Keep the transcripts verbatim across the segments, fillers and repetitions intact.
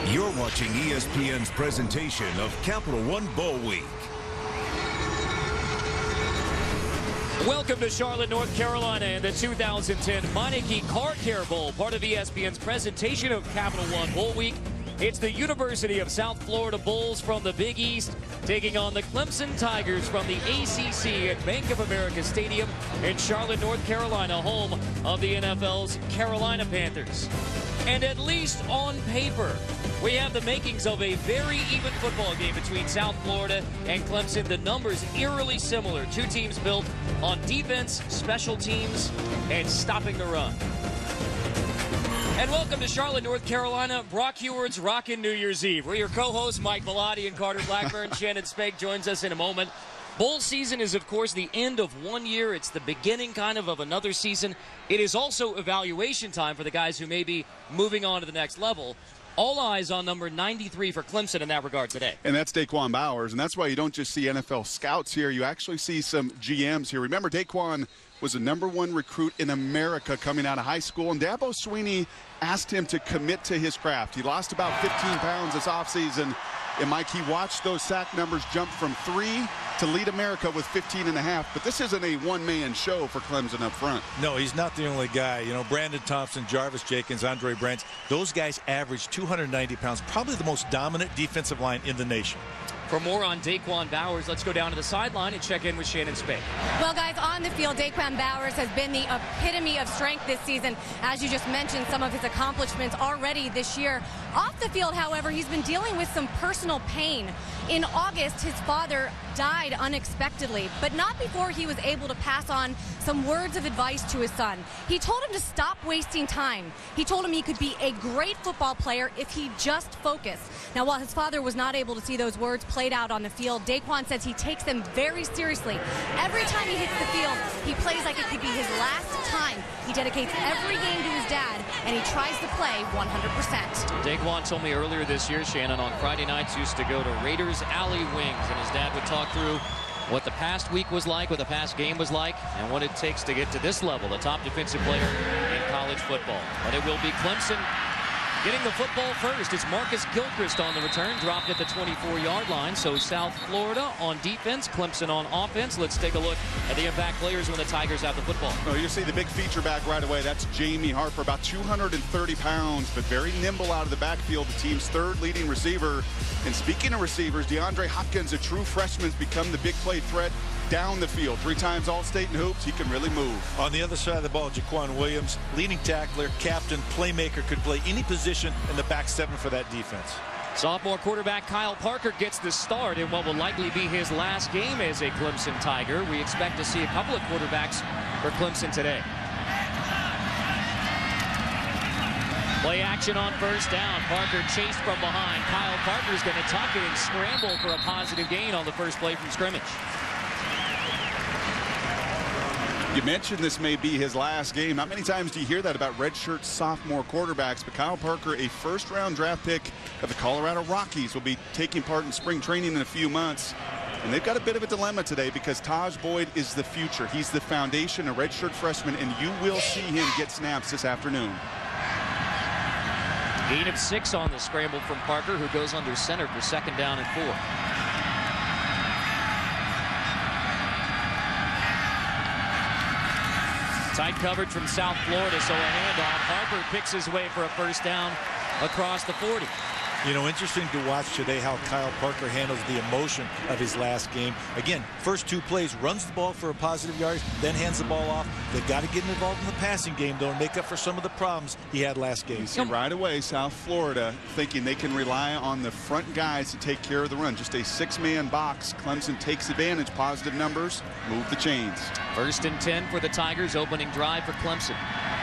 You're watching E S P N's presentation of Capital One Bowl Week. Welcome to Charlotte, North Carolina in the two thousand ten Meineke Car Care Bowl, part of E S P N's presentation of Capital One Bowl Week. It's the University of South Florida Bulls from the Big East taking on the Clemson Tigers from the A C C at Bank of America Stadium in Charlotte, North Carolina, home of the N F L's Carolina Panthers. And at least on paper, we have the makings of a very even football game between South Florida and Clemson. The numbers eerily similar. Two teams built on defense, special teams, and stopping the run. And welcome to Charlotte, North Carolina. Brock Heward's Rockin' New Year's Eve. We're your co-hosts, Mike Bellotti and Carter Blackburn. Shannon Spake joins us in a moment. Bowl season is, of course, the end of one year. It's the beginning, kind of, of another season. It is also evaluation time for the guys who may be moving on to the next level. All eyes on number ninety-three for Clemson in that regard today. And that's Daquan Bowers, and that's why you don't just see N F L scouts here. You actually see some G Ms here. Remember, Daquan was the number one recruit in America coming out of high school, and Dabo Swinney asked him to commit to his craft. He lost about fifteen pounds this offseason, and Mike, he watched those sack numbers jump from three to lead America with fifteen and a half. But this isn't a one-man show for Clemson up front. No, he's not the only guy. You know, Brandon Thompson, Jarvis Jenkins, Andre Brandt, those guys average two hundred ninety pounds, probably the most dominant defensive line in the nation. For more on Daquan Bowers, let's go down to the sideline and check in with Shannon Spake. Well, guys, on the field, Daquan Bowers has been the epitome of strength this season. As you just mentioned, some of his accomplishments already this year. Off the field, however, he's been dealing with some personal pain. In August, his father died unexpectedly, but not before he was able to pass on some words of advice to his son. He told him to stop wasting time. He told him he could be a great football player if he just focused. Now, while his father was not able to see those words played out on the field, Daquan says he takes them very seriously. Every time he hits the field, he plays like it could be his last time. He dedicates every game to his dad, and he tries to play one hundred percent. Daquan told me earlier this year, Shannon, on Friday nights used to go to Raiders Alley Wings, and his dad would talk through what the past week was like, what the past game was like, and what it takes to get to this level, the top defensive player in college football. But it will be Clemson getting the football first. It's Marcus Gilchrist on the return, dropped at the twenty-four yard line. So South Florida on defense, Clemson on offense. Let's take a look at the impact players when the Tigers have the football. Oh, you see the big feature back right away. That's Jamie Harper, about two hundred thirty pounds, but very nimble out of the backfield. The team's third leading receiver. And speaking of receivers, DeAndre Hopkins, a true freshman, has become the big play threat down the field. Three times All-State in hoops. He can really move. On the other side of the ball, Jaquan Williams, leading tackler, captain, playmaker, could play any position in the back seven for that defense. Sophomore quarterback Kyle Parker gets the start in what will likely be his last game as a Clemson Tiger. We expect to see a couple of quarterbacks for Clemson today. Play action on first down. Parker chased from behind. Kyle Parker's going to tuck it and scramble for a positive gain on the first play from scrimmage. You mentioned this may be his last game. Not many times do you hear that about redshirt sophomore quarterbacks, but Kyle Parker, a first-round draft pick of the Colorado Rockies, will be taking part in spring training in a few months. And they've got a bit of a dilemma today because Taj Boyd is the future. He's the foundation, a redshirt freshman, and you will see him get snaps this afternoon. Gain of six on the scramble from Parker, who goes under center for second down and four. Tight coverage from South Florida, so a handoff. Harper picks his way for a first down across the forty. You know, interesting to watch today how Kyle Parker handles the emotion of his last game. Again, first two plays, runs the ball for a positive yard, then hands the ball off. They've got to get him involved in the passing game, though, and make up for some of the problems he had last game. You see right away, South Florida thinking they can rely on the front guys to take care of the run. Just a six-man box. Clemson takes advantage. Positive numbers. Move the chains. First and ten for the Tigers. Opening drive for Clemson.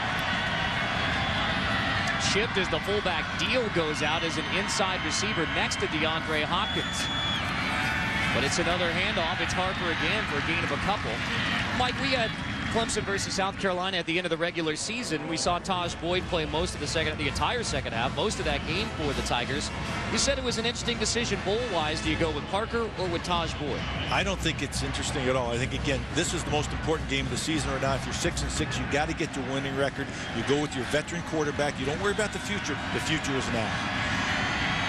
Shift as the fullback Deal goes out as an inside receiver next to DeAndre Hopkins. But it's another handoff. It's Harper again for a gain of a couple. Mike, we had Clemson versus South Carolina at the end of the regular season. We saw Taj Boyd play most of the second, the entire second half, most of that game for the Tigers. You said it was an interesting decision bowl-wise. Do you go with Parker or with Taj Boyd? I don't think it's interesting at all. I think, again, this is the most important game of the season right now. If you're six and six, you got to get your winning record. You go with your veteran quarterback. You don't worry about the future. The future is now.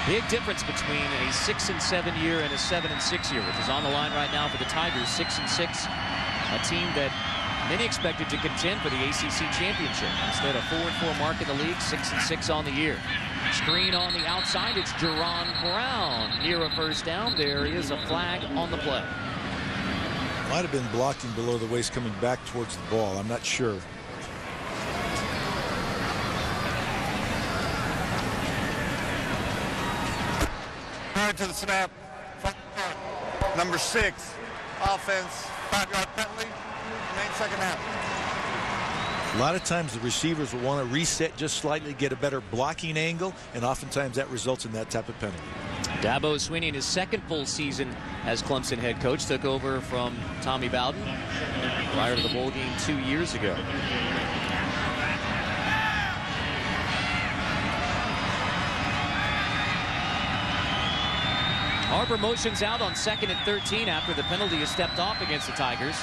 Big difference between a six and seven year and a seven and six year, which is on the line right now for the Tigers. Six and six, a team that many expected to contend for the A C C championship. Instead, a four and four mark in the league, six and six on the year. Screen on the outside. It's Jerron Brown near a first down. There is a flag on the play. Might have been blocking below the waist coming back towards the ball. I'm not sure. Prior to the snap, number six, offense, five-yard penalty, remain second half. A lot of times the receivers will want to reset just slightly, get a better blocking angle, and oftentimes that results in that type of penalty. Dabo Swinney in his second full season as Clemson head coach took over from Tommy Bowden prior to the bowl game two years ago. Harper motions out on second and thirteen after the penalty is stepped off against the Tigers.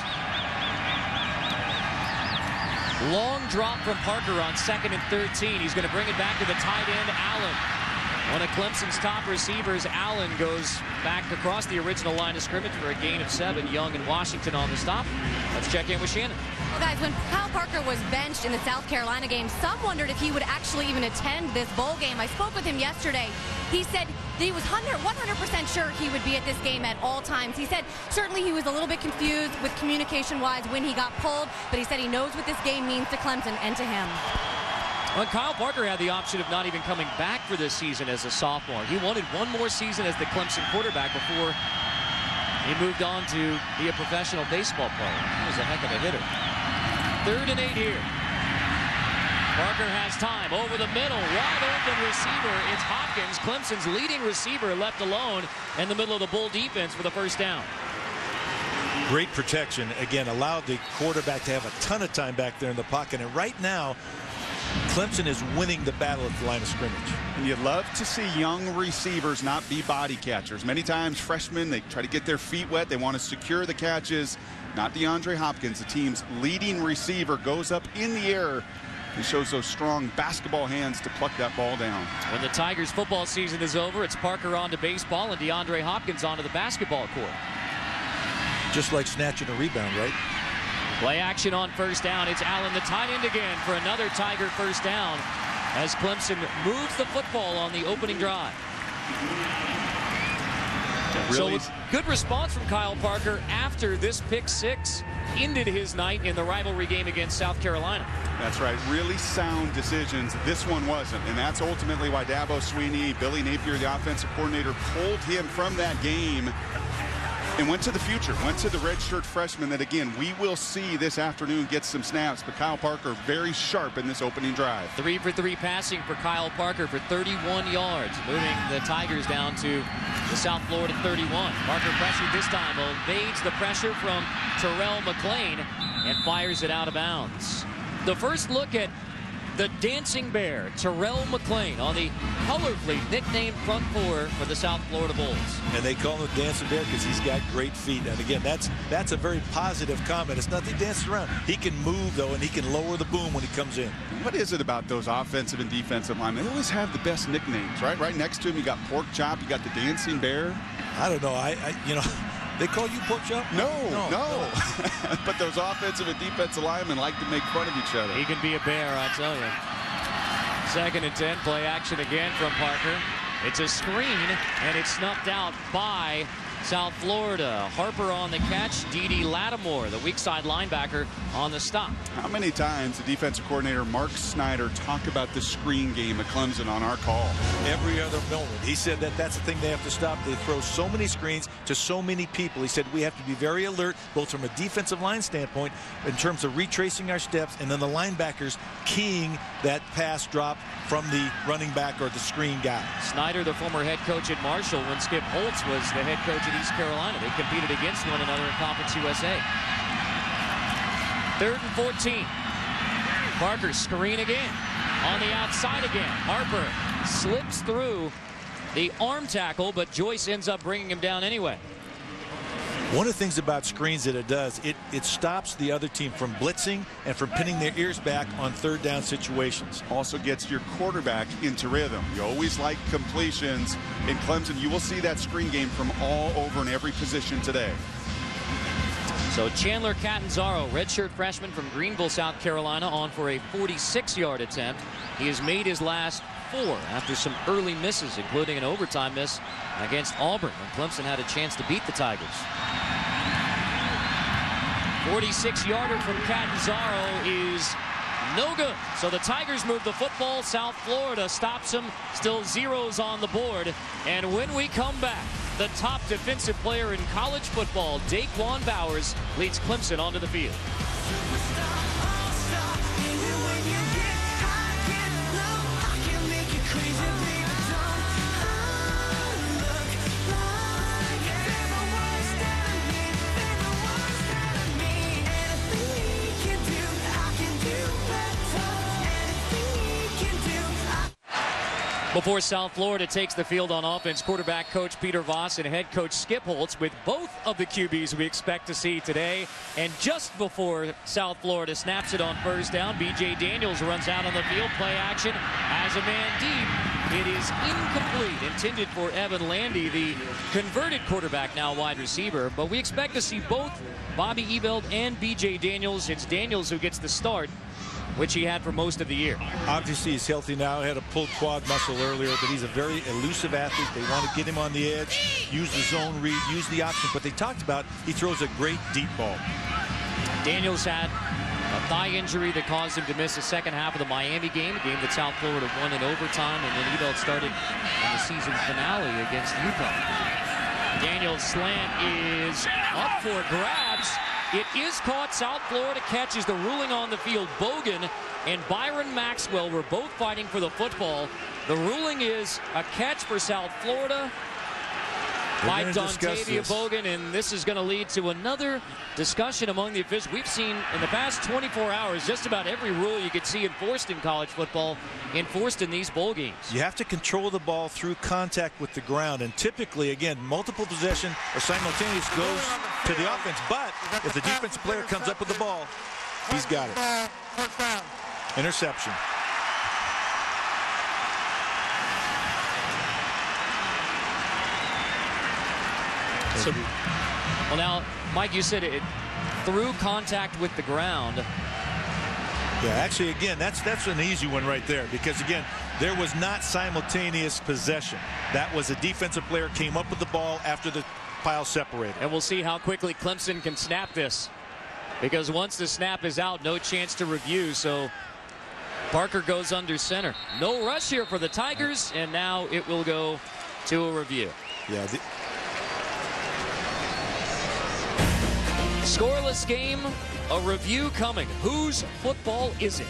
Long drop from Parker on second and thirteen. He's going to bring it back to the tight end, Allen. One of Clemson's top receivers, Allen, goes back across the original line of scrimmage for a gain of seven. Young and Washington on the stop. Let's check in with Shannon. Well, guys, when Kyle Parker was benched in the South Carolina game, some wondered if he would actually even attend this bowl game. I spoke with him yesterday. He said that he was one hundred percent sure he would be at this game at all times. He said certainly he was a little bit confused with communication-wise when he got pulled, but he said he knows what this game means to Clemson and to him. Well, Kyle Parker had the option of not even coming back for this season as a sophomore. He wanted one more season as the Clemson quarterback before he moved on to be a professional baseball player. He was a heck of a hitter. Third and eight here. Parker has time over the middle. Wide open receiver. It's Hopkins, Clemson's leading receiver, left alone in the middle of the Bull defense for the first down. Great protection. Again, allowed the quarterback to have a ton of time back there in the pocket. And right now, Clemson is winning the battle at the line of scrimmage. And you'd love to see young receivers not be body catchers. Many times freshmen, they try to get their feet wet. They want to secure the catches. Not DeAndre Hopkins, the team's leading receiver, goes up in the air. He shows those strong basketball hands to pluck that ball down. When the Tigers football season is over, it's Parker on to baseball and DeAndre Hopkins onto the basketball court. Just like snatching a rebound, right? Play action on first down. It's Allen, the tight end again, for another Tiger first down as Clemson moves the football on the opening drive. Really? So good response from Kyle Parker after this pick six ended his night in the rivalry game against South Carolina. That's right. Really sound decisions. This one wasn't. And that's ultimately why Dabo Swinney, Billy Napier, the offensive coordinator, pulled him from that game and went to the future, went to the redshirt freshman that, again, we will see this afternoon get some snaps. But Kyle Parker very sharp in this opening drive. Three for three passing for Kyle Parker for thirty-one yards, moving the Tigers down to the South Florida thirty-one. Parker pressured this time, evades the pressure from Terrell McClain and fires it out of bounds. The first look at the Dancing Bear, Terrell McClain, on the colorfully nicknamed front four for the South Florida Bulls. And they call him the Dancing Bear because he's got great feet. And again, that's that's a very positive comment. It's nothing dancing around. He can move, though, and he can lower the boom when he comes in. What is it about those offensive and defensive linemen? They always have the best nicknames, right? Right next to him, you got Pork Chop, you got the Dancing Bear. I don't know. I, I you know, they call you Pork Chop? No, no. no. no. But those offensive and defensive linemen like to make fun of each other. He can be a bear, I tell you. Second and ten, play action again from Parker. It's a screen, and it's snuffed out by South Florida. Harper on the catch. Dede Lattimore, the weak side linebacker, on the stop. How many times the defensive coordinator Mark Snyder talk about the screen game at Clemson on our call? Every other moment. He said that that's the thing they have to stop. They throw so many screens to so many people. He said we have to be very alert, both from a defensive line standpoint in terms of retracing our steps, and then the linebackers keying that pass drop from the running back or the screen guy. Snyder, the former head coach at Marshall, when Skip Holtz was the head coach at East Carolina. They competed against one another in Conference U S A. Third and fourteen. Parker screen again. On the outside again. Harper slips through the arm tackle, but Joyce ends up bringing him down anyway. One of the things about screens that it does, it, it stops the other team from blitzing and from pinning their ears back on third down situations. Also gets your quarterback into rhythm. You always like completions. In Clemson, you will see that screen game from all over in every position today. So Chandler Catanzaro, redshirt freshman from Greenville, South Carolina, on for a forty-six yard attempt. He has made his last four after some early misses, including an overtime miss against Auburn when Clemson had a chance to beat the Tigers. forty-six yarder from Catanzaro is no good. So the Tigers move the football. South Florida stops them. Still zeros on the board. And when we come back, the top defensive player in college football, Daquan Bowers, leads Clemson onto the field. Before South Florida takes the field on offense, quarterback coach Peter Voss and head coach Skip Holtz with both of the Q Bs we expect to see today. And just before South Florida snaps it on first down, B J Daniels runs out on the field, play action, has a man deep. It is incomplete, intended for Evan Landy, the converted quarterback, now wide receiver. But we expect to see both Bobby Eveld and B J Daniels. It's Daniels who gets the start, which he had for most of the year. Obviously, he's healthy now. He had a pulled quad muscle earlier, but he's a very elusive athlete. They want to get him on the edge, use the zone read, use the option. But they talked about he throws a great deep ball. Daniels had a thigh injury that caused him to miss the second half of the Miami game, a game that South Florida won in overtime, and then Eveld started in the season finale against Utah. Daniels' slant is up for grabs. It is caught. South Florida catches. The ruling on the field. Bogan and Byron Maxwell were both fighting for the football. The ruling is a catch for South Florida by Dontavia Bogan, and this is going to lead to another discussion among the officials. We've seen in the past twenty-four hours just about every rule you could see enforced in college football enforced in these bowl games. You have to control the ball through contact with the ground, and typically, again, multiple possession or simultaneous goes to the offense. But if the defensive player comes up with the ball, he's got it. Interception. So, well, now, Mike, you said it through contact with the ground. Yeah, actually, again, that's that's an easy one right there, because again, there was not simultaneous possession. That was a defensive player came up with the ball after the pile separated. And we'll see how quickly Clemson can snap this, because once the snap is out, no chance to review. So Parker goes under center. No rush here for the Tigers, and now it will go to a review. Yeah. The Scoreless game, a review coming. Whose football is it?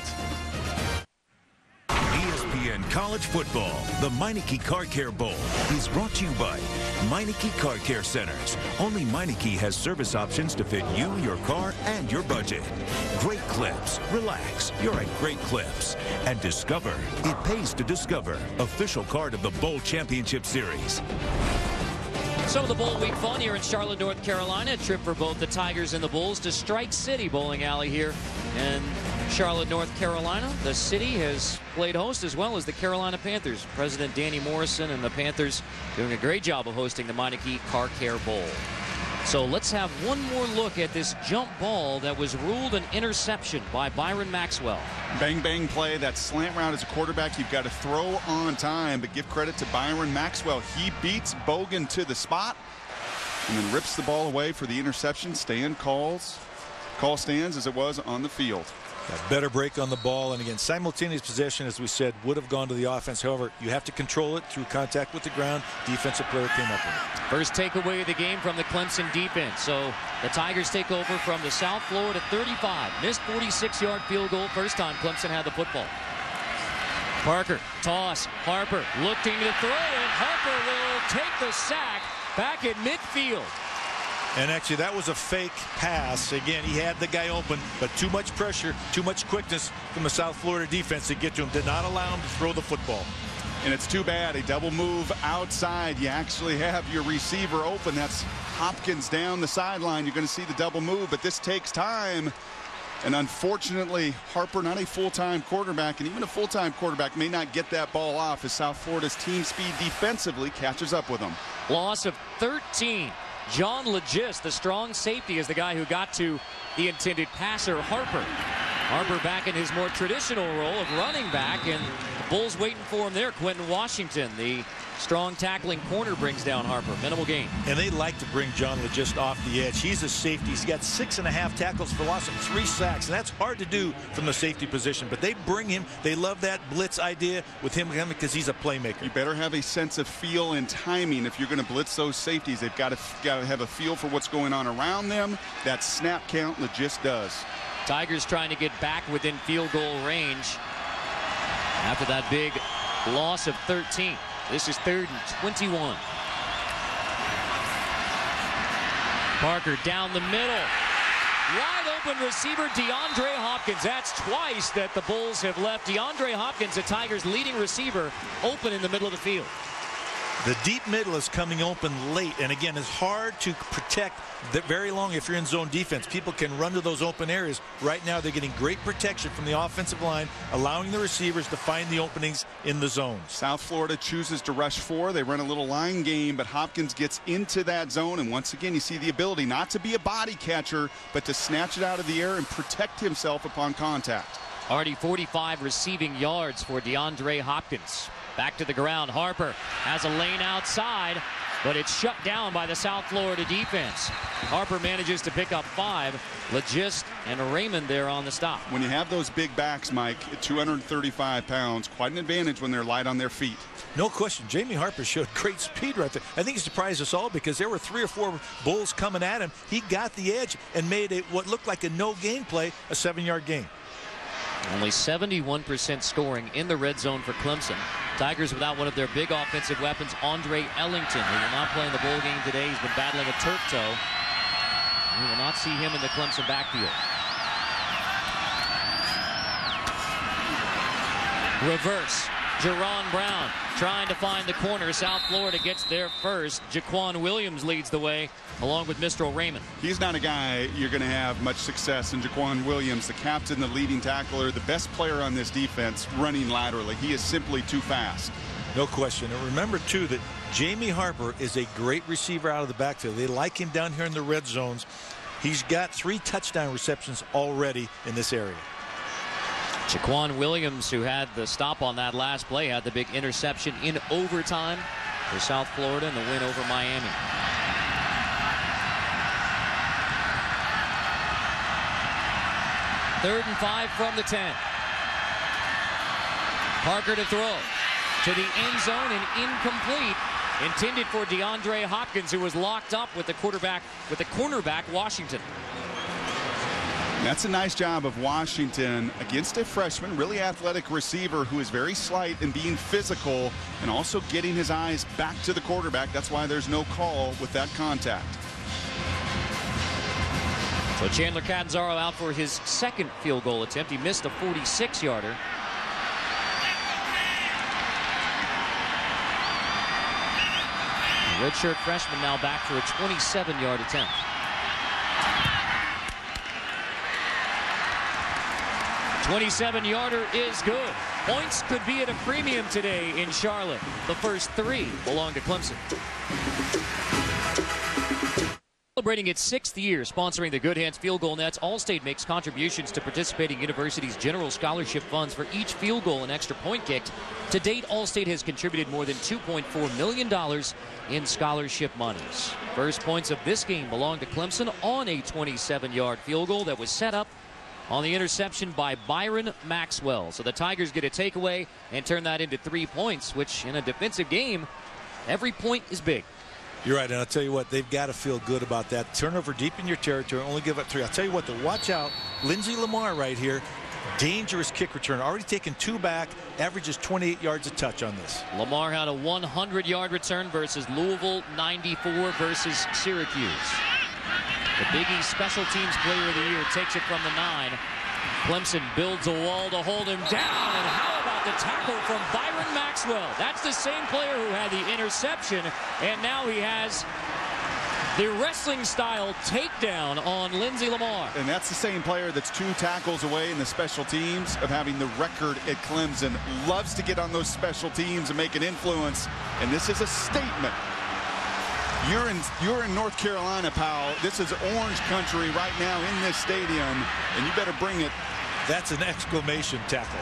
E S P N College Football, the Meineke Car Care Bowl, is brought to you by Meineke Car Care Centers. Only Meineke has service options to fit you, your car, and your budget. Great Clips. Relax. You're at Great Clips. And Discover. It pays to discover. Official card of the Bowl Championship Series. Some of the bowl week fun here in Charlotte, North Carolina. A trip for both the Tigers and the Bulls to Strike City Bowling Alley here in Charlotte, North Carolina. The city has played host as well as the Carolina Panthers. President Danny Morrison and the Panthers doing a great job of hosting the Meineke Car Care Bowl. So let's have one more look at this jump ball that was ruled an interception by Byron Maxwell. Bang, bang play. That slant route as a quarterback, you've got to throw on time, but give credit to Byron Maxwell. He beats Bogan to the spot and then rips the ball away for the interception. Stand calls. Call stands as it was on the field. A better break on the ball, and again, simultaneous possession, as we said, would have gone to the offense. However, you have to control it through contact with the ground. Defensive player came up with it. First takeaway of the game from the Clemson defense. So the Tigers take over from the South Florida thirty-five. Missed forty-six yard field goal first time Clemson had the football. Parker, toss, Harper looking to throw it. Harper will take the sack back at midfield. And actually, that was a fake pass. Again, he had the guy open, but too much pressure, too much quickness from the South Florida defense to get to him. Did not allow him to throw the football. And it's too bad. A double move outside. You actually have your receiver open. That's Hopkins down the sideline. You're going to see the double move, but this takes time. And unfortunately, Harper, not a full-time quarterback, and even a full-time quarterback may not get that ball off as South Florida's team speed defensively catches up with them. Loss of thirteen. John Legis, the strong safety, is the guy who got to the intended passer, Harper. Harper back in his more traditional role of running back, and the Bulls waiting for him there. Quentin Washington, the strong tackling corner, brings down Harper. Minimal gain. And they like to bring John Legist off the edge. He's a safety. He's got six and a half tackles for loss and three sacks. And that's hard to do from the safety position. But they bring him. They love that blitz idea with him because he's a playmaker. You better have a sense of feel and timing if you're going to blitz those safeties. They've got to, got to have a feel for what's going on around them. That snap count Legist does. Tigers trying to get back within field goal range after that big loss of thirteen. This is third and twenty-one. Parker down the middle. Wide open receiver DeAndre Hopkins. That's twice that the Bulls have left DeAndre Hopkins, the Tigers' leading receiver, open in the middle of the field. The deep middle is coming open late, and again, it's hard to protect that very long if you're in zone defense. People can run to those open areas. Right now, they're getting great protection from the offensive line, allowing the receivers to find the openings in the zones. South Florida chooses to rush four. They run a little line game, but Hopkins gets into that zone, and once again, you see the ability not to be a body catcher, but to snatch it out of the air and protect himself upon contact. Already forty-five receiving yards for DeAndre Hopkins. Back to the ground. Harper has a lane outside, but it's shut down by the South Florida defense. Harper manages to pick up five. Legist and Raymond there on the stop. When you have those big backs, Mike, at two hundred thirty-five pounds, quite an advantage when they're light on their feet. No question. Jamie Harper showed great speed right there. I think he surprised us all because there were three or four Bulls coming at him. He got the edge and made it what looked like a no-gain play, a seven-yard gain. Only seventy-one percent scoring in the red zone for Clemson. Tigers without one of their big offensive weapons, Andre Ellington, who will not play in the bowl game today. He's been battling a turf toe. We will not see him in the Clemson backfield. Reverse. Jerron Brown trying to find the corner. South Florida gets there first. Jaquan Williams leads the way along with Mister Raymond. He's not a guy you're going to have much success in. Jaquan Williams, the captain, the leading tackler, the best player on this defense running laterally. He is simply too fast. No question. And remember, too, that Jamie Harper is a great receiver out of the backfield. They like him down here in the red zones. He's got three touchdown receptions already in this area. Jaquan Williams, who had the stop on that last play, had the big interception in overtime for South Florida in the win over Miami. Third and five from the ten. Parker to throw to the end zone and incomplete. Intended for DeAndre Hopkins, who was locked up with the quarterback, with the cornerback Washington. That's a nice job of Washington against a freshman, really athletic receiver who is very slight and being physical and also getting his eyes back to the quarterback. That's why there's no call with that contact. So Chandler Catanzaro out for his second field goal attempt. He missed a forty-six yarder. The redshirt freshman now back for a twenty-seven yard attempt. twenty-seven yarder is good. Points could be at a premium today in Charlotte. The first three belong to Clemson. Celebrating its sixth year sponsoring the Good Hands Field Goal Nets, Allstate makes contributions to participating universities' general scholarship funds for each field goal and extra point kicked. To date, Allstate has contributed more than two point four million dollars in scholarship monies. First points of this game belong to Clemson on a twenty-seven yard field goal that was set up on the interception by Byron Maxwell. So the Tigers get a takeaway and turn that into three points, which in a defensive game, every point is big. You're right, and I'll tell you what, they've got to feel good about that. Turnover deep in your territory, only give up three. I'll tell you what, though, watch out. Lindsey Lamar right here, dangerous kick return. Already taken two back, averages twenty-eight yards a touch on this. Lamar had a one hundred yard return versus Louisville, ninety-four versus Syracuse. The Big East Special Teams Player of the Year takes it from the nine. Clemson builds a wall to hold him down, and how about the tackle from Byron Maxwell. That's the same player who had the interception, and now he has the wrestling-style takedown on Lindsey Lamar. And that's the same player that's two tackles away in the special teams of having the record at Clemson. Loves to get on those special teams and make an influence. And this is a statement. You're in, you're in North Carolina, pal. This is orange country right now in this stadium, and you better bring it. That's an exclamation tackle.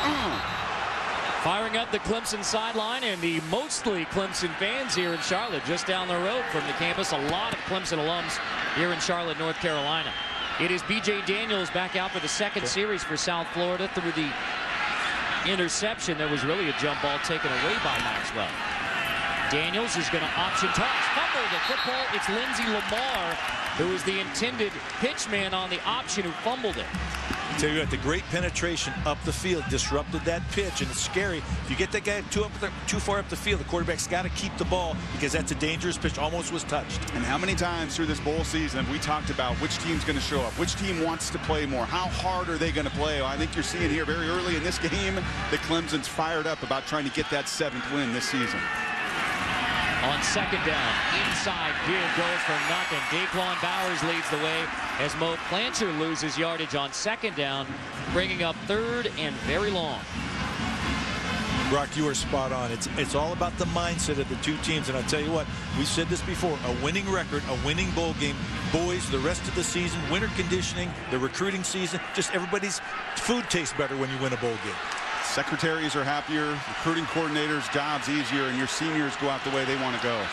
Firing up the Clemson sideline, and the mostly Clemson fans here in Charlotte, just down the road from the campus. A lot of Clemson alums here in Charlotte, North Carolina. It is B J Daniels back out for the second okay. series for South Florida through the interception that was really a jump ball taken away by Maxwell. Daniels is going to option toss. Fumble the football. It's Lindsey Lamar, who is the intended pitch man on the option, who fumbled it. I tell you what, the great penetration up the field disrupted that pitch, and it's scary. If you get that guy too, up the, too far up the field, the quarterback's got to keep the ball, because that's a dangerous pitch. Almost was touched. And how many times through this bowl season have we talked about which team's going to show up, which team wants to play more, how hard are they going to play? Well, I think you're seeing here very early in this game that Clemson's fired up about trying to get that seventh win this season. On second down, inside give goes for nothing. Daquan Bowers leads the way as Mo Plancher loses yardage on second down, bringing up third and very long. Brock, you are spot on. It's it's all about the mindset of the two teams, and I'll tell you what, we said this before, a winning record, a winning bowl game. Boys, the rest of the season, winter conditioning, the recruiting season, just everybody's food tastes better when you win a bowl game. Secretaries are happier, recruiting coordinators' jobs easier, and your seniors go out the way they want to go.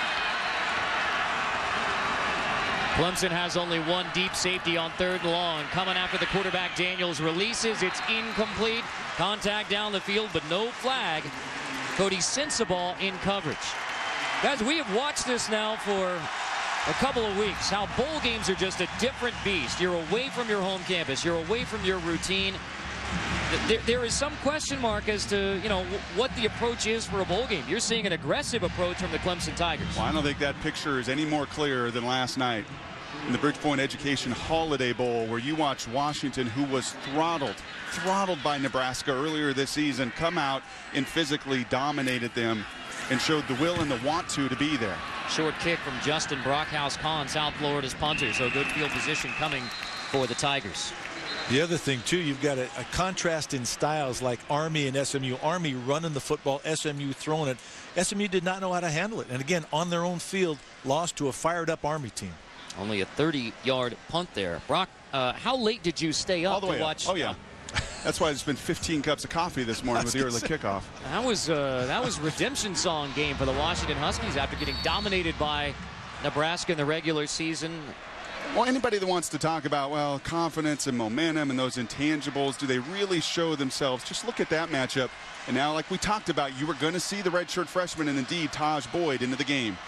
Clemson has only one deep safety on third and long. Coming after the quarterback, Daniels releases. It's incomplete. Contact down the field, but no flag. Cody Sensabaugh in coverage. Guys, we have watched this now for a couple of weeks, how bowl games are just a different beast. You're away from your home campus. You're away from your routine. There, there is some question mark as to, you know, what the approach is for a bowl game. You're seeing an aggressive approach from the Clemson Tigers. Well, I don't think that picture is any more clear than last night in the Bridgepoint Education Holiday Bowl, where you watched Washington, who was throttled, throttled by Nebraska earlier this season, come out and physically dominated them and showed the will and the want to to be there. Short kick from Justin Brockhouse-Kahn, South Florida's punter, so good field position coming for the Tigers. The other thing, too, you've got a, a contrast in styles like Army and S M U. Army running the football, S M U throwing it. S M U did not know how to handle it. And again, on their own field, lost to a fired-up Army team. Only a thirty yard punt there. Brock, uh, how late did you stay up All the way to watch? Up. Oh, yeah. That's why it's been fifteen cups of coffee this morning with the early say. kickoff. That was, uh, that was redemption song game for the Washington Huskies after getting dominated by Nebraska in the regular season. Well, anybody that wants to talk about, well, confidence and momentum and those intangibles, do they really show themselves? Just look at that matchup. And now, like we talked about, you were going to see the redshirt freshman and indeed Taj Boyd into the game.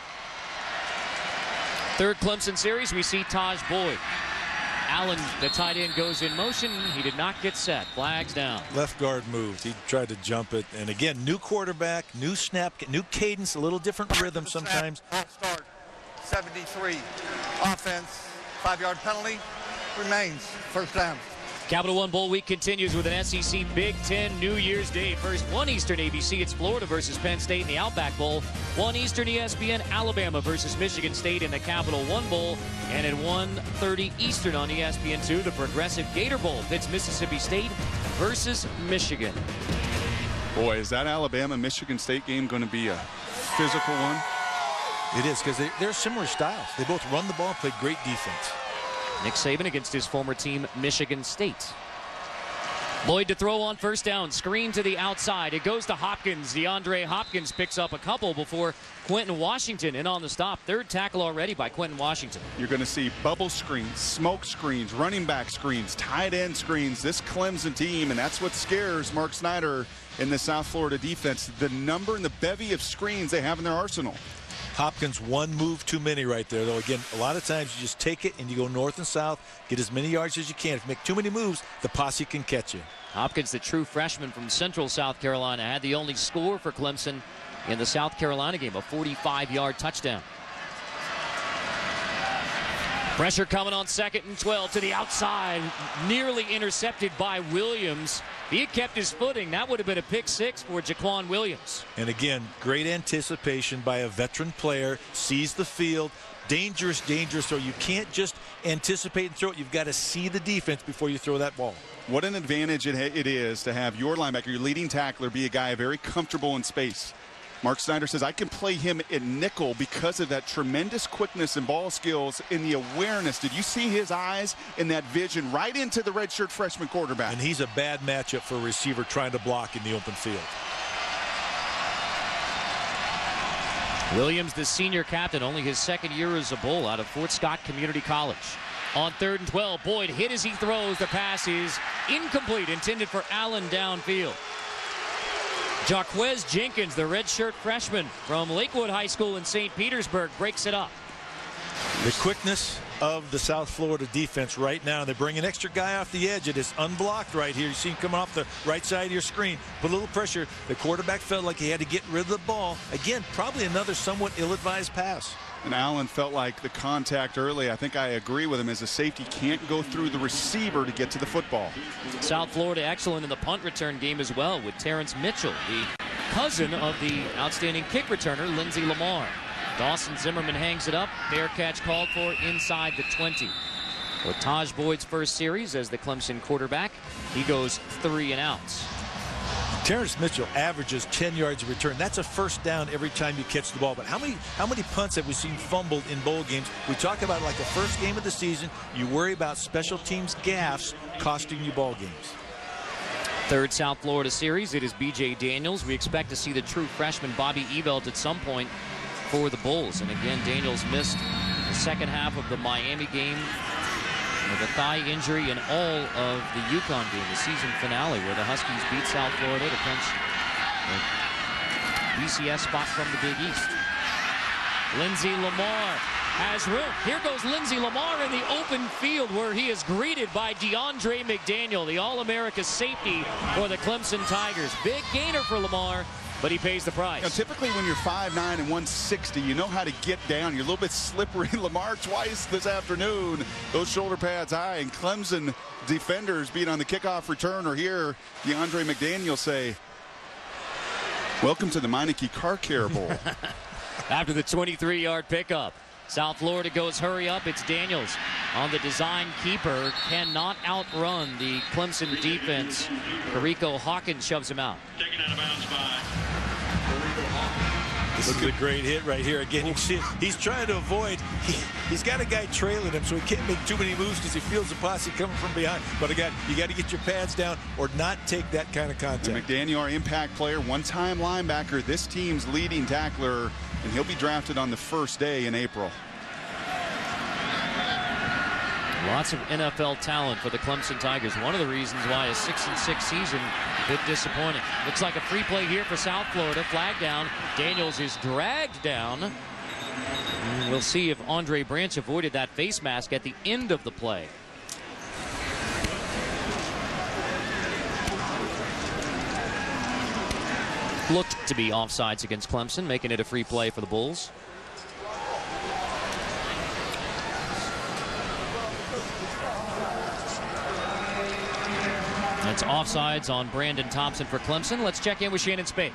Third Clemson series, we see Taj Boyd. Allen, the tight end, goes in motion. He did not get set. Flags down. Left guard moved. He tried to jump it. And again, new quarterback, new snap, new cadence, a little different rhythm sometimes. Start. seventy-three. Offense. Five-yard penalty remains. First down. Capital One Bowl Week continues with an S E C Big Ten New Year's Day. First, one Eastern A B C. It's Florida versus Penn State in the Outback Bowl. One Eastern E S P N, Alabama versus Michigan State in the Capital One Bowl. And at one thirty Eastern on E S P N two, the Progressive Gator Bowl pits Mississippi State versus Michigan. Boy, is that Alabama-Michigan State game going to be a physical one? It is, because they, they're similar styles. They both run the ball and play great defense. Nick Saban against his former team, Michigan State. Lloyd to throw on first down. Screen to the outside. It goes to Hopkins. DeAndre Hopkins picks up a couple before Quentin Washington in on the stop. Third tackle already by Quentin Washington. You're going to see bubble screens, smoke screens, running back screens, tight end screens. This Clemson team, and that's what scares Mark Snyder in the South Florida defense. The number and the bevy of screens they have in their arsenal. Hopkins, one move too many right there, though. Again, a lot of times you just take it and you go north and south, get as many yards as you can. If you make too many moves, the posse can catch you. Hopkins, the true freshman from Central South Carolina, had the only score for Clemson in the South Carolina game, a forty-five yard touchdown. Pressure coming on second and twelve to the outside, nearly intercepted by Williams. If he had kept his footing, that would have been a pick six for Jaquan Williams. And again, great anticipation by a veteran player, sees the field. Dangerous, dangerous throw. You can't just anticipate and throw it. You've got to see the defense before you throw that ball. What an advantage it, it is to have your linebacker, your leading tackler, be a guy very comfortable in space. Mark Snyder says, I can play him in nickel because of that tremendous quickness and ball skills and the awareness. Did you see his eyes and that vision right into the redshirt freshman quarterback? And he's a bad matchup for a receiver trying to block in the open field. Williams, the senior captain, only his second year as a Bull out of Fort Scott Community College. On third and twelve, Boyd hit as he throws. The pass is incomplete, intended for Allen downfield. Jaquez Jenkins, the redshirt freshman from Lakewood High School in Saint Petersburg, breaks it up. The quickness of the South Florida defense right now. They bring an extra guy off the edge. It is unblocked right here. You see him coming off the right side of your screen. Put a little pressure. The quarterback felt like he had to get rid of the ball. Again, probably another somewhat ill-advised pass. And Allen felt like the contact early. I think I agree with him as a safety can't go through the receiver to get to the football. South Florida excellent in the punt return game as well with Terrence Mitchell, the cousin of the outstanding kick returner Lindsey Lamar. Dawson Zimmerman hangs it up. Fair catch called for inside the twenty. With Taj Boyd's first series as the Clemson quarterback, he goes three and outs. Terrence Mitchell averages ten yards of return. That's a first down every time you catch the ball. But how many how many punts have we seen fumbled in bowl games? We talk about like the first game of the season. You worry about special teams gaffes costing you ball games. Third South Florida series. It is B J Daniels. We expect to see the true freshman Bobby Evelt at some point for the Bulls. And again, Daniels missed the second half of the Miami game with a thigh injury and all of the UConn game, the season finale, where the Huskies beat South Florida to clinch the B C S spot from the Big East. Lindsey Lamar has room. Here goes Lindsey Lamar in the open field where he is greeted by DeAndre McDaniel, the All-America safety for the Clemson Tigers. Big gainer for Lamar, but he pays the price. You know, typically when you're five nine and one sixty, you know how to get down. You're a little bit slippery. Lamar twice this afternoon. Those shoulder pads high, and Clemson defenders being on the kickoff return or here, DeAndre McDaniel say, welcome to the Meineke Car Care Bowl. After the twenty-three yard pickup, South Florida goes hurry up. It's Daniels on the design keeper. Cannot outrun the Clemson defense. Carico Hawkins shoves him out. Taken out of bounds by This is a great hit right here. Again, you can see he's trying to avoid. He, he's got a guy trailing him, so he can't make too many moves because he feels the posse coming from behind. But again, you got to get your pads down or not take that kind of contact. And McDaniel, our impact player, one-time linebacker, this team's leading tackler, and he'll be drafted on the first day in April. Lots of N F L talent for the Clemson Tigers. One of the reasons why a six and six season a bit disappointing. Looks like a free play here for South Florida. Flag down. Daniels is dragged down. And we'll see if Andre Branch avoided that face mask at the end of the play. Looked to be offsides against Clemson, making it a free play for the Bulls. That's offsides on Brandon Thompson for Clemson. Let's check in with Shannon Spade.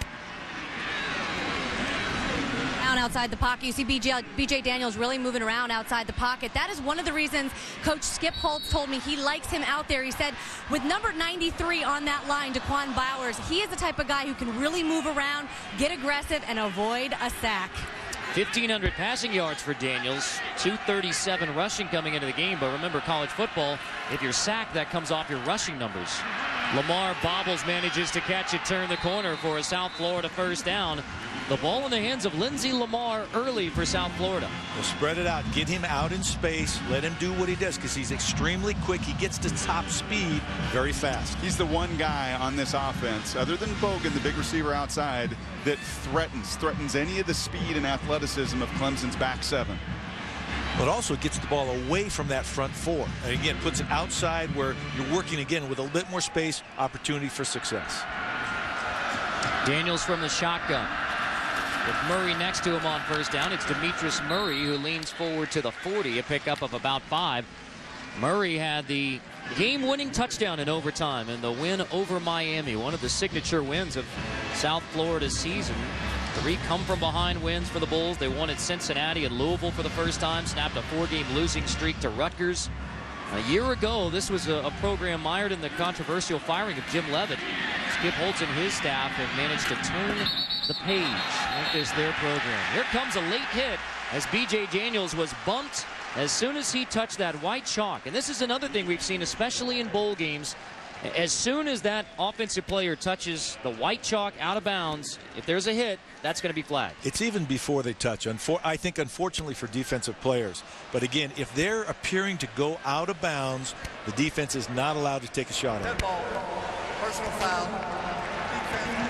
Down outside the pocket. You see B J, B J Daniels really moving around outside the pocket. That is one of the reasons Coach Skip Holtz told me he likes him out there. He said with number ninety-three on that line, Daquan Bowers, he is the type of guy who can really move around, get aggressive, and avoid a sack. fifteen hundred passing yards for Daniels, two thirty-seven rushing coming into the game. But remember, college football, if you're sacked, that comes off your rushing numbers. Lamar bobbles, manages to catch it, turn the corner for a South Florida first down. The ball in the hands of Lindsey Lamar early for South Florida. Well, spread it out. Get him out in space. Let him do what he does because he's extremely quick. He gets to top speed very fast. He's the one guy on this offense, other than Bogan, the big receiver outside, that threatens, threatens any of the speed and athleticism of Clemson's back seven. But also gets the ball away from that front four. And again, puts it outside where you're working again with a little bit more space, opportunity for success. Daniels from the shotgun. With Murray next to him on first down, it's Demetrius Murray who leans forward to the forty, a pickup of about five. Murray had the game-winning touchdown in overtime in the win over Miami, one of the signature wins of South Florida's season. Three come-from-behind wins for the Bulls. They won at Cincinnati and Louisville for the first time, snapped a four-game losing streak to Rutgers. A year ago, this was a, a program mired in the controversial firing of Jim Leavitt. Skip Holtz and his staff have managed to turn the page, make this their program. Here comes a late hit as B J Daniels was bumped as soon as he touched that white chalk. And this is another thing we've seen, especially in bowl games. As soon as that offensive player touches the white chalk out of bounds, if there's a hit, that's going to be flagged. It's even before they touch. Unfor I think, unfortunately, for defensive players. But again, if they're appearing to go out of bounds, the defense is not allowed to take a shot at Dead it. ball. Personal foul. Defense.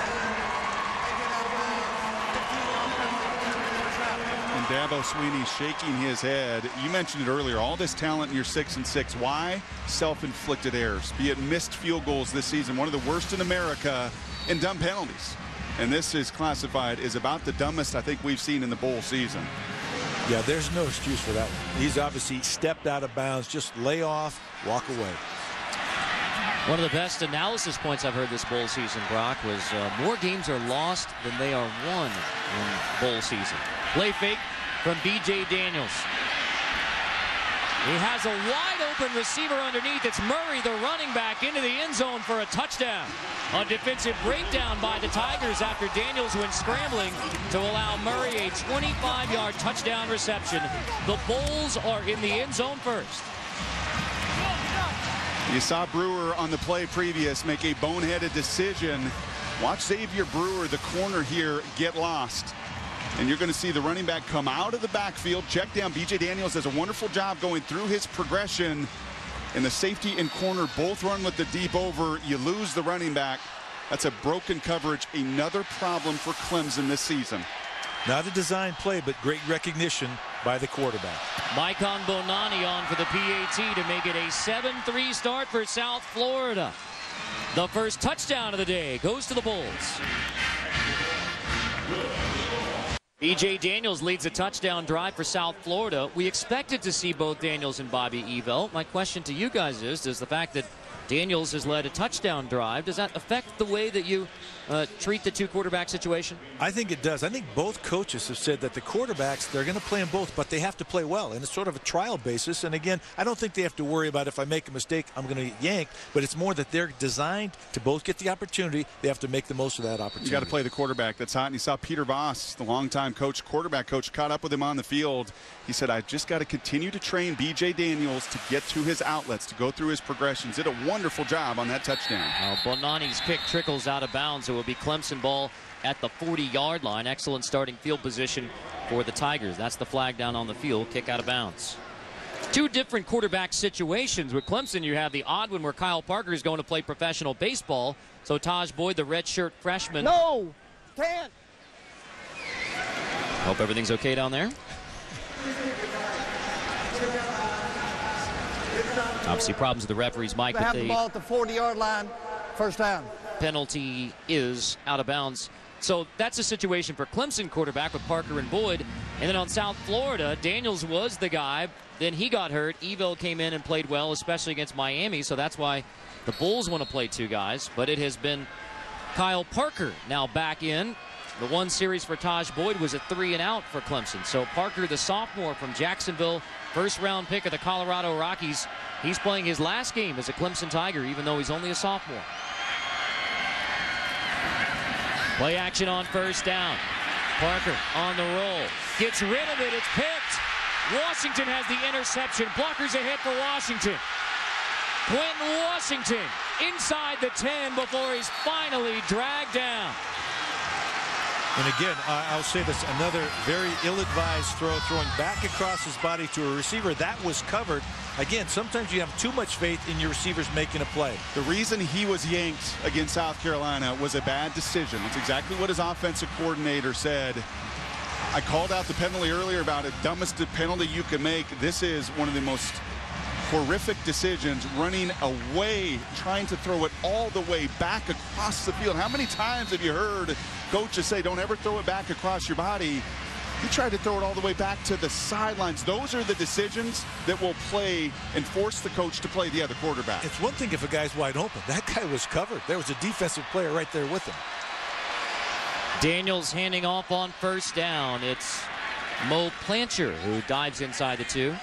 And Dabo Swinney shaking his head. You mentioned it earlier, all this talent in your six and six. Why? Self-inflicted errors, be it missed field goals this season, one of the worst in America, and dumb penalties. And this is classified as about the dumbest I think we've seen in the bowl season. Yeah, there's no excuse for that one. He's obviously stepped out of bounds. Just lay off, walk away. One of the best analysis points I've heard this bowl season, Brock, was uh, more games are lost than they are won in bowl season. Play fake from B J Daniels. He has a wide open receiver underneath. It's Murray, the running back, into the end zone for a touchdown. A defensive breakdown by the Tigers after Daniels went scrambling to allow Murray a twenty-five yard touchdown reception. The Bulls are in the end zone first. You saw Brewer on the play previous make a boneheaded decision. Watch Xavier Brewer, the corner here, get lost. And you're going to see the running back come out of the backfield, check down. B J Daniels does a wonderful job going through his progression. And the safety and corner both run with the deep over. You lose the running back. That's a broken coverage. Another problem for Clemson this season. Not a design play, but great recognition by the quarterback. Maikon Bonani on for the P A T to make it a seven three start for South Florida. The first touchdown of the day goes to the Bulls. B J Daniels leads a touchdown drive for South Florida. We expected to see both Daniels and Bobby Evell. My question to you guys is, does the fact that Daniels has led a touchdown drive, does that affect the way that you uh, treat the two quarterback situation? I think it does. I think both coaches have said that the quarterbacks, they're going to play them both, but they have to play well. And it's sort of a trial basis. And again, I don't think they have to worry about if I make a mistake, I'm going to get yanked. But it's more that they're designed to both get the opportunity. They have to make the most of that opportunity. You got to play the quarterback that's hot. And you saw Peter Voss, the longtime coach, quarterback coach, caught up with him on the field. He said, I've just got to continue to train B J Daniels to get to his outlets, to go through his progressions. Did a wonderful job on that touchdown. Now, Bonani's kick trickles out of bounds. It will be Clemson ball at the forty yard line. Excellent starting field position for the Tigers. That's the flag down on the field. Kick out of bounds. Two different quarterback situations. With Clemson, you have the odd one where Kyle Parker is going to play professional baseball. So Taj Boyd, the redshirt freshman. No, can't. Hope everything's okay down there. Obviously problems with the referees, Mike. They have the the ball at the forty yard line. First down. Penalty is out of bounds. So that's a situation for Clemson quarterback with Parker and Boyd. And then on South Florida, Daniels was the guy. Then he got hurt. Evell came in and played well, especially against Miami. So that's why the Bulls want to play two guys. But it has been Kyle Parker now back in. The one series for Taj Boyd was a three and out for Clemson. So Parker, the sophomore from Jacksonville, first round pick of the Colorado Rockies. He's playing his last game as a Clemson Tiger, even though he's only a sophomore. Play action on first down. Parker on the roll. Gets rid of it. It's picked. Washington has the interception. Blockers ahead for Washington. Quentin Washington inside the ten before he's finally dragged down. And again, I'll say this, another very ill-advised throw, throwing back across his body to a receiver. That was covered. Again, sometimes you have too much faith in your receivers making a play. The reason he was yanked against South Carolina was a bad decision. That's exactly what his offensive coordinator said. I called out the penalty earlier about it. Dumbest penalty you can make. This is one of the most horrific decisions, running away, trying to throw it all the way back across the field. How many times have you heard coaches say, don't ever throw it back across your body? He tried to throw it all the way back to the sidelines. Those are the decisions that will play and force the coach to play the other quarterback. It's one thing if a guy's wide open. That guy was covered. There was a defensive player right there with him. Daniels handing off on first down. It's Mo Plancher who dives inside the two.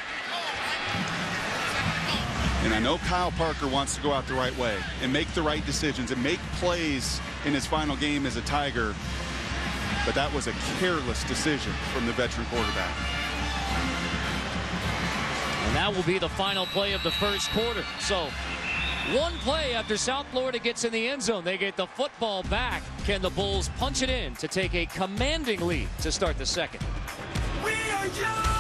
And I know Kyle Parker wants to go out the right way and make the right decisions and make plays in his final game as a Tiger. But that was a careless decision from the veteran quarterback. And that will be the final play of the first quarter. So one play after South Florida gets in the end zone, they get the football back. Can the Bulls punch it in to take a commanding lead to start the second? We are young.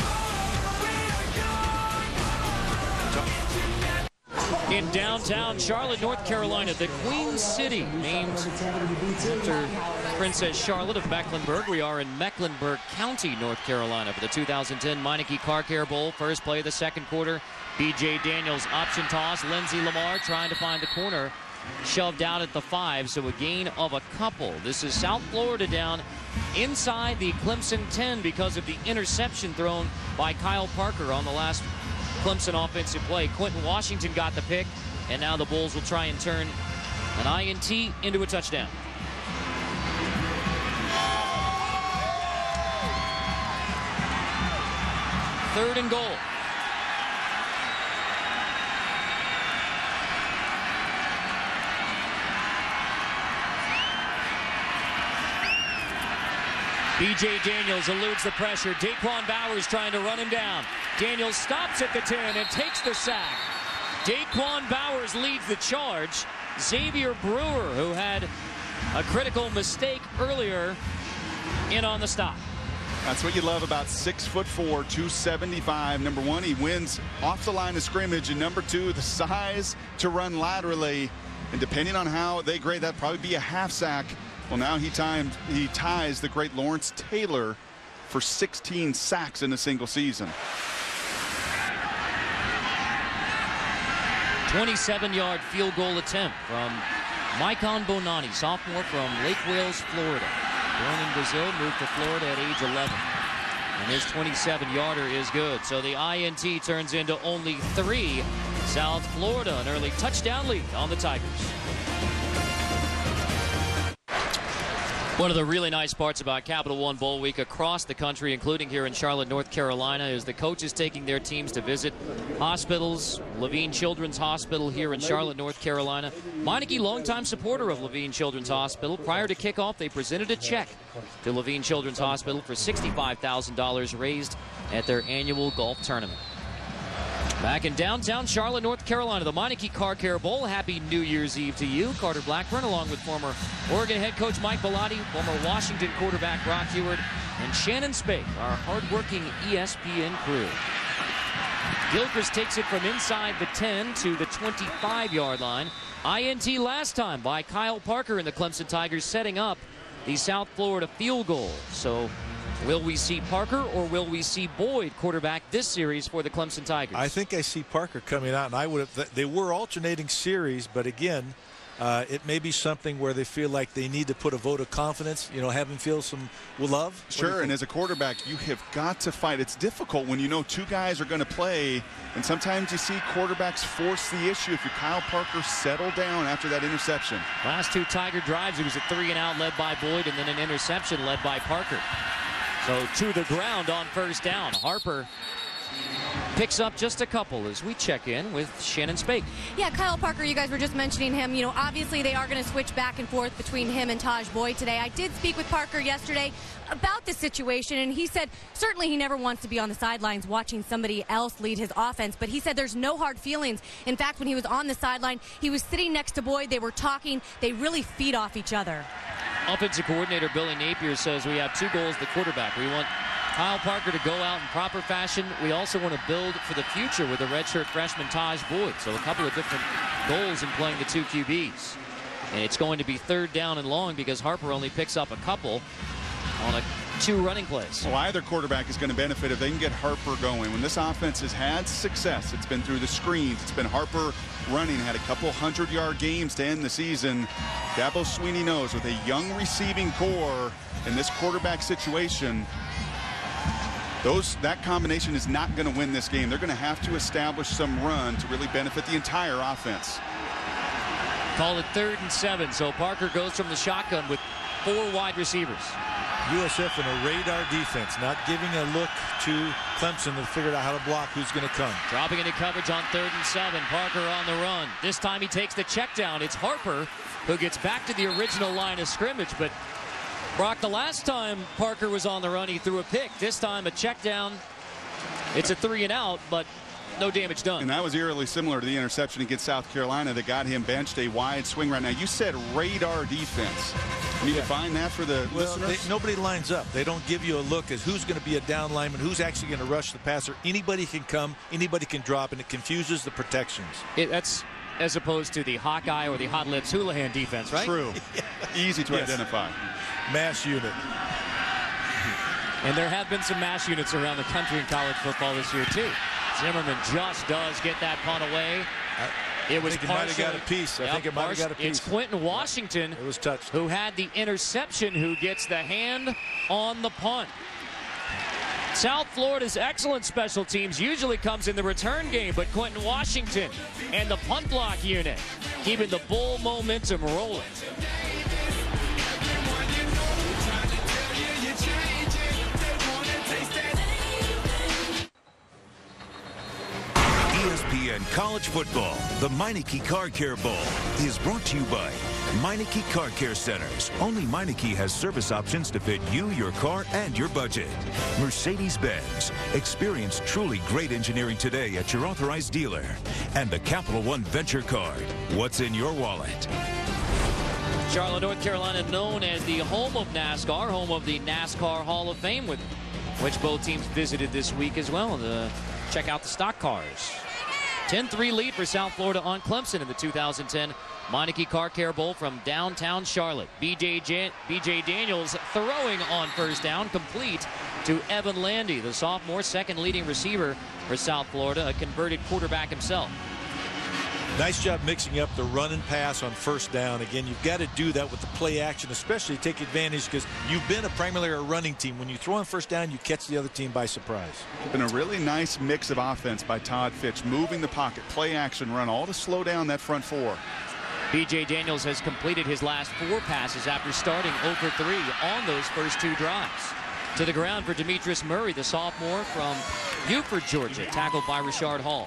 In downtown Charlotte, North Carolina, the Queen City, named after Princess Charlotte of Mecklenburg. We are in Mecklenburg County, North Carolina, for the two thousand ten Meineke Car Care Bowl. First play of the second quarter. B J Daniels option toss. Lindsey Lamar trying to find the corner. Shoved out at the five, so a gain of a couple. This is South Florida down inside the Clemson ten because of the interception thrown by Kyle Parker on the last Clemson offensive play. Quentin Washington got the pick, and now the Bulls will try and turn an I N T into a touchdown. Third and goal. B J Daniels eludes the pressure. Daquan Bowers trying to run him down. Daniels stops at the ten and takes the sack. Daquan Bowers leads the charge. Xavier Brewer, who had a critical mistake earlier, in on the stop. That's what you love about six foot four, two seventy-five. Number one, he wins off the line of scrimmage, and number two, the size to run laterally. And depending on how they grade that, probably be a half sack. Well, now he timed he ties the great Lawrence Taylor for sixteen sacks in a single season. twenty-seven yard field goal attempt from Micon Bonani, sophomore from Lake Wales, Florida. Born in Brazil, moved to Florida at age eleven. And his twenty-seven yarder is good. So the I N T turns into only three. South Florida, an early touchdown lead on the Tigers. One of the really nice parts about Capital One Bowl Week across the country, including here in Charlotte, North Carolina, is the coaches taking their teams to visit hospitals. Levine Children's Hospital here in Charlotte, North Carolina. Meineke, longtime supporter of Levine Children's Hospital. Prior to kickoff, they presented a check to Levine Children's Hospital for sixty-five thousand dollars raised at their annual golf tournament. Back in downtown Charlotte, North Carolina, the Meineke Car Care Bowl. Happy New Year's Eve to you. Carter Blackburn, along with former Oregon head coach Mike Bellotti, former Washington quarterback Brock Heward, and Shannon Spake, our hardworking E S P N crew. Gilchrist takes it from inside the ten to the twenty-five yard line. I N T last time by Kyle Parker and the Clemson Tigers, setting up the South Florida field goal. So will we see Parker or will we see Boyd quarterback this series for the Clemson Tigers? I think I see Parker coming out, and I would have. They were alternating series, but again, uh, it may be something where they feel like they need to put a vote of confidence. You know, have him feel some love. Sure, and as a quarterback, you have got to fight. It's difficult when you know two guys are going to play, and sometimes you see quarterbacks force the issue. If you're Kyle Parker, settle down after that interception. Last two Tiger drives, it was a three and out led by Boyd, and then an interception led by Parker. So to the ground on first down. Harper picks up just a couple as we check in with Shannon Spake. Yeah, Kyle Parker, you guys were just mentioning him. You know, obviously they are going to switch back and forth between him and Taj Boyd today. I did speak with Parker yesterday about the situation, and he said certainly he never wants to be on the sidelines watching somebody else lead his offense, but he said there's no hard feelings. In fact, when he was on the sideline, he was sitting next to Boyd. They were talking. They really feed off each other. Offensive coordinator Billy Napier says we have two goals, the quarterback. We want Kyle Parker to go out in proper fashion. We also want to build for the future with a redshirt freshman Taj Boyd. So a couple of different goals in playing the two Q Bs. And it's going to be third down and long because Harper only picks up a couple on a two running plays. Well, either quarterback is going to benefit if they can get Harper going. When this offense has had success, it's been through the screens. It's been Harper running, had a couple hundred-yard games to end the season. Dabo Swinney knows with a young receiving core in this quarterback situation, those that combination is not going to win this game. They're going to have to establish some run to really benefit the entire offense. Call it third and seven. So Parker goes from the shotgun with four wide receivers. U S F in a radar defense, not giving a look to Clemson to figure out how to block who's going to come. Dropping into coverage on third and seven. Parker on the run. This time he takes the check down. It's Harper who gets back to the original line of scrimmage. But Brock, the last time Parker was on the run, he threw a pick. This time a check down. It's a three and out, but no damage done. And that was eerily similar to the interception against South Carolina that got him benched, a wide swing right now. You said radar defense. Can you yeah. define that for the well, listeners? They, nobody lines up. They don't give you a look as who's going to be a down lineman, who's actually going to rush the passer. Anybody can come, anybody can drop, and it confuses the protections. It, that's as opposed to the Hawkeye or the Hot Lips Houlihan defense, right? True. yeah. Easy to yes. identify. Mass unit. And there have been some mass units around the country in college football this year, too. Zimmerman just does get that punt away. I, it was I think it might have got a piece. I yep, think it might have got a piece. It's Quentin Washington it was touched. who had the interception, who gets the hand on the punt. South Florida's excellent special teams usually comes in the return game, but Quentin Washington and the punt block unit keeping the Bull momentum rolling. E S P N College Football, the Meineke Car Care Bowl, is brought to you by Meineke Car Care Centers. Only Meineke has service options to fit you, your car, and your budget. Mercedes-Benz. Experience truly great engineering today at your authorized dealer. And the Capital One Venture Card. What's in your wallet? Charlotte, North Carolina, known as the home of NASCAR, home of the NASCAR Hall of Fame, with which both teams visited this week as well to check out the stock cars. ten three lead for South Florida on Clemson in the two thousand ten Meineke Car Care Bowl from downtown Charlotte. B J Jan B J Daniels throwing on first down, complete to Evan Landy, the sophomore, second leading receiver for South Florida, a converted quarterback himself. Nice job mixing up the run and pass on first down. Again, you've got to do that with the play action, especially take advantage because you've been a primarily a running team. When you throw on first down, you catch the other team by surprise. Been a really nice mix of offense by Todd Fitch, moving the pocket, play action, run, all to slow down that front four. B J Daniels has completed his last four passes after starting oh for three on those first two drives. To the ground for Demetrius Murray, the sophomore from Buford, Georgia, tackled by Richard Hall.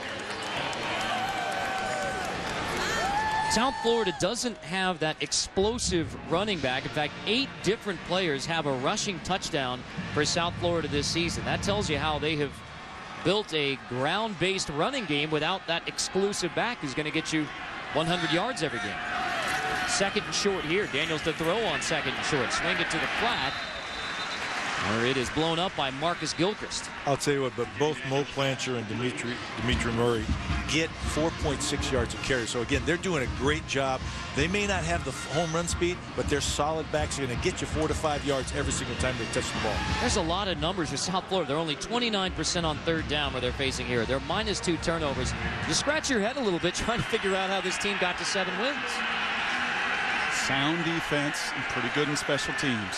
South Florida doesn't have that explosive running back. In fact, eight different players have a rushing touchdown for South Florida this season. That tells you how they have built a ground-based running game without that exclusive back who's going to get you one hundred yards every game. Second and short here. Daniels to throw on second and short. Swing it to the flat, where it is blown up by Marcus Gilchrist. I'll tell you what, but both Mo Plancher and Dimitri, Dimitri Murray get four point six yards of carry. So again, they're doing a great job. They may not have the home run speed, but they're solid backs. They're going to get you four to five yards every single time they touch the ball. There's a lot of numbers for South Florida. They're only twenty-nine percent on third down where they're facing here. They're minus two turnovers. You scratch your head a little bit trying to figure out how this team got to seven wins. Sound defense and pretty good in special teams.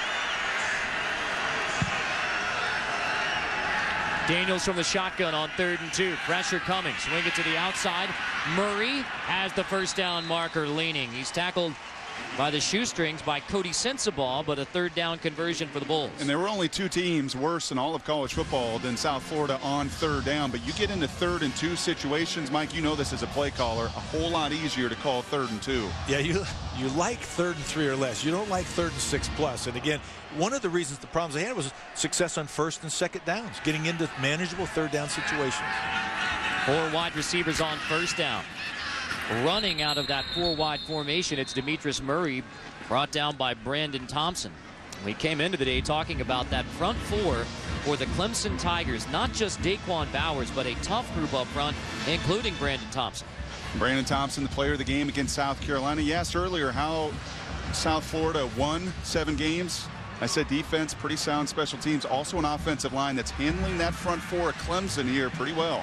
Daniels from the shotgun on third and two. Pressure coming. Swing it to the outside. Murray has the first down marker leaning. He's tackled by the shoestrings by Cody Sensabaugh, but a third down conversion for the Bulls. And there were only two teams worse in all of college football than South Florida on third down. But you get into third and two situations, Mike, you know this as a play caller, a whole lot easier to call third and two. Yeah, you you like third and three or less. You don't like third and six plus. And again, one of the reasons the problems they had was success on first and second downs, getting into manageable third down situations. Four wide receivers on first down. Running out of that four wide formation, it's Demetrius Murray, brought down by Brandon Thompson. We came into the day talking about that front four for the Clemson Tigers. Not just Daquan Bowers, but a tough group up front, including Brandon Thompson. Brandon Thompson, the player of the game against South Carolina. You asked earlier how South Florida won seven games. I said defense, pretty sound special teams. Also an offensive line that's handling that front four at Clemson here pretty well.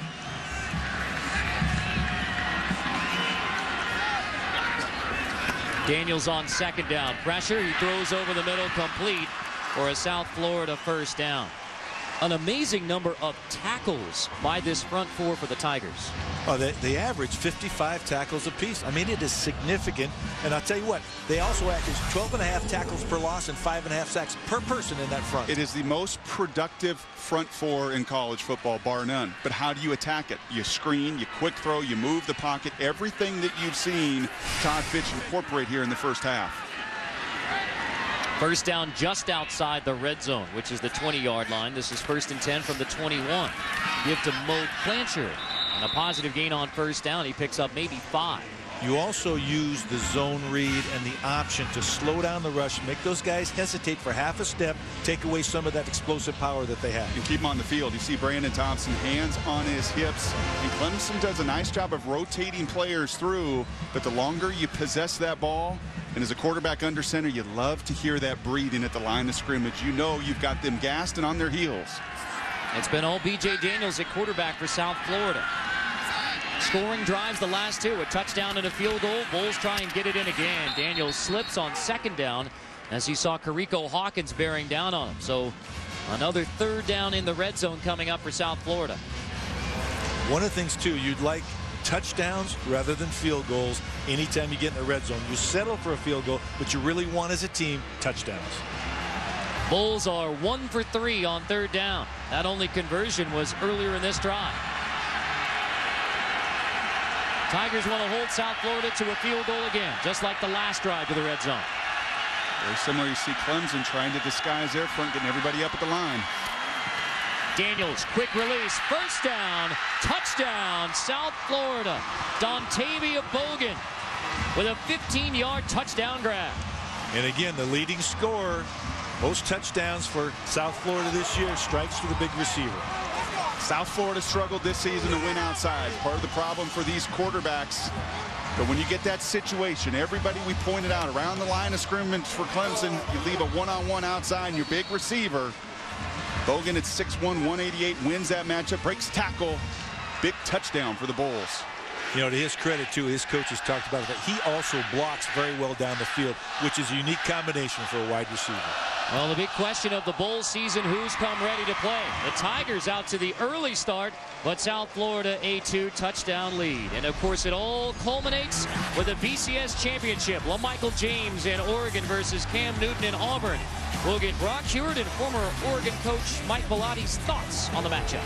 Daniels on second down. Pressure. He throws over the middle, complete for a South Florida first down. An amazing number of tackles by this front four for the Tigers. Oh, they, they average fifty-five tackles apiece. I mean, it is significant. And I'll tell you what, they also average twelve and a half tackles per loss and five and a half sacks per person in that front. It is the most productive front four in college football, bar none. But how do you attack it? You screen, you quick throw, you move the pocket. Everything that you've seen Todd Fitch incorporate here in the first half. First down just outside the red zone, which is the twenty yard line. This is first and ten from the twenty-one. Give to Mo Blanchard. And a positive gain on first down. He picks up maybe five. You also use the zone read and the option to slow down the rush, make those guys hesitate for half a step, take away some of that explosive power that they have. And keep them on the field. You see Brandon Thompson, hands on his hips. And Clemson does a nice job of rotating players through, but the longer you possess that ball, and as a quarterback under center, you love to hear that breathing at the line of scrimmage. You know you've got them gassed and on their heels. It's been all B J Daniels at quarterback for South Florida. Scoring drives the last two, a touchdown and a field goal. Bulls try and get it in again. Daniels slips on second down as he saw Carrico Hawkins bearing down on him. So another third down in the red zone coming up for South Florida. One of the things, too, you'd like touchdowns rather than field goals anytime you get in the red zone. You settle for a field goal, but you really want as a team touchdowns. Bulls are one for three on third down. That only conversion was earlier in this drive. Tigers want to hold South Florida to a field goal again, just like the last drive to the red zone. Very similar. You see Clemson trying to disguise their front, getting everybody up at the line. Daniels, quick release, first down, touchdown, South Florida. Dontavia Bogan with a fifteen yard touchdown grab. And again, the leading scorer, most touchdowns for South Florida this year, strikes to the big receiver. South Florida struggled this season to win outside. Part of the problem for these quarterbacks. But when you get that situation, everybody we pointed out around the line of scrimmage for Clemson, you leave a one-on-one outside and your big receiver. Bogan at six one, one eighty-eight, wins that matchup, breaks tackle. Big touchdown for the Bulls. You know, to his credit, too, his coaches talked about that. He also blocks very well down the field, which is a unique combination for a wide receiver. Well, the big question of the Bulls season, who's come ready to play? The Tigers out to the early start, but South Florida a two touchdown lead. And, of course, it all culminates with a B C S championship. LaMichael James in Oregon versus Cam Newton in Auburn. We'll get Brock Hewitt and former Oregon coach Mike Belotti's thoughts on the matchup.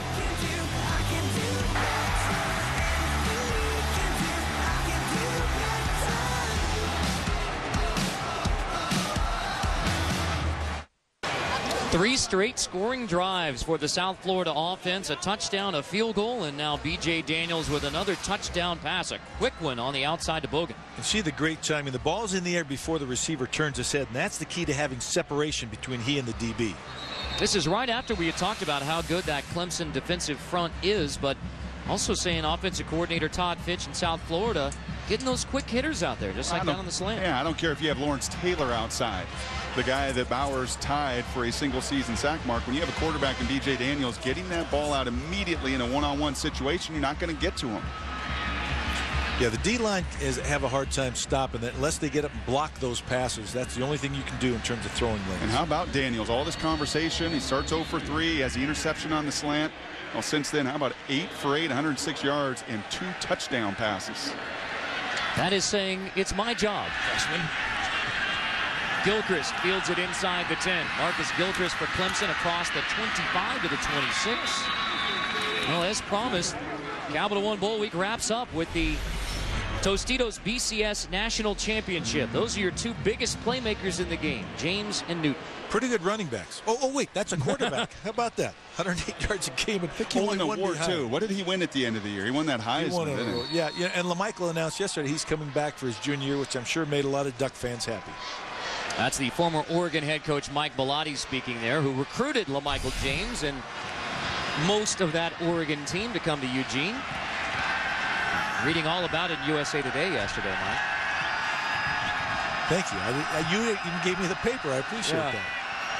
Three straight scoring drives for the South Florida offense, a touchdown, a field goal, and now B J Daniels with another touchdown pass, a quick one on the outside to Bogan. And see the great timing. The ball's in the air before the receiver turns his head, and that's the key to having separation between he and the D B. This is right after we had talked about how good that Clemson defensive front is, but also saying offensive coordinator Todd Fitch in South Florida getting those quick hitters out there, just like down on the slant. Yeah, I don't care if you have Lawrence Taylor outside, the guy that Bowers tied for a single season sack mark. When you have a quarterback in B J Daniels getting that ball out immediately in a one-on-one situation, you're not going to get to him. Yeah, the D-line is have a hard time stopping that unless they get up and block those passes. That's the only thing you can do in terms of throwing lanes. And how about Daniels? All this conversation, he starts oh for three, he has the interception on the slant. Well, since then, how about eight for eight, one hundred six yards and two touchdown passes? That is saying it's my job, freshman. Gilchrist fields it inside the ten. Marcus Gilchrist for Clemson across the twenty-five to the twenty-six. Well, as promised, Capital One Bowl Week wraps up with the Tostitos B C S National Championship. Those are your two biggest playmakers in the game, James and Newton. Pretty good running backs. Oh, oh wait, that's a quarterback. How about that? one hundred eight yards a game. And he won the award too. What did he win at the end of the year? He won that Heisman, didn't he? Yeah, yeah, and LaMichael announced yesterday he's coming back for his junior year, which I'm sure made a lot of Duck fans happy. That's the former Oregon head coach Mike Bellotti speaking there, who recruited LaMichael James and most of that Oregon team to come to Eugene. Reading all about it in U S A Today yesterday, Mike. Thank you. I, I, you even gave me the paper. I appreciate yeah. that.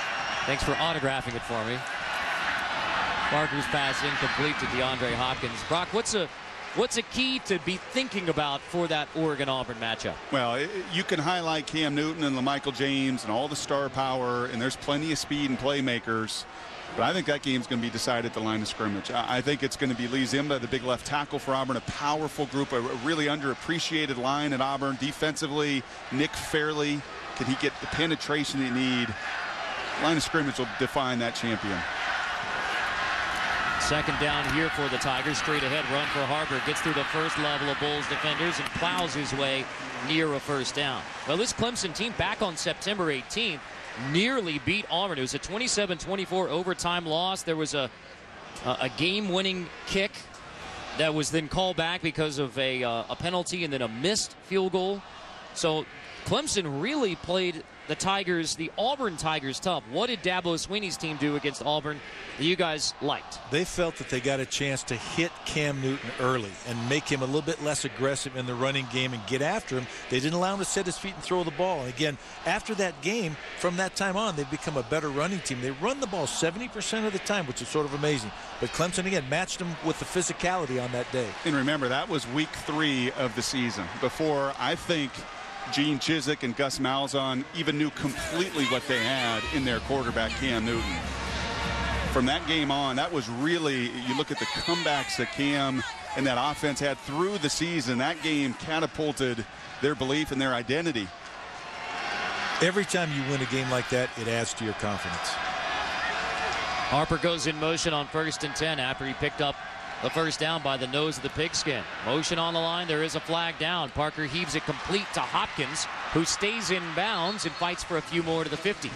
Thanks for autographing it for me. Parker's pass incomplete to DeAndre Hopkins. Brock, what's a what's a key to be thinking about for that Oregon-Auburn matchup? Well, it, you can highlight Cam Newton and LaMichael James and all the star power, and there's plenty of speed and playmakers. But I think that game's going to be decided at the line of scrimmage. I, I think it's going to be Lee Zimba, the big left tackle for Auburn, a powerful group, a, a really underappreciated line at Auburn. Defensively, Nick Fairley, can he get the penetration they need? Line of scrimmage will define that champion. Second down here for the Tigers. Straight ahead run for Harper. Gets through the first level of Bulls defenders and plows his way near a first down. Well, this Clemson team back on September eighteenth nearly beat Auburn. It was a twenty-seven twenty-four overtime loss. There was a, a, a game-winning kick that was then called back because of a, uh, a penalty and then a missed field goal. So Clemson really played the Tigers, the Auburn Tigers, tough. What did Dabo Swinney's team do against Auburn that you guys liked? They felt that they got a chance to hit Cam Newton early and make him a little bit less aggressive in the running game and get after him. They didn't allow him to set his feet and throw the ball. And again, after that game, from that time on, they've become a better running team. They run the ball seventy percent of the time, which is sort of amazing. But Clemson, again, matched them with the physicality on that day. And remember, that was week three of the season. Before, I think, Gene Chizik and Gus Malzahn even knew completely what they had in their quarterback, Cam Newton. From that game on, that was really, you look at the comebacks that Cam and that offense had through the season, that game catapulted their belief and their identity. Every time you win a game like that, it adds to your confidence. Harper goes in motion on first and ten after he picked up the first down by the nose of the pigskin. Motion on the line. There is a flag down. Parker heaves it complete to Hopkins, who stays in bounds and fights for a few more to the fifty.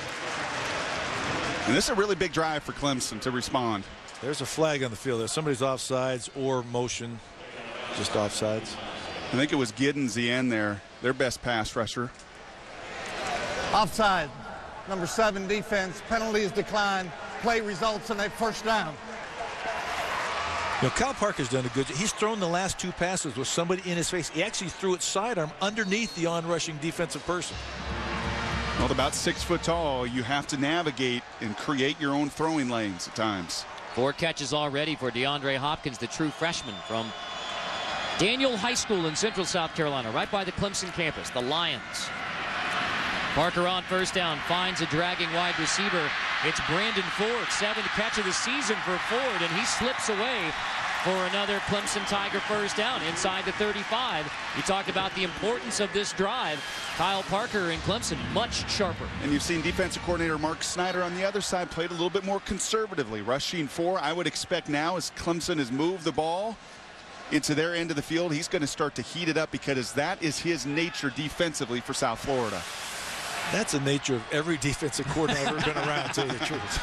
And this is a really big drive for Clemson to respond. There's a flag on the field. There's somebody's offsides or motion, just offsides. I think it was Giddens, the end there, their best pass rusher. Offside. Number seven defense. Penalty is declined. Play results in a first down. You know, Kyle Parker's done a good job. He's thrown the last two passes with somebody in his face. He actually threw it sidearm underneath the on-rushing defensive person. Well, about six foot tall, you have to navigate and create your own throwing lanes at times. Four catches already for DeAndre Hopkins, the true freshman from Daniel High School in Central South Carolina, right by the Clemson campus, the Lions. Parker on first down, finds a dragging wide receiver. It's Brandon Ford, seventh catch of the season for Ford, and he slips away for another Clemson Tiger first down inside the thirty-five. You talked about the importance of this drive. Kyle Parker and Clemson much sharper. And you've seen defensive coordinator Mark Snyder on the other side played a little bit more conservatively. Rushing four, I would expect now as Clemson has moved the ball into their end of the field, he's going to start to heat it up because that is his nature defensively for South Florida. That's the nature of every defensive coordinator I've ever been around, to tell you the truth.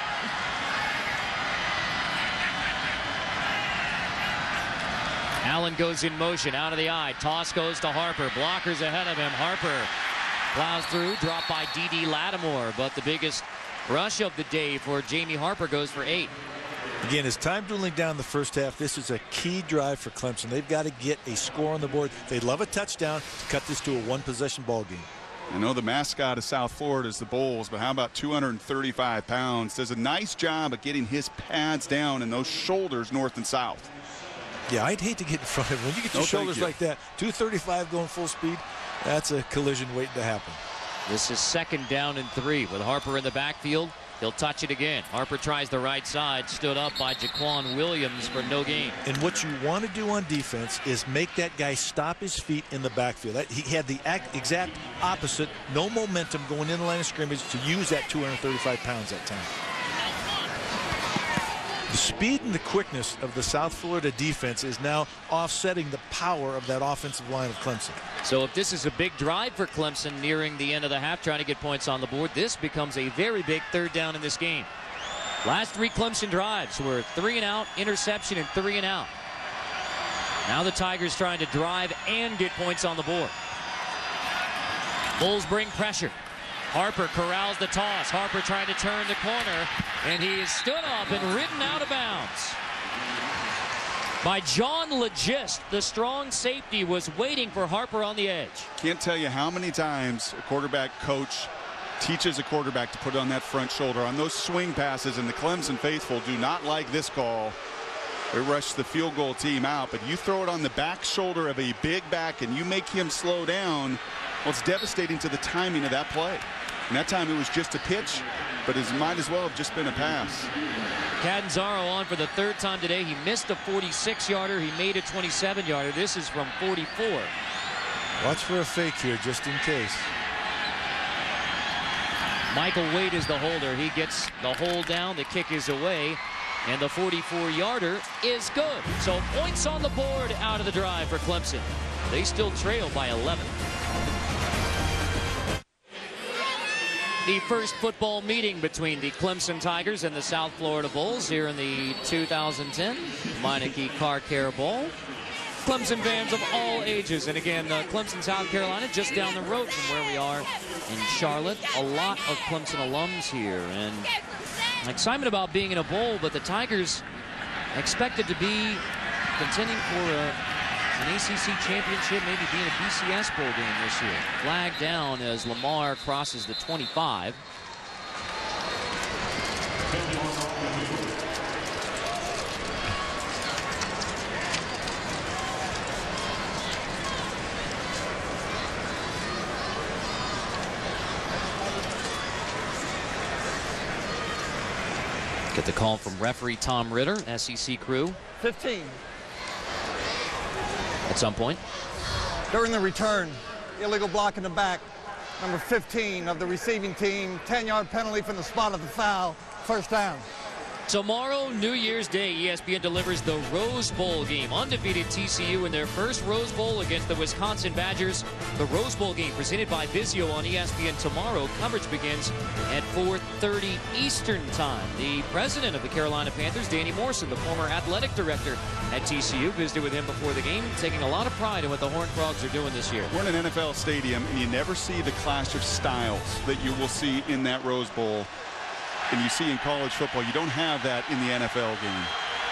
Allen goes in motion, out of the eye. Toss goes to Harper. Blockers ahead of him. Harper plows through, dropped by D D Lattimore. But the biggest rush of the day for Jamie Harper goes for eight. Again, as time dwindling down the first half, this is a key drive for Clemson. They've got to get a score on the board. They'd love a touchdown to cut this to a one-possession ball game. I know the mascot of South Florida is the Bulls, but how about two hundred thirty-five pounds? Does a nice job of getting his pads down and those shoulders north and south. Yeah, I'd hate to get in front of him. When you get your No, shoulders you. like that, two thirty-five going full speed, that's a collision waiting to happen. This is second down and three with Harper in the backfield. He'll touch it again. Harper tries the right side, stood up by Jaquan Williams for no gain. And what you want to do on defense is make that guy stop his feet in the backfield. That, he had the act, exact opposite, no momentum going in the line of scrimmage to use that two hundred thirty-five pounds that time. The speed and the quickness of the South Florida defense is now offsetting the power of that offensive line of Clemson. So if this is a big drive for Clemson nearing the end of the half, trying to get points on the board, this becomes a very big third down in this game. Last three Clemson drives were three and out, interception, and three and out. Now the Tigers trying to drive and get points on the board. Bulls bring pressure. Harper corrals the toss. Harper trying to turn the corner, and he is stood up and ridden out of bounds by John Legist. The strong safety was waiting for Harper on the edge. Can't tell you how many times a quarterback coach teaches a quarterback to put on that front shoulder on those swing passes, and the Clemson faithful do not like this call. They rush the field goal team out, but you throw it on the back shoulder of a big back and you make him slow down, well, it's devastating to the timing of that play. And that time it was just a pitch, but it might as well have just been a pass. Catanzaro on for the third time today. He missed a forty-six yarder. He made a twenty-seven yarder. This is from forty-four. Watch for a fake here just in case. Michael Wade is the holder. He gets the hold down. The kick is away. And the forty-four yarder is good. So points on the board out of the drive for Clemson. They still trail by eleven. The first football meeting between the Clemson Tigers and the South Florida Bulls here in the two thousand ten Meineke Car Care Bowl. Clemson fans of all ages. And again, uh, Clemson, South Carolina, just down the road from where we are in Charlotte. A lot of Clemson alums here. And excitement about being in a bowl, but the Tigers expected to be contending for a, an A C C championship, maybe being a B C S bowl game this year. Flag down as Lamar crosses the twenty-five. Get the call from referee Tom Ritter, S E C crew. fifteen. At some point. During the return, illegal block in the back. Number fifteen of the receiving team. ten yard penalty from the spot of the foul. First down. Tomorrow, New Year's Day, E S P N delivers the Rose Bowl game. Undefeated T C U in their first Rose Bowl against the Wisconsin Badgers. The Rose Bowl game presented by Vizio on E S P N tomorrow. Coverage begins at four thirty Eastern time. The president of the Carolina Panthers, Danny Morrison, the former athletic director at T C U, visited with him before the game, taking a lot of pride in what the Horned Frogs are doing this year. We're in an N F L stadium, and you never see the clash of styles that you will see in that Rose Bowl. And you see in college football, you don't have that in the N F L game.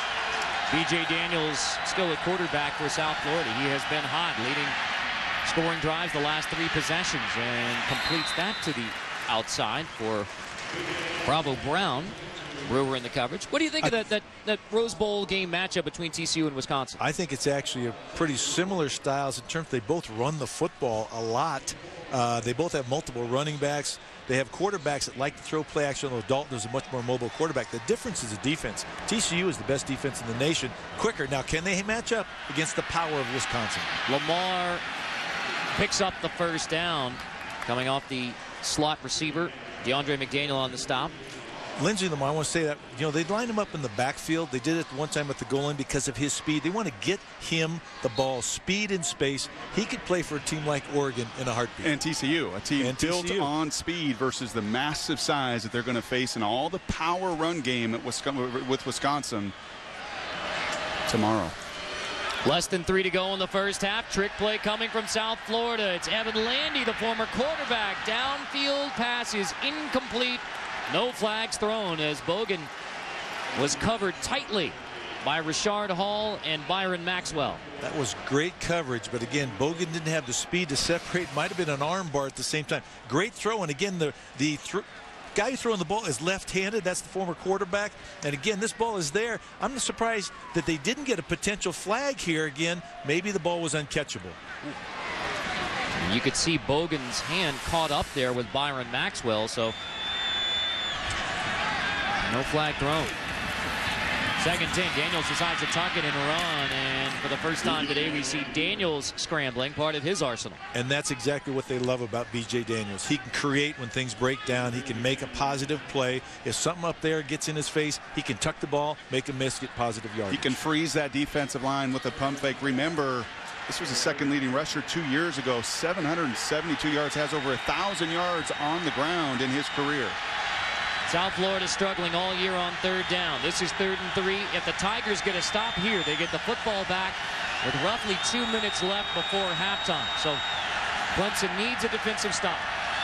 B J Daniels still at quarterback for South Florida. He has been hot, leading scoring drives the last three possessions, and completes that to the outside for Bravo Brown. Brewer in the coverage. What do you think I, of that, that that Rose Bowl game matchup between T C U and Wisconsin? I think it's actually a pretty similar styles in terms they both run the football a lot. Uh, they both have multiple running backs. They have quarterbacks that like to throw play action, although Dalton is a much more mobile quarterback. The difference is the defense. T C U is the best defense in the nation. Quicker. Now, can they match up against the power of Wisconsin? Lamar picks up the first down, coming off the slot receiver. DeAndre McDaniel on the stop. Lindsey Lamar, I want to say that, you know, they lined him up in the backfield. They did it one time at the goal line because of his speed. They want to get him the ball, speed in space. He could play for a team like Oregon in a heartbeat. And T C U, a team and built T C U. on speed versus the massive size that they're going to face in all the power run game at Wisconsin, with Wisconsin tomorrow. Less than three to go in the first half. Trick play coming from South Florida. It's Evan Landy, the former quarterback. Downfield pass is incomplete. No flags thrown as Bogan was covered tightly by Rashard Hall and Byron Maxwell. That was great coverage, but again, Bogan didn't have the speed to separate. Might have been an arm bar at the same time. Great throw, and again, the the th guy who's throwing the ball is left-handed. That's the former quarterback. And again, this ball is there. I'm surprised that they didn't get a potential flag here again. Maybe the ball was uncatchable. You could see Bogan's hand caught up there with Byron Maxwell, so no flag thrown. Second ten, Daniels decides to tuck it and run, and for the first time today we see Daniels scrambling, part of his arsenal. And that's exactly what they love about B J Daniels. He can create when things break down. He can make a positive play. If something up there gets in his face, he can tuck the ball, make a miss, get positive yardage. He can freeze that defensive line with a pump fake. Remember, this was the second leading rusher two years ago. seven hundred seventy-two yards, has over one thousand yards on the ground in his career. South Florida struggling all year on third down. This is third and three. If the Tigers get a stop here, they get the football back with roughly two minutes left before halftime. So Clemson needs a defensive stop.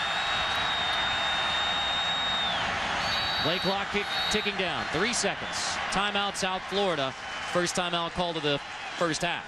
Play clock tick, ticking down. Three seconds. Timeout, South Florida. First timeout call to the first half.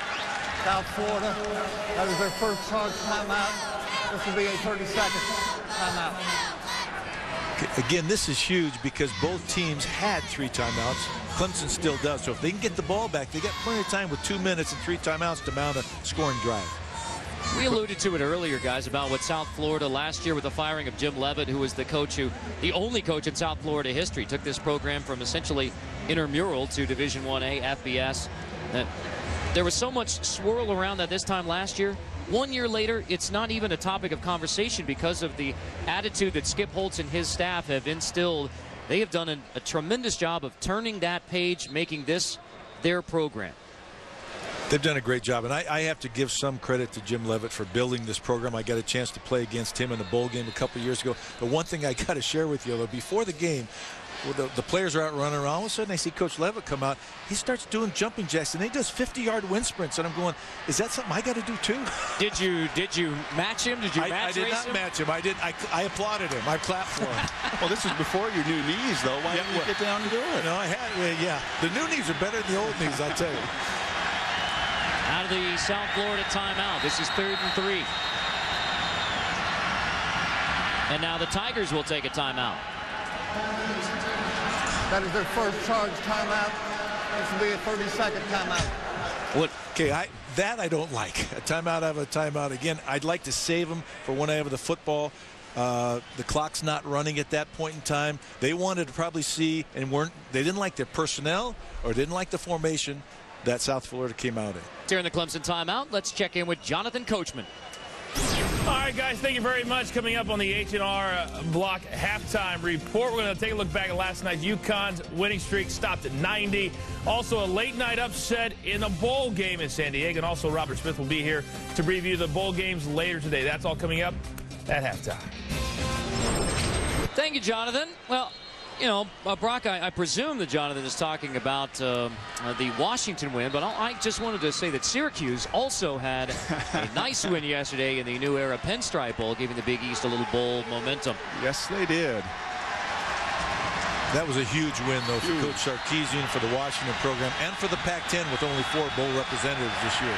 South Florida, that is their first charge timeout. This will be a thirty seconds. Timeout. Again, this is huge because both teams had three timeouts. Clemson still does. So if they can get the ball back, they got plenty of time with two minutes and three timeouts to mount a scoring drive. We alluded to it earlier, guys, about what South Florida last year with the firing of Jim Leavitt, who was the coach who, the only coach in South Florida history, took this program from essentially intramural to Division one A, F B S. That there was so much swirl around that this time last year. One year later, it's not even a topic of conversation because of the attitude that Skip Holtz and his staff have instilled. They have done a, a tremendous job of turning that page, making this their program. They've done a great job, and I, I have to give some credit to Jim Leavitt for building this program. I got a chance to play against him in a bowl game a couple years ago. The one thing I got to share with you, though, before the game, well, the, the players are out running around. All of a sudden, I see Coach Leavitt come out. He starts doing jumping jacks, and he does fifty-yard wind sprints. And I'm going, is that something I got to do too? Did you did you match him? Did you I, match I did race not him? match him. I did. I, I applauded him. I clapped for him. Well, this is before your new knees, though. Why Yeah, didn't you well, get down and do it? No, I had. Uh, yeah, the new knees are better than the old knees, I tell you. Out of the South Florida timeout. This is third and three. And now the Tigers will take a timeout. That is their first charge timeout. This will be a thirty-second timeout. What? Okay, I that I don't like. A timeout out of a timeout. Again, I'd like to save them for when I have the football. Uh, the clock's not running at that point in time. They wanted to probably see and weren't. They didn't like their personnel or didn't like the formation that South Florida came out in. During the Clemson timeout, let's check in with Jonathan Coachman. All right, guys, thank you very much. Coming up on the H and R Block halftime report, we're going to take a look back at last night's UConn's winning streak stopped at ninety. Also, a late-night upset in a bowl game in San Diego. And also, Robert Smith will be here to preview the bowl games later today. That's all coming up at halftime. Thank you, Jonathan. Well, you know, uh, Brock, I, I presume that Jonathan is talking about uh, uh, the Washington win, but I'll, I just wanted to say that Syracuse also had a nice win yesterday in the New Era Pinstripe Bowl, giving the Big East a little bowl momentum. Yes, they did. That was a huge win, though, for Coach Sarkisian, for the Washington program, and for the Pac ten with only four bowl representatives this year.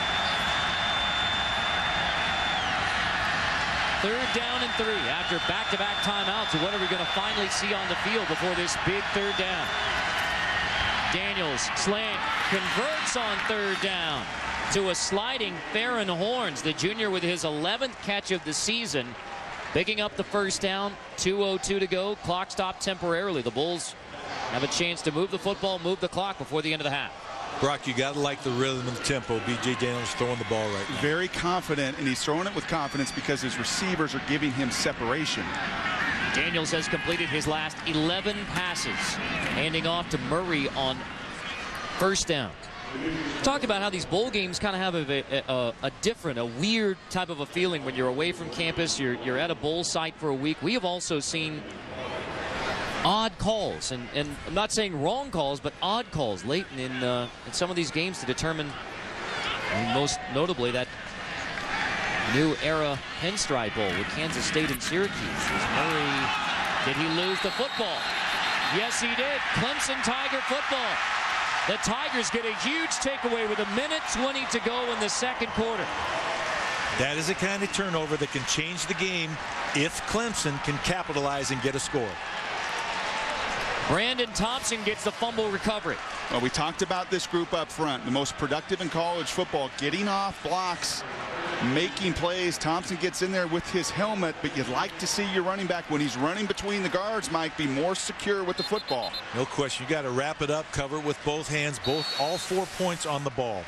Third down and three after back-to-back timeouts. What are we going to finally see on the field before this big third down? Daniels slant converts on third down to a sliding Farron Horns, the junior with his eleventh catch of the season. Picking up the first down, two oh two to go. Clock stopped temporarily. The Bulls have a chance to move the football, move the clock before the end of the half. Brock, you got to like the rhythm and the tempo. B J Daniels throwing the ball right now. Very confident, and he's throwing it with confidence because his receivers are giving him separation. Daniels has completed his last eleven passes, handing off to Murray on first down. Talked about how these bowl games kind of have a, a, a different, a weird type of a feeling when you're away from campus, you're, you're at a bowl site for a week. We have also seen odd calls, and, and I'm not saying wrong calls, but odd calls late in, uh, in some of these games to determine, and most notably, that New Era Pinstripe Bowl with Kansas State and Syracuse. Was Murray, did he lose the football? Yes, he did. Clemson Tiger football. The Tigers get a huge takeaway with a minute twenty to go in the second quarter. That is a kind of turnover that can change the game if Clemson can capitalize and get a score. Brandon Thompson gets the fumble recovery. Well, we talked about this group up front, the most productive in college football, getting off blocks, making plays. Thompson gets in there with his helmet, but you'd like to see your running back, when he's running between the guards, Mike, be more secure with the football. No question. You got to wrap it up, cover it with both hands, both all four points on the ball.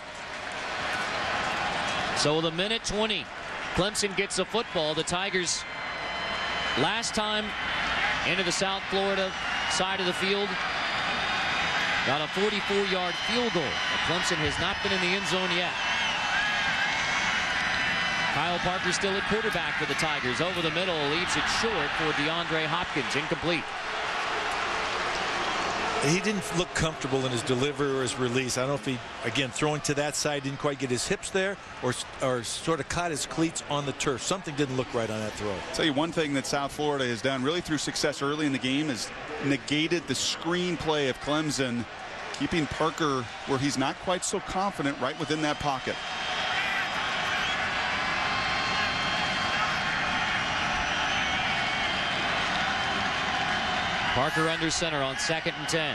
So the minute twenty, Clemson gets the football. The Tigers last time into the South Florida side of the field got a forty-four yard field goal. But Clemson has not been in the end zone yet. Kyle Parker still at quarterback for the Tigers. Over the middle, leaves it short for DeAndre Hopkins. Incomplete. He didn't look comfortable in his delivery or his release. I don't know if he, again, throwing to that side, didn't quite get his hips there, or, or sort of caught his cleats on the turf. Something didn't look right on that throw. I'll tell you one thing that South Florida has done really through success early in the game is negated the screen play of Clemson, keeping Parker where he's not quite so confident right within that pocket. Parker under center on second and ten.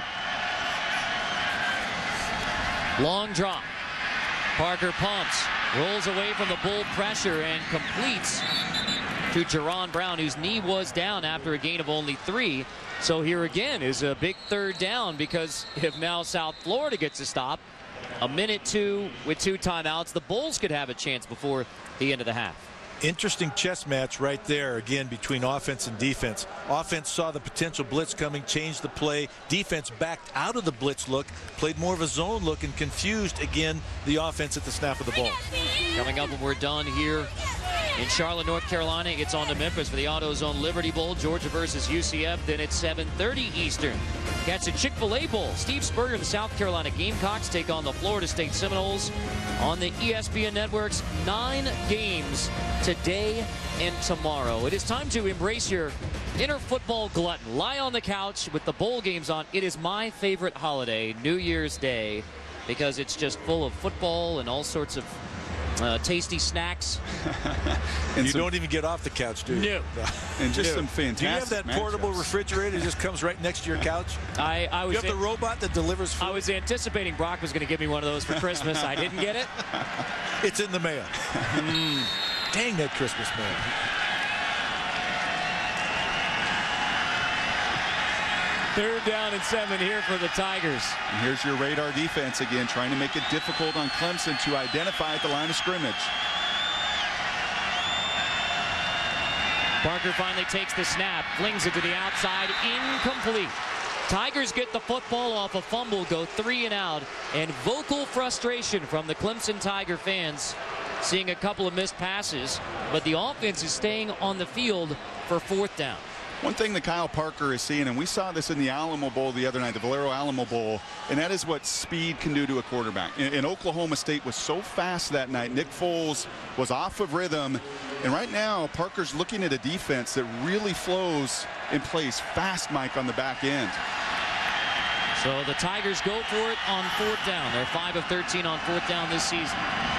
Long drop. Parker pumps, rolls away from the Bull pressure and completes to Jerron Brown, whose knee was down after a gain of only three. So here again is a big third down, because if now South Florida gets a stop, a minute two with two timeouts, the Bulls could have a chance before the end of the half. Interesting chess match right there again between offense and defense. Offense saw the potential blitz coming, changed the play. Defense backed out of the blitz look, played more of a zone look, and confused again the offense at the snap of the ball. Coming up when we're done here in Charlotte, North Carolina, it's on to Memphis for the AutoZone Liberty Bowl. Georgia versus U C F. Then it's seven thirty Eastern. Catch the Chick-fil-A Bowl. Steve Spurrier and the South Carolina Gamecocks take on the Florida State Seminoles on the E S P N networks. Nine games today and tomorrow. It is time to embrace your inner football glutton. Lie on the couch with the bowl games on. It is my favorite holiday, New Year's Day, because it's just full of football and all sorts of Uh, tasty snacks. And you some, don't even get off the couch, do you? No. And just no. some fantastic Do you have that portable matchups. refrigerator that just comes right next to your couch? I, I was you have the robot that delivers food? I was anticipating Brock was going to give me one of those for Christmas. I didn't get it. It's in the mail. mm. Dang that Christmas mail. Third down and seven here for the Tigers. And here's your radar defense again, trying to make it difficult on Clemson to identify at the line of scrimmage. Parker finally takes the snap, flings it to the outside, incomplete. Tigers get the football off a fumble, go three and out, and vocal frustration from the Clemson Tiger fans, seeing a couple of missed passes, but the offense is staying on the field for fourth down. One thing that Kyle Parker is seeing, and we saw this in the Alamo Bowl the other night, the Valero Alamo Bowl, and that is what speed can do to a quarterback. And, and Oklahoma State was so fast that night. Nick Foles was off of rhythm. And right now, Parker's looking at a defense that really flows and plays fast, Mike, on the back end. So the Tigers go for it on fourth down. They're five of thirteen on fourth down this season.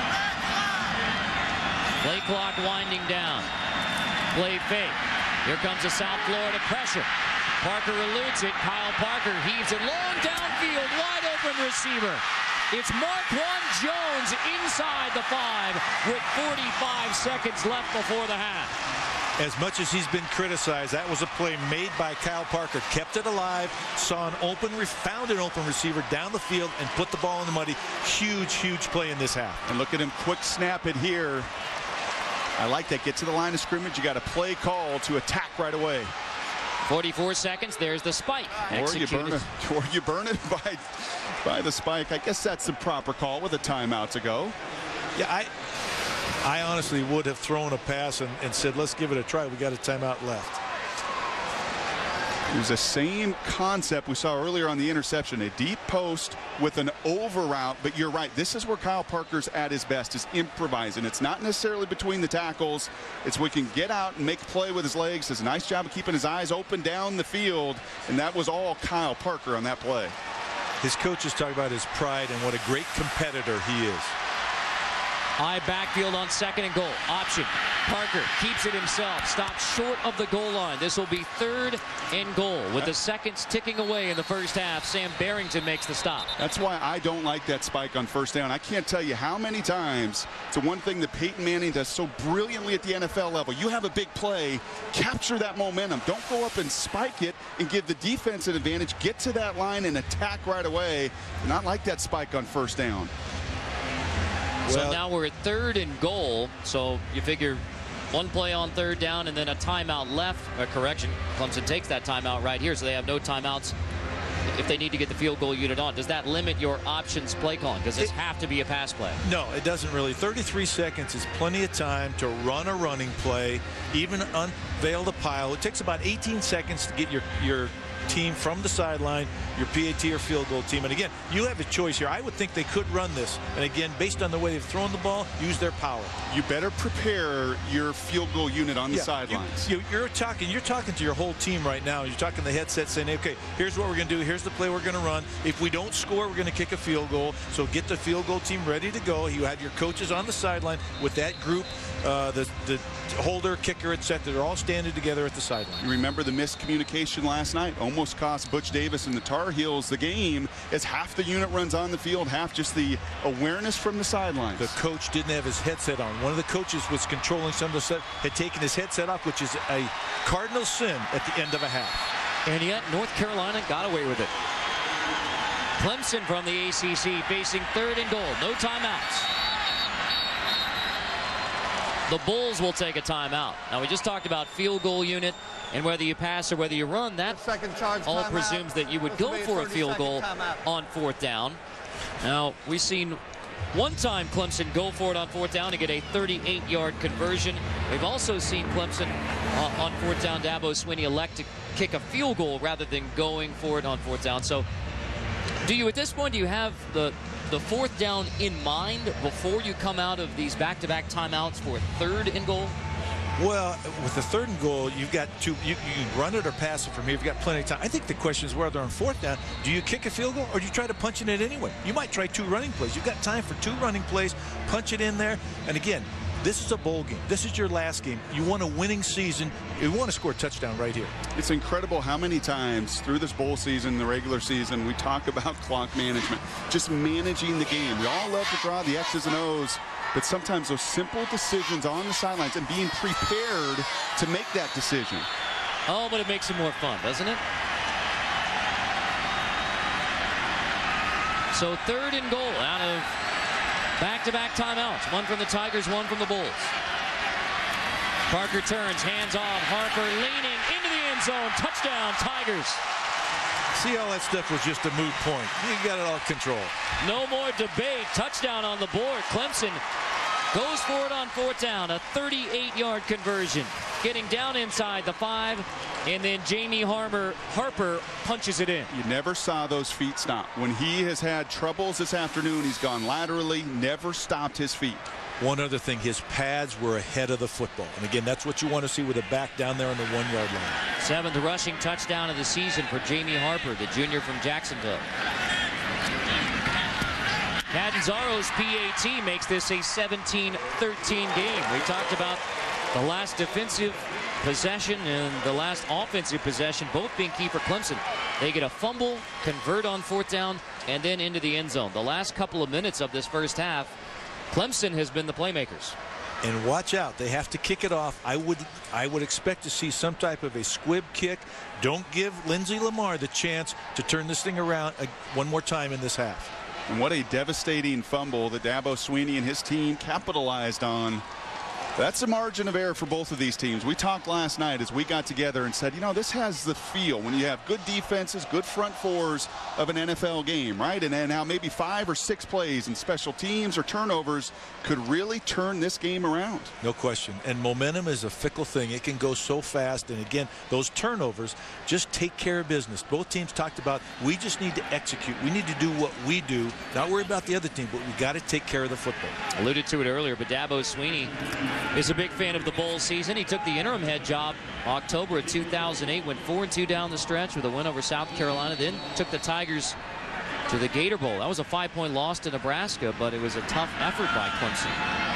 Play clock winding down. Play fake. Here comes the South Florida pressure. Parker eludes it. Kyle Parker heaves it long downfield. Wide open receiver. It's Marquand Jones inside the five with forty-five seconds left before the half. As much as he's been criticized, that was a play made by Kyle Parker. Kept it alive, saw an open, found an open receiver down the field, and put the ball in the muddy. Huge, huge play in this half. And look at him quick snap it here. I like that. Get to the line of scrimmage. You got a play call to attack right away. forty-four seconds. There's the spike. Or you burn it, or you burn it by, by the spike. I guess that's the proper call with a timeout to go. Yeah, I, I honestly would have thrown a pass and, and said, let's give it a try. We got a timeout left. It was the same concept we saw earlier on the interception, a deep post with an over route. But you're right, this is where Kyle Parker's at his best, is improvising. It's not necessarily between the tackles. It's we can get out and make a play with his legs. Does a nice job of keeping his eyes open down the field. And that was all Kyle Parker on that play. His coaches talk about his pride and what a great competitor he is. High backfield on second and goal. Option. Parker keeps it himself. Stops short of the goal line. This will be third and goal with the seconds ticking away in the first half. Sam Barrington makes the stop. That's why I don't like that spike on first down. I can't tell you how many times. It's the one thing that Peyton Manning does so brilliantly at the N F L level. You have a big play. Capture that momentum. Don't go up and spike it and give the defense an advantage. Get to that line and attack right away. Not like that spike on first down. So Well, now we're at third and goal. So you figure one play on third down and then a timeout left. A correction. Clemson takes that timeout right here, so they have no timeouts if they need to get the field goal unit on. Does that limit your options play calling? Does this it, have to be a pass play? No, it doesn't really. thirty-three seconds is plenty of time to run a running play, even unveil the pile. It takes about eighteen seconds to get your your team from the sideline, your P A T or field goal team. And again, you have a choice here. I would think they could run this. And again, based on the way they've thrown the ball, use their power. You better prepare your field goal unit on the yeah, sidelines. You, you, you're talking. You're talking to your whole team right now. You're talking the headset, saying, "Okay, here's what we're going to do. Here's the play we're going to run. If we don't score, we're going to kick a field goal. So get the field goal team ready to go." You have your coaches on the sideline with that group, uh, the the holder, kicker, et cetera. They're all standing together at the sideline. You remember the miscommunication last night? Almost almost cost Butch Davis and the Tar Heels the game, as half the unit runs on the field, half just the awareness from the sidelines. The coach didn't have his headset on. One of the coaches was controlling some of the stuff, had taken his headset off, which is a cardinal sin at the end of a half. And yet North Carolina got away with it. Clemson from the A C C facing third and goal. No timeouts. The Bulls will take a timeout. Now, we just talked about field goal unit and whether you pass or whether you run. That all presumes that you would go for a field goal on fourth down. Now, we've seen one time Clemson go for it on fourth down to get a thirty-eight yard conversion. We've also seen Clemson uh, on fourth down, Dabo Swinney elect to kick a field goal rather than going for it on fourth down. So, do you, at this point, do you have the the fourth down in mind before you come out of these back-to-back timeouts for third and goal? Well, with the third and goal, you've got two. You, you can run it or pass it from here. You've got plenty of time. I think the question is whether on fourth down, do you kick a field goal or do you try to punch it in anyway? You might try two running plays. You've got time for two running plays. Punch it in there. And again, this is a bowl game. This is your last game. You want a winning season. You want to score a touchdown right here. It's incredible how many times through this bowl season, the regular season, we talk about clock management, just managing the game. We all love to draw the X's and O's, but sometimes those simple decisions on the sidelines and being prepared to make that decision. Oh, but it makes it more fun, doesn't it? So third and goal out of back-to-back timeouts. One from the Tigers, one from the Bulls. Parker turns, hands off. Harper leaning into the end zone. Touchdown, Tigers. See, all that stuff was just a moot point. You got it all controlled. No more debate. Touchdown on the board. Clemson goes for it on fourth down. A thirty-eight yard conversion. Getting down inside the five. And then Jamie Harper, Harper punches it in. You never saw those feet stop. When he has had troubles this afternoon, he's gone laterally, never stopped his feet. One other thing, his pads were ahead of the football. And again, that's what you want to see with a back down there on the one yard line. Seventh rushing touchdown of the season for Jamie Harper, the junior from Jacksonville. Catanzaro's P A T makes this a seventeen thirteen game. We talked about the last defensive possession and the last offensive possession, both being key for Clemson. They get a fumble, convert on fourth down, and then into the end zone. The last couple of minutes of this first half, Clemson has been the playmakers. And watch out, they have to kick it off. I would I would expect to see some type of a squib kick. Don't give Lindsey Lamar the chance to turn this thing around one more time in this half. And what a devastating fumble that Dabo Swinney and his team capitalized on. That's a margin of error for both of these teams. We talked last night as we got together and said, you know, this has the feel when you have good defenses, good front fours of an N F L game, right? And then how maybe five or six plays in special teams or turnovers could really turn this game around. No question. And momentum is a fickle thing. It can go so fast. And again, those turnovers just take care of business. Both teams talked about we just need to execute. We need to do what we do, not worry about the other team, but we got to take care of the football. Alluded to it earlier, but Dabo Swinney is a big fan of the bowl season. He took the interim head job October of two thousand eight, went four and two down the stretch with a win over South Carolina, then took the Tigers to the Gator Bowl. That was a five-point loss to Nebraska, but it was a tough effort by Clemson.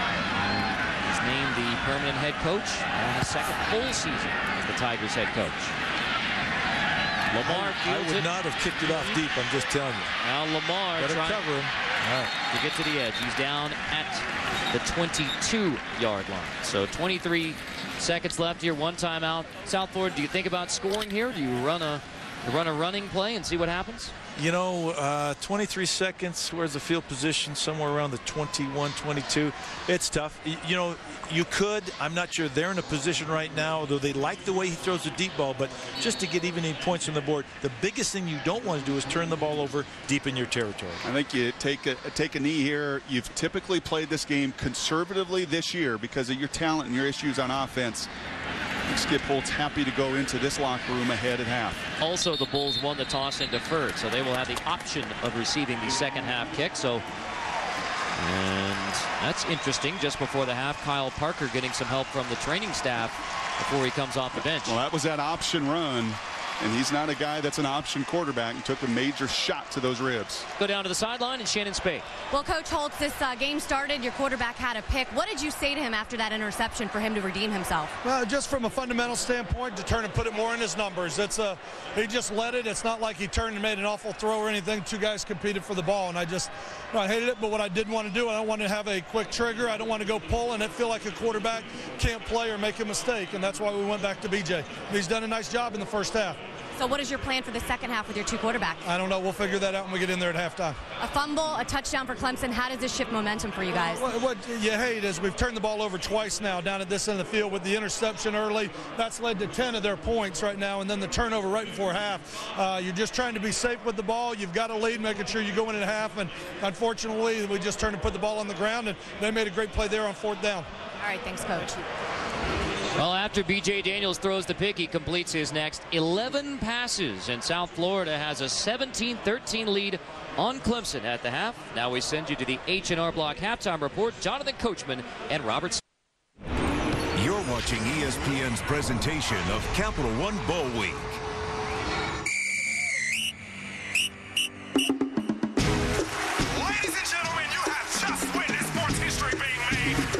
He's named the permanent head coach on his second full season as the Tigers head coach. Lamar I would it. not have kicked it off deep, I'm just telling you. Now Lamar Better trying cover him. All right. to get to the edge. He's down at the twenty-two yard line. So twenty-three seconds left here, one timeout. South Florida, do you think about scoring here? Do you run a run a running play and see what happens? You know, uh, twenty-three seconds, where's the field position? Somewhere around the twenty-one, twenty-two. It's tough. You, you know, you could. I'm not sure they're in a position right now, though they like the way he throws the deep ball, but just to get even any points on the board, the biggest thing you don't want to do is turn the ball over deep in your territory. I think you take a, take a knee here. You've typically played this game conservatively this year because of your talent and your issues on offense. Skip Holtz happy to go into this locker room ahead at half. Also, the Bulls won the toss and deferred, so they will have the option of receiving the second half kick. So, and that's interesting. Just before the half, Kyle Parker getting some help from the training staff before he comes off the bench. Well, that was that option run. And he's not a guy that's an option quarterback. He took a major shot to those ribs. Go down to the sideline and Shannon Spade. Well, Coach Holtz, this uh, game started. Your quarterback had a pick. What did you say to him after that interception for him to redeem himself? Well, just from a fundamental standpoint, to turn and put it more in his numbers. It's a, he just let it. It's not like he turned and made an awful throw or anything. Two guys competed for the ball, and I just, you know, I hated it. But what I didn't want to do, I don't want to have a quick trigger. I don't want to go pull and it feel like a quarterback can't play or make a mistake, and that's why we went back to B J. He's done a nice job in the first half. So what is your plan for the second half with your two quarterbacks? I don't know. We'll figure that out when we get in there at halftime. A fumble, a touchdown for Clemson. How does this shift momentum for you guys? What, what you hate is we've turned the ball over twice now down at this end of the field with the interception early. That's led to ten of their points right now, and then the turnover right before half. Uh, you're just trying to be safe with the ball. You've got a lead, making sure you go in at half, and unfortunately we just turned and put the ball on the ground, and they made a great play there on fourth down. All right, thanks, Coach. Well, after B J Daniels throws the pick, he completes his next eleven passes, and South Florida has a seventeen thirteen lead on Clemson at the half. Now we send you to the H and R Block halftime report. Jonathan Coachman and Robert. You're watching E S P N's presentation of Capital One Bowl Week. Ladies and gentlemen, you have just witnessed sports history being made.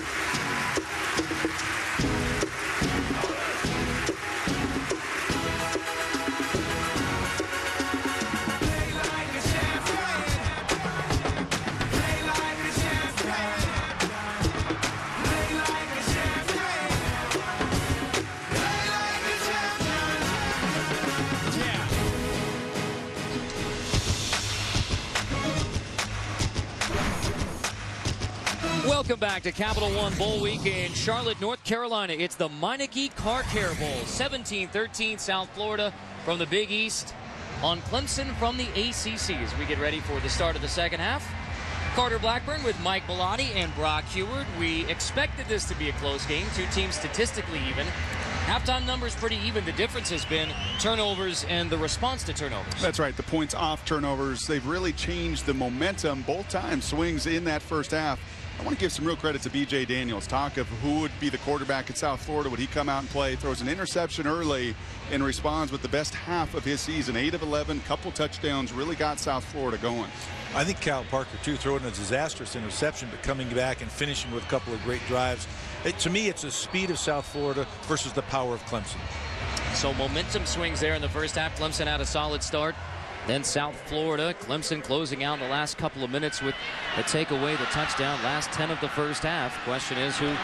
Welcome back to Capital One Bowl Week in Charlotte, North Carolina. It's the Meineke Car Care Bowl. seventeen thirteen South Florida from the Big East on Clemson from the A C C as we get ready for the start of the second half. Carter Blackburn with Mike Bellotti and Brock Heward. We expected this to be a close game. Two teams statistically even. Halftime numbers pretty even. The difference has been turnovers and the response to turnovers. That's right. The points off turnovers, they've really changed the momentum. Both times swings in that first half. I want to give some real credit to B J Daniels. Talk of who would be the quarterback at South Florida. Would he come out and play? Throws an interception early and responds with the best half of his season. eight of eleven, couple touchdowns, really got South Florida going. I think Kyle Parker, too, throwing a disastrous interception, but coming back and finishing with a couple of great drives. It, to me, it's the speed of South Florida versus the power of Clemson. So momentum swings there in the first half. Clemson had a solid start. Then South Florida, Clemson closing out in the last couple of minutes with the takeaway, the touchdown, last ten of the first half. Question is who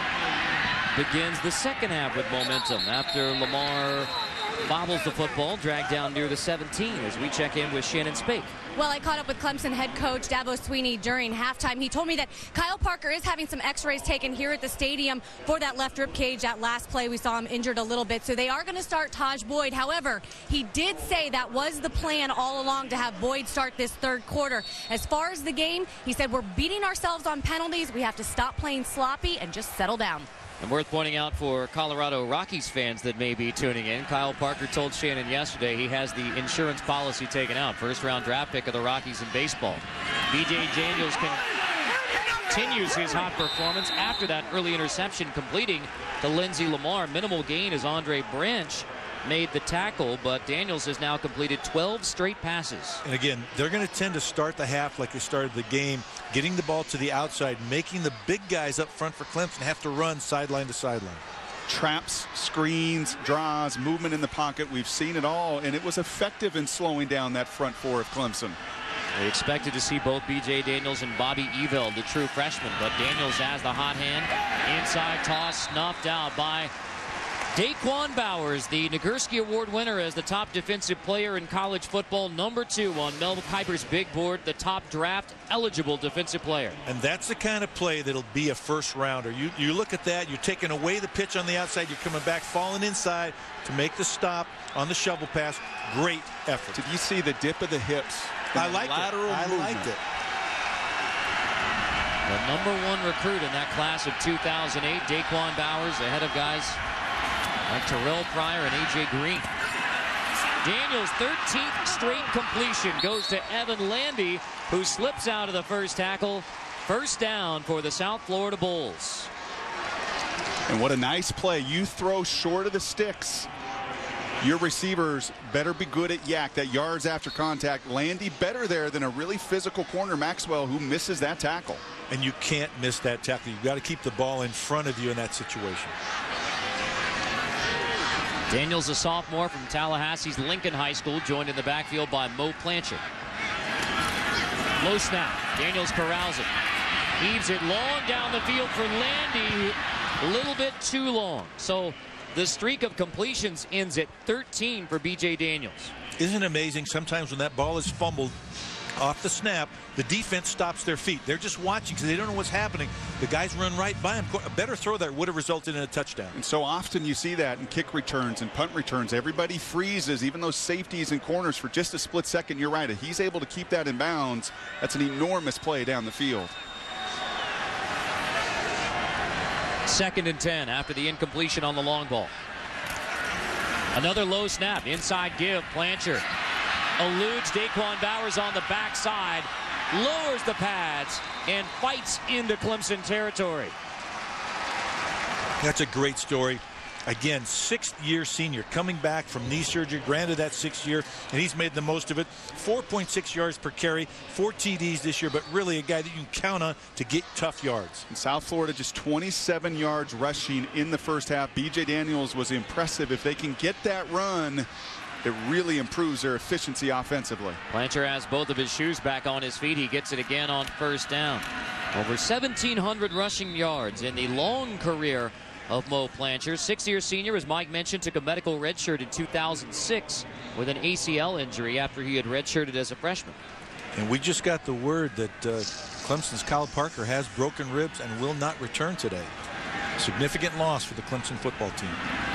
begins the second half with momentum after Lamar bobbles the football, dragged down near the seventeen as we check in with Shannon Spake. Well, I caught up with Clemson head coach Dabo Swinney during halftime. He told me that Kyle Parker is having some x-rays taken here at the stadium for that left rib cage. That last play, we saw him injured a little bit. So they are going to start Taj Boyd. However, he did say that was the plan all along to have Boyd start this third quarter. As far as the game, he said we're beating ourselves on penalties. We have to stop playing sloppy and just settle down. And worth pointing out for Colorado Rockies fans that may be tuning in, Kyle Parker told Shannon yesterday he has the insurance policy taken out. First round draft pick of the Rockies in baseball. B J Daniels continues his hot performance after that early interception, completing to Lindsey Lamar. Minimal gain as Andre Branch made the tackle, but Daniels has now completed twelve straight passes. And again, they're going to tend to start the half like they started the game, getting the ball to the outside, making the big guys up front for Clemson have to run sideline to sideline. Traps, screens, draws, movement in the pocket. We've seen it all, and it was effective in slowing down that front four of Clemson. We expected to see both B J Daniels and Bobby Eveld, the true freshman, but Daniels has the hot hand. Inside toss snuffed out by Daquan Bowers, the Nagurski Award winner as the top defensive player in college football, number two on Mel Kiper's big board, the top draft eligible defensive player. And that's the kind of play that'll be a first rounder. You, you look at that, you're taking away the pitch on the outside, you're coming back, falling inside to make the stop on the shovel pass. Great effort. Did you see the dip of the hips? I liked it. I movement. liked it. The number one recruit in that class of two thousand eight, Daquan Bowers, ahead of guys like Terrell Pryor and A J Green. Daniels' thirteenth straight completion goes to Evan Landy, who slips out of the first tackle. First down for the South Florida Bulls. And what a nice play. You throw short of the sticks. Your receivers better be good at yak, that yards after contact. Landy better there than a really physical corner, Maxwell, who misses that tackle. And you can't miss that tackle. You've got to keep the ball in front of you in that situation. Daniels, a sophomore from Tallahassee's Lincoln High School, joined in the backfield by Mo Plancher. Low snap. Daniels corrals it. Heaves it long down the field for Landy. A little bit too long. So the streak of completions ends at thirteen for B J Daniels. Isn't it amazing? Sometimes when that ball is fumbled off the snap, the defense stops their feet. They're just watching because they don't know what's happening. The guys run right by him. A better throw there would have resulted in a touchdown. And so often you see that in kick returns and punt returns. Everybody freezes, even those safeties and corners, for just a split second. You're right. If he's able to keep that in bounds, that's an enormous play down the field. Second and ten after the incompletion on the long ball. Another low snap. Inside give. Plancher eludes Daquan Bowers on the backside, lowers the pads, and fights into Clemson territory. That's a great story. Again, sixth year senior coming back from knee surgery, granted that sixth year, and he's made the most of it. four point six yards per carry, four T Ds this year, but really a guy that you can count on to get tough yards. In South Florida, just twenty-seven yards rushing in the first half. B J Daniels was impressive. If they can get that run, it really improves their efficiency offensively. Plancher has both of his shoes back on his feet. He gets it again on first down. Over seventeen hundred rushing yards in the long career of Mo Plancher. Six-year senior, as Mike mentioned, took a medical redshirt in two thousand six with an A C L injury after he had redshirted as a freshman. And we just got the word that uh, Clemson's Kyle Parker has broken ribs and will not return today. Significant loss for the Clemson football team.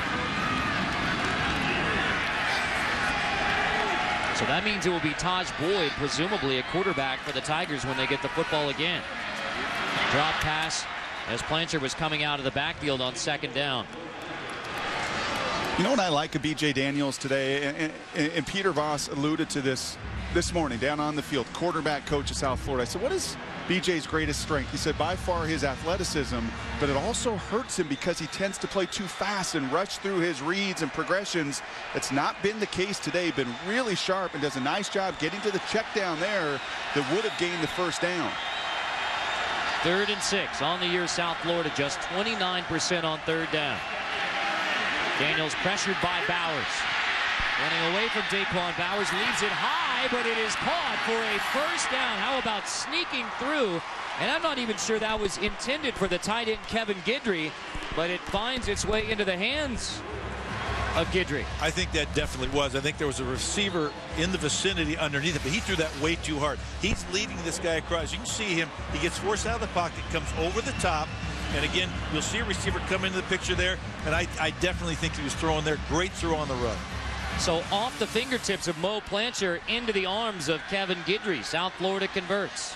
So that means it will be Taj Boyd, presumably a quarterback for the Tigers when they get the football again. Drop pass as Plancher was coming out of the backfield on second down. You know what I like of B J Daniels today, and, and, and Peter Voss alluded to this this morning down on the field, quarterback coach of South Florida. I said, what is B J's greatest strength? He said, by far his athleticism, but it also hurts him because he tends to play too fast and rush through his reads and progressions. That's not been the case today. Been really sharp and does a nice job getting to the check down there that would have gained the first down. Third and six on the year. South Florida just twenty-nine percent on third down. Daniels pressured by Bowers. Running away from Daquan Bowers, leaves it high, but it is caught for a first down. How about sneaking through? And I'm not even sure that was intended for the tight end Kevin Guidry, but it finds its way into the hands of Guidry. I think that definitely was. I think there was a receiver in the vicinity underneath it, but he threw that way too hard. He's leading this guy across. You can see him. He gets forced out of the pocket, comes over the top, and again, you'll see a receiver come into the picture there, and I, I definitely think he was throwing there. Great throw on the run. So off the fingertips of Mo Plancher into the arms of Kevin Guidry. South Florida converts.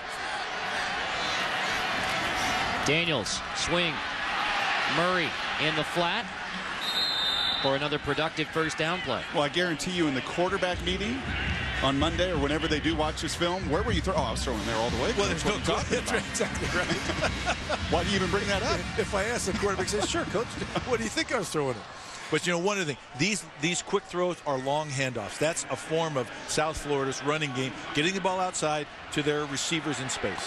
Daniels, swing. Murray in the flat for another productive first down play. Well, I guarantee you in the quarterback meeting on Monday or whenever they do watch this film, where were you throwing? Oh, I was throwing there all the way. Well, there's no talk. That's right, exactly right. Why do you even bring that up? If I ask the quarterback, says, sure, coach, what do you think I was throwing it? But, you know, one of the things, these, these quick throws are long handoffs. That's a form of South Florida's running game, getting the ball outside to their receivers in space.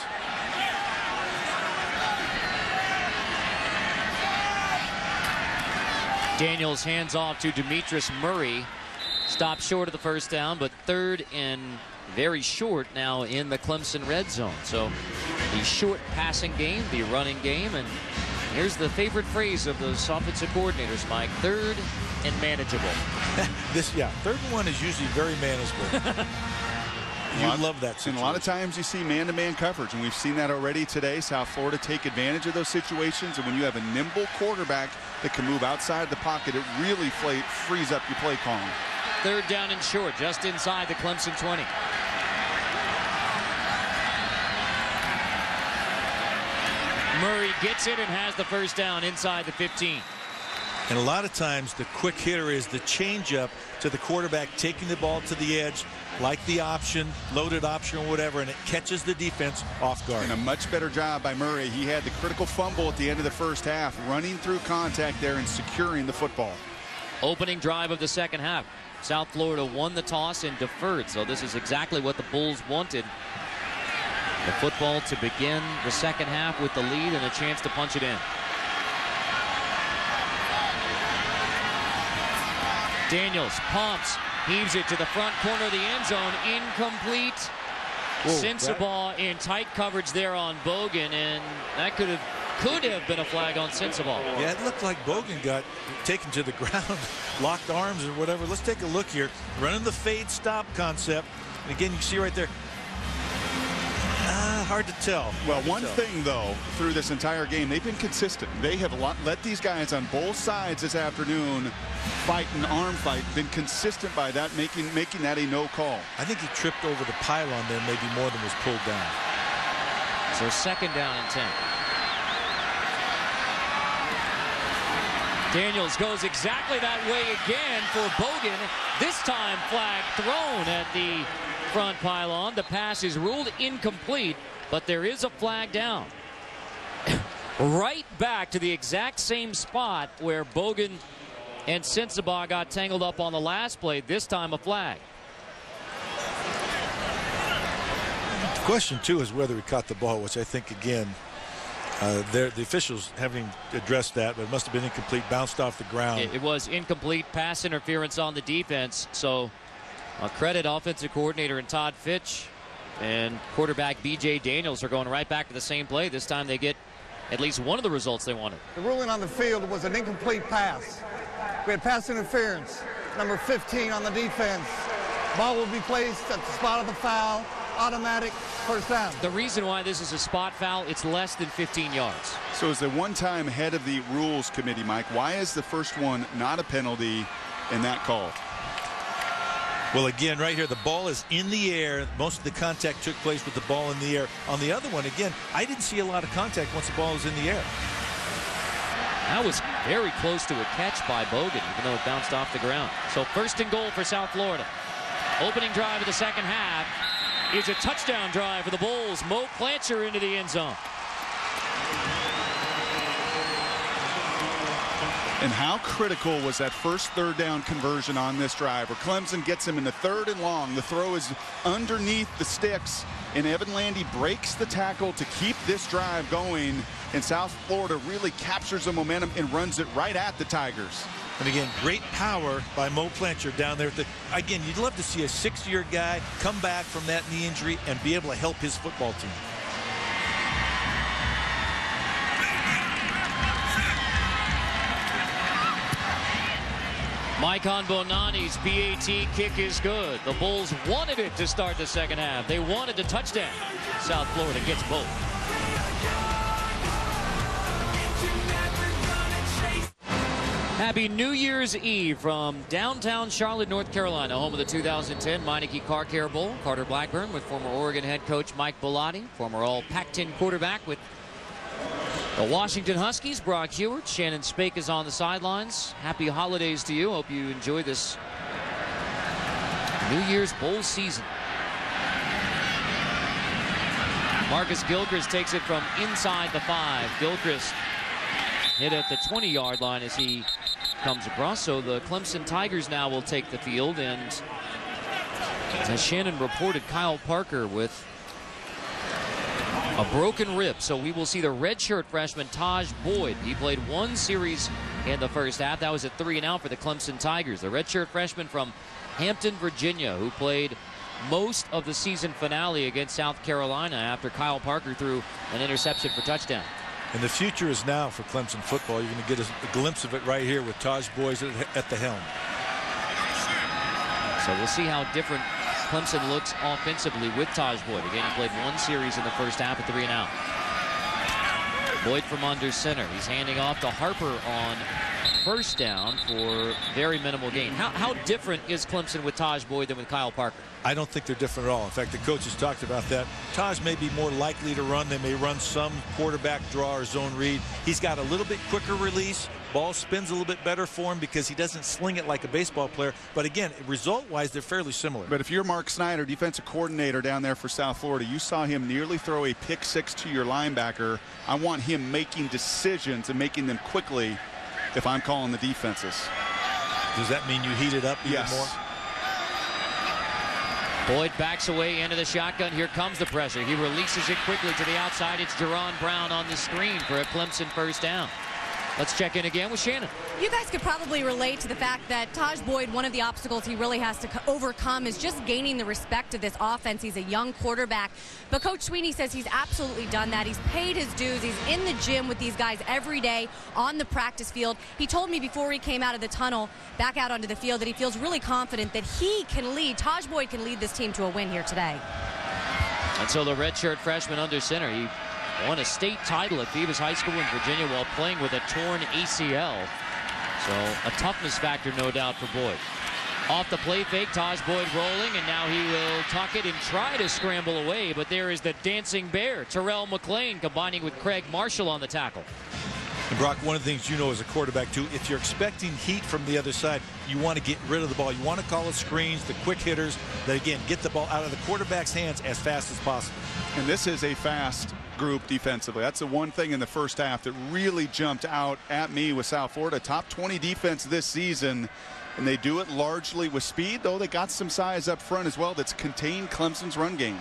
Daniels hands off to Demetris Murray. Stopped short of the first down, but third and very short now in the Clemson red zone. So the short passing game, the running game, and here's the favorite phrase of those offensive coordinators, Mike. Third and manageable. This, yeah, third and one is usually very manageable. You love that situation. And a lot of times you see man-to-man coverage, and we've seen that already today. South Florida take advantage of those situations, and when you have a nimble quarterback that can move outside the pocket, it really play, frees up your play calling. Third down and short, just inside the Clemson twenty. Murray gets it and has the first down inside the fifteen. And a lot of times the quick hitter is the changeup to the quarterback taking the ball to the edge, like the option, loaded option or whatever, and it catches the defense off guard. And a much better job by Murray. He had the critical fumble at the end of the first half, running through contact there and securing the football. Opening drive of the second half. South Florida won the toss and deferred, so this is exactly what the Bulls wanted. The football to begin the second half with the lead and a chance to punch it in. Daniels pumps, heaves it to the front corner of the end zone, incomplete. Sensabaugh in tight coverage there on Bogan, and that could have could have been a flag on Sensabaugh. Yeah, it looked like Bogan got taken to the ground, locked arms or whatever. Let's take a look here. Running the fade stop concept. And again, you see right there. Uh, hard to tell. Well, one tell. thing, though, through this entire game, they've been consistent. They have let these guys on both sides this afternoon fight an arm fight, been consistent by that, making making that a no call. I think he tripped over the pylon there maybe more than was pulled down. So second down and ten. Daniels goes exactly that way again for Bogan. This time flag thrown at the front pylon. The pass is ruled incomplete, but there is a flag down. Right back to the exact same spot where Bogan and Sensabaugh got tangled up on the last play. This time a flag. The question, too, is whether he caught the ball, which I think, again, uh, the officials haven't addressed that, but it must have been incomplete, bounced off the ground. It, it was incomplete, pass interference on the defense. So uh, credit offensive coordinator and Todd Fitch and quarterback B J Daniels are going right back to the same play. This time they get at least one of the results they wanted. The ruling on the field was an incomplete pass. We had pass interference, number fifteen on the defense. Ball will be placed at the spot of the foul, automatic first down. The reason why this is a spot foul, it's less than fifteen yards. So as the one-time head of the rules committee, Mike, why is the first one not a penalty in that call? Well, again, right here, the ball is in the air. Most of the contact took place with the ball in the air. On the other one, again, I didn't see a lot of contact once the ball was in the air. That was very close to a catch by Bogan, even though it bounced off the ground. So first and goal for South Florida. Opening drive of the second half is a touchdown drive for the Bulls. Mo Plancher into the end zone. And how critical was that first third down conversion on this drive where Clemson gets him in the third and long. The throw is underneath the sticks, and Evan Landy breaks the tackle to keep this drive going. And South Florida really captures the momentum and runs it right at the Tigers. And again, great power by Mo Plancher down there. The, again, you'd love to see a six-year guy come back from that knee injury and be able to help his football team. Maikon Bonani's P A T kick is good. The Bulls wanted it to start the second half. They wanted a touchdown. South Florida gets both. Happy New Year's Eve from downtown Charlotte, North Carolina, home of the two thousand ten Meineke Car Care Bowl. Carter Blackburn with former Oregon head coach Mike Bellotti, former all Pac ten quarterback with the Washington Huskies. Brock Hewart, Shannon Spake is on the sidelines. Happy holidays to you. Hope you enjoy this New Year's Bowl season. Marcus Gilchrist takes it from inside the five. Gilchrist hit at the twenty yard line as he comes across. So the Clemson Tigers now will take the field. And as Shannon reported, Kyle Parker with a broken rib. So we will see the redshirt freshman Taj Boyd. He played one series in the first half. That was a three and out for the Clemson Tigers. The redshirt freshman from Hampton, Virginia, who played most of the season finale against South Carolina after Kyle Parker threw an interception for touchdown. And the future is now for Clemson football. You're going to get a, a glimpse of it right here with Taj Boyd at, at the helm. So we'll see how different Clemson looks offensively with Taj Boyd. Again, he played one series in the first half at three and out. Boyd from under center. He's handing off to Harper on first down for very minimal gain. How, how different is Clemson with Taj Boyd than with Kyle Parker? I don't think they're different at all. In fact, the coaches talked about that. Taj may be more likely to run. They may run some quarterback draw or zone read. He's got a little bit quicker release. Ball spins a little bit better for him because he doesn't sling it like a baseball player. But again, result-wise, they're fairly similar. But if you're Mark Snyder, defensive coordinator down there for South Florida, you saw him nearly throw a pick six to your linebacker. I want him making decisions and making them quickly if I'm calling the defenses. Does that mean you heat it up even yes. more? Boyd backs away into the shotgun. Here comes the pressure. He releases it quickly to the outside. It's Jerron Brown on the screen for a Clemson first down. Let's check in again with Shannon. You guys could probably relate to the fact that Taj Boyd, one of the obstacles he really has to overcome is just gaining the respect of this offense. He's a young quarterback. But Coach Swinney says he's absolutely done that. He's paid his dues. He's in the gym with these guys every day on the practice field. He told me before he came out of the tunnel, back out onto the field, that he feels really confident that he can lead, Taj Boyd can lead this team to a win here today. And so the redshirt freshman under center, he won a state title at Phoebus High School in Virginia while playing with a torn A C L. So a toughness factor, no doubt, for Boyd. Off the play fake, Taj Boyd rolling, and now he will tuck it and try to scramble away. But there is the dancing bear, Terrell McLean, combining with Craig Marshall on the tackle. And Brock, one of the things you know as a quarterback too, if you're expecting heat from the other side, you want to get rid of the ball. You want to call it screens, the quick hitters that, again, get the ball out of the quarterback's hands as fast as possible. And this is a fast group defensively. That's the one thing in the first half that really jumped out at me with South Florida. Top twenty defense this season, and they do it largely with speed, though they got some size up front as well that's contained Clemson's run game.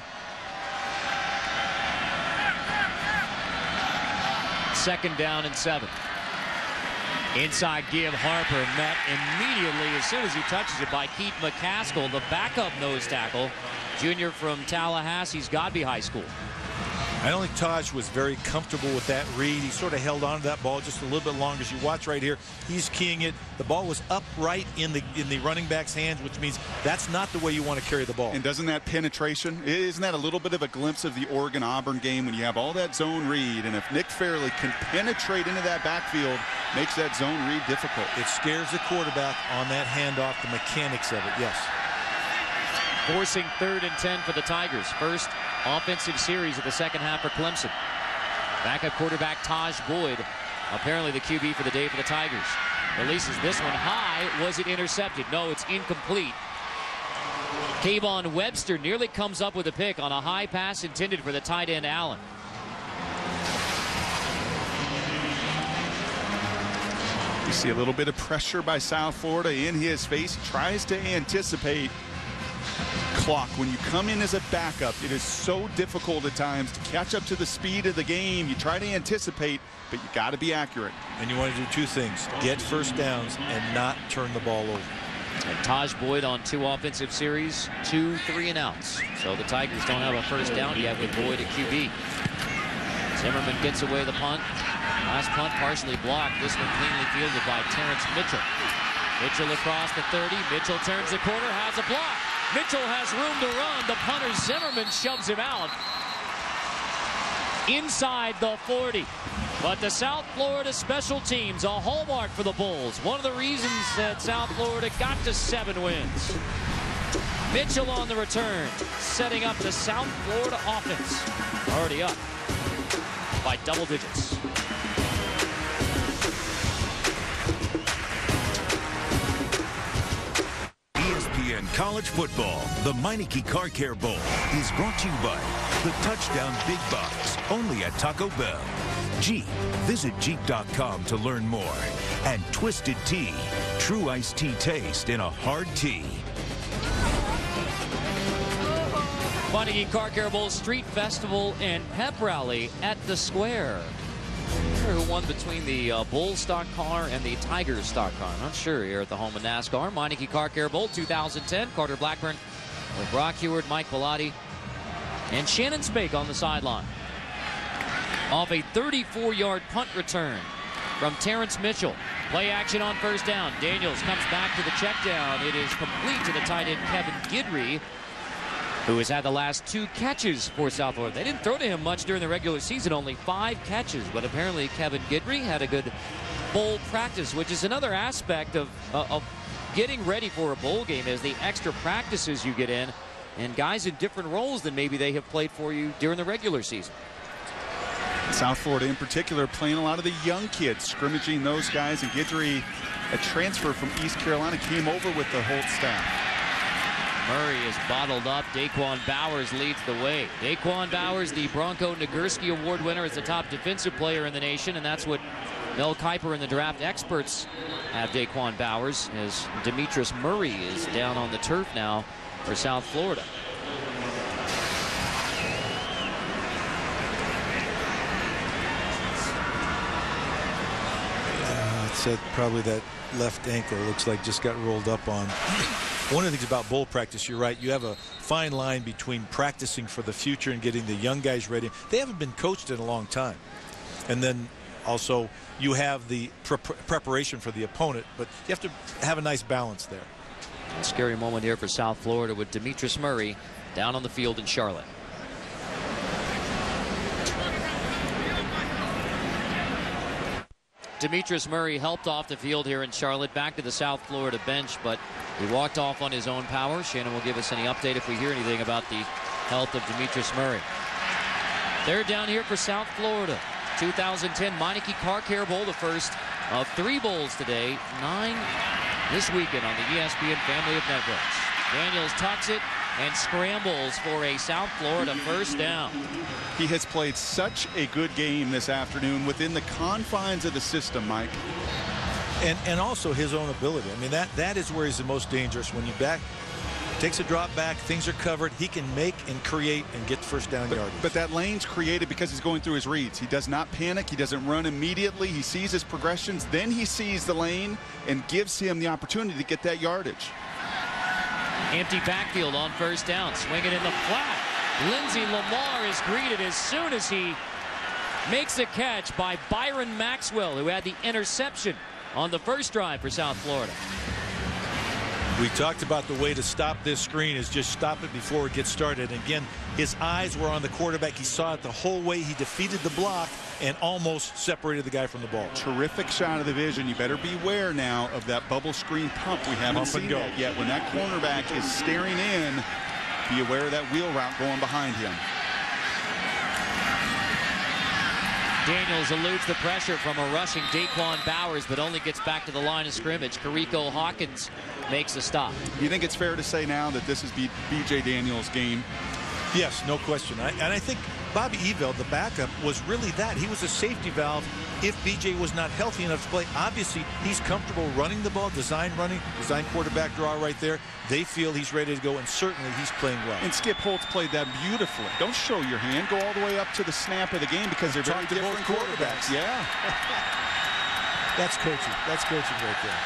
Second down and seven. Inside give, Harper met immediately as soon as he touches it by Keith McCaskill, the backup nose tackle, junior from Tallahassee's Godby High School. I don't think Taj was very comfortable with that read. He sort of held on to that ball just a little bit longer. As you watch right here, he's keying it. The ball was upright in the in the running back's hands, which means that's not the way you want to carry the ball. And doesn't that penetration, isn't that a little bit of a glimpse of the Oregon-Auburn game when you have all that zone read, and if Nick Fairley can penetrate into that backfield, makes that zone read difficult. It scares the quarterback on that handoff, the mechanics of it, yes. Forcing third and ten for the Tigers. First offensive series of the second half for Clemson. Backup quarterback Taj Boyd, apparently the Q B for the day for the Tigers. Releases this one high. Was it intercepted? No, it's incomplete. Kayvon Webster nearly comes up with a pick on a high pass intended for the tight end Allen. You see a little bit of pressure by South Florida in his face. He tries to anticipate clock. When you come in as a backup, it is so difficult at times to catch up to the speed of the game. You try to anticipate, but you got to be accurate. And you want to do two things: get first downs and not turn the ball over. And Taj Boyd on two offensive series, two three and outs. So the Tigers don't have a first down yet with Boyd at Q B. Zimmerman gets away the punt. Last punt partially blocked. This one cleanly fielded by Terrence Mitchell. Mitchell across the thirty. Mitchell turns the corner, has a block. Mitchell has room to run. The punter Zimmerman shoves him out inside the forty. But the South Florida special teams, a hallmark for the Bulls. One of the reasons that South Florida got to seven wins. Mitchell on the return, setting up the South Florida offense. Already up by double digits. College football, the Meineke Car Care Bowl, is brought to you by the Touchdown Big Box, only at Taco Bell. Jeep, visit Jeep dot com to learn more. And Twisted Tea, true iced tea taste in a hard tea. Meineke Car Care Bowl Street Festival and Pep Rally at the Square. Who won between the uh, Bull stock car and the Tigers stock car? I'm not sure here at the home of NASCAR. Meineke Car Care Bowl two thousand ten. Carter Blackburn with Brock Heward, Mike Bellotti, and Shannon Spake on the sideline. Off a thirty-four yard punt return from Terrence Mitchell. Play action on first down. Daniels comes back to the check down. It is complete to the tight end Kevin Guidry, who has had the last two catches for South Florida. They didn't throw to him much during the regular season, only five catches, but apparently Kevin Guidry had a good bowl practice, which is another aspect of, uh, of getting ready for a bowl game, is the extra practices you get in, and guys in different roles than maybe they have played for you during the regular season. South Florida in particular playing a lot of the young kids, scrimmaging those guys, and Guidry, a transfer from East Carolina, came over with the Holtz staff. Murray is bottled up. Daquan Bowers leads the way. Daquan Bowers, the Bronco Nagurski Award winner, is the top defensive player in the nation, and that's what Mel Kiper and the draft experts have Daquan Bowers, as Demetrius Murray is down on the turf now for South Florida. Uh, it said probably that left ankle looks like just got rolled up on. One of the things about bowl practice, you're right, you have a fine line between practicing for the future and getting the young guys ready. They haven't been coached in a long time. And then also you have the pre preparation for the opponent, but you have to have a nice balance there. A scary moment here for South Florida with Demetrius Murray down on the field in Charlotte. Demetrius Murray helped off the field here in Charlotte, back to the South Florida bench, but he walked off on his own power. Shannon will give us any update if we hear anything about the health of Demetrius Murray. They're down here for South Florida. two thousand ten Meineke Car Care Bowl, the first of three bowls today, nine this weekend on the E S P N family of networks. Daniels tucks it and scrambles for a South Florida first down. He has played such a good game this afternoon within the confines of the system, Mike. And and also his own ability. I mean, that that is where he's the most dangerous. When you back, takes a drop back, things are covered, he can make and create and get first down but, yardage. But that lane's created because he's going through his reads. He does not panic. He doesn't run immediately. He sees his progressions. Then he sees the lane and gives him the opportunity to get that yardage. Empty backfield on first down. Swinging in the flat. Lindsey Lamar is greeted as soon as he makes a catch by Byron Maxwell, who had the interception on the first drive for South Florida. We talked about the way to stop this screen is just stop it before it gets started. And again, his eyes were on the quarterback. He saw it the whole way. He defeated the block and almost separated the guy from the ball. Terrific shot of the vision. You better beware now of that bubble screen pump. We haven't Pump seen that yet. When that cornerback is staring in, be aware of that wheel route going behind him. Daniels eludes the pressure from a rushing Daquan Bowers, but only gets back to the line of scrimmage. Carrico Hawkins makes a stop. You think it's fair to say now that this is B J Daniels' game? Yes, no question. I, and I think Bobby Evell, the backup, was really that. He was a safety valve if B J was not healthy enough to play. Obviously, he's comfortable running the ball, design running, design quarterback draw right there. They feel he's ready to go, and certainly he's playing well. And Skip Holtz played that beautifully. Don't show your hand. Go all the way up to the snap of the game because they're very different quarterbacks. Yeah. That's coaching. That's coaching right there.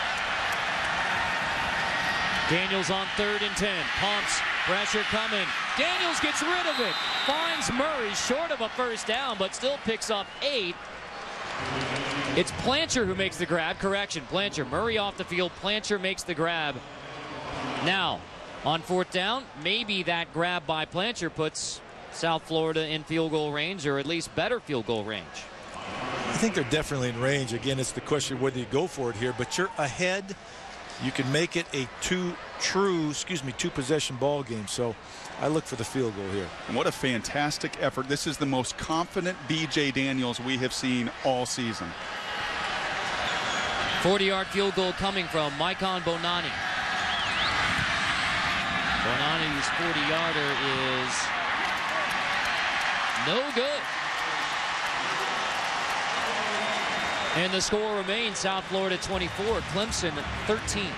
Daniels on third and ten. Pumps. Pressure coming. Daniels gets rid of it. Finds Murray short of a first down, but still picks up eight. It's Plancher who makes the grab. Correction. Plancher. Murray off the field. Plancher makes the grab. Now, on fourth down, maybe that grab by Plancher puts South Florida in field goal range, or at least better field goal range. I think they're definitely in range. Again, it's the question of whether you go for it here, but you're ahead. You can make it a two true, excuse me, two possession ball game. So I look for the field goal here. And what a fantastic effort. This is the most confident B J Daniels we have seen all season. forty yard field goal coming from Maikon Bonani. Bonani's forty yarder is no good. And the score remains South Florida twenty-four, Clemson thirteen.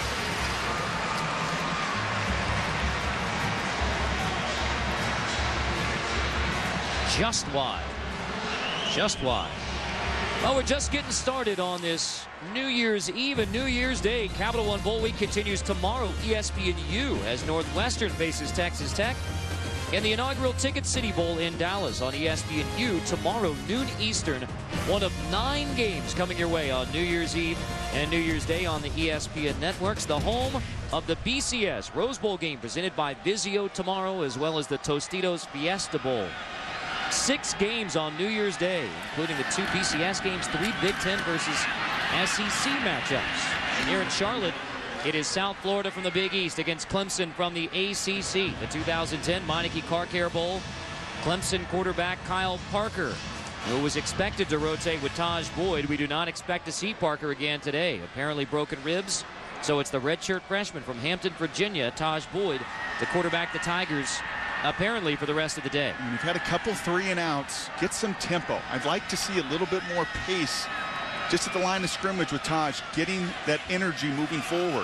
Just wide. Just wide. Well, we're just getting started on this New Year's Eve and New Year's Day. Capital One Bowl Week continues tomorrow. E S P N U as Northwestern faces Texas Tech. And the inaugural Ticket City Bowl in Dallas on E S P N U tomorrow, noon Eastern. One of nine games coming your way on New Year's Eve and New Year's Day on the E S P N networks. The home of the B C S Rose Bowl game presented by Vizio tomorrow, as well as the Tostitos Fiesta Bowl. Six games on New Year's Day, including the two B C S games, three Big Ten versus S E C matchups. And here in Charlotte, it is South Florida from the Big East against Clemson from the A C C. The two thousand ten Meineke Car Care Bowl. Clemson quarterback Kyle Parker, who was expected to rotate with Taj Boyd. We do not expect to see Parker again today. Apparently broken ribs. So it's the redshirt freshman from Hampton, Virginia, Taj Boyd, to quarterback the Tigers, apparently for the rest of the day. And we've had a couple three and outs. Get some tempo. I'd like to see a little bit more pace just at the line of scrimmage with Taj, getting that energy moving forward.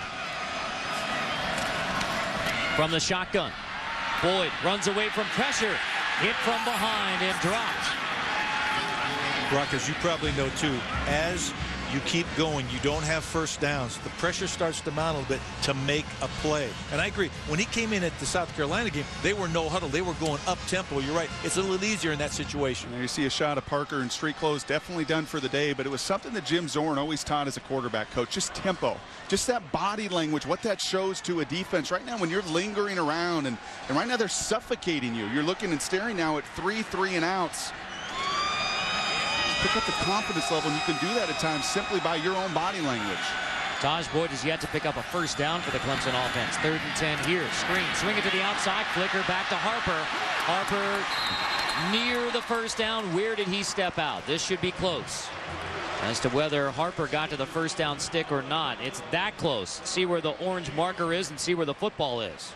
From the shotgun, Boyd runs away from pressure, hit from behind and dropped. Brock, as you probably know too, as you keep going, you don't have first downs. The pressure starts to mount a little bit to make a play. And I agree, when he came in at the South Carolina game, they were no huddle. They were going up tempo. You're right. It's a little easier in that situation. There you see a shot of Parker in street clothes, definitely done for the day, but it was something that Jim Zorn always taught as a quarterback coach, just tempo, just that body language, what that shows to a defense. Right now, when you're lingering around, and, and right now they're suffocating you. You're looking and staring now at three, three and outs. Pick up the confidence level, and you can do that at times simply by your own body language. Taj Boyd has yet to pick up a first down for the Clemson offense. Third and ten here. Screen. Swing it to the outside. Flicker back to Harper. Harper near the first down. Where did he step out? This should be close. As to whether Harper got to the first down stick or not, it's that close. See where the orange marker is and see where the football is.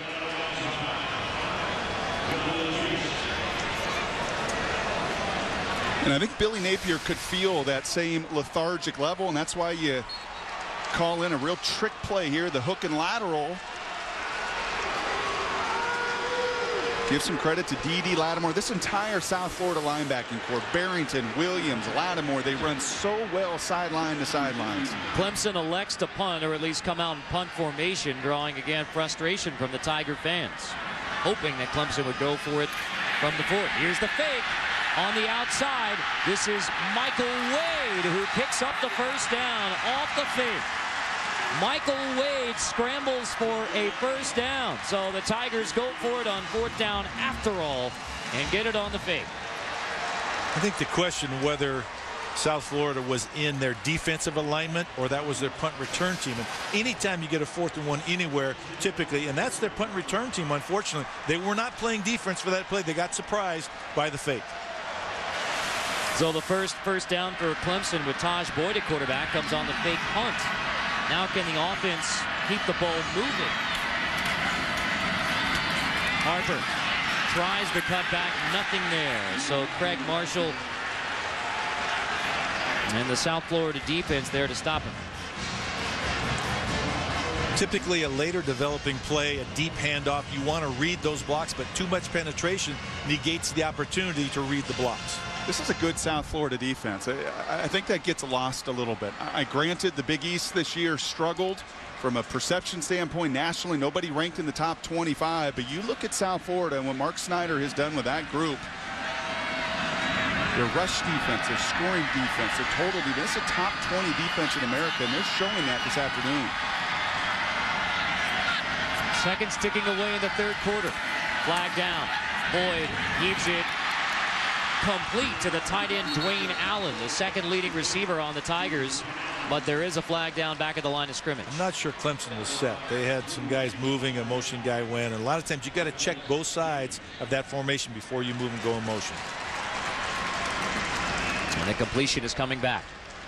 And I think Billy Napier could feel that same lethargic level, and that's why you call in a real trick play here, the hook and lateral. Give some credit to D D Lattimore. This entire South Florida linebacking corps, Barrington, Williams, Lattimore, they run so well sideline to sidelines. Clemson elects to punt, or at least come out in punt formation, drawing again frustration from the Tiger fans, hoping that Clemson would go for it from the foot. Here's the fake. On the outside, this is Michael Wade, who picks up the first down off the fake. Michael Wade scrambles for a first down. So the Tigers go for it on fourth down after all and get it on the fake. I think the question whether South Florida was in their defensive alignment or that was their punt return team. And anytime you get a fourth and one anywhere, typically, and that's their punt return team, unfortunately, they were not playing defense for that play. They got surprised by the fake. So the first first down for Clemson with Taj Boyd at quarterback comes on the fake punt. Now can the offense keep the ball moving? Harper tries the cutback, nothing there. So Craig Marshall and the South Florida defense there to stop him. Typically a later developing play, a deep handoff. You want to read those blocks, but too much penetration negates the opportunity to read the blocks. This is a good South Florida defense. I, I think that gets lost a little bit. I, I granted the Big East this year struggled from a perception standpoint nationally. Nobody ranked in the top twenty-five, but you look at South Florida and what Mark Snyder has done with that group. Their rush defense, their scoring defense, their total defense. It's a top twenty defense in America, and they're showing that this afternoon. Seconds ticking away in the third quarter. Flag down. Boyd heaves it complete to the tight end Dwayne Allen, the second leading receiver on the Tigers, but there is a flag down back at the line of scrimmage. I'm not sure Clemson was set. They had some guys moving, a motion guy went, and a lot of times you got to check both sides of that formation before you move and go in motion. And the completion is coming back.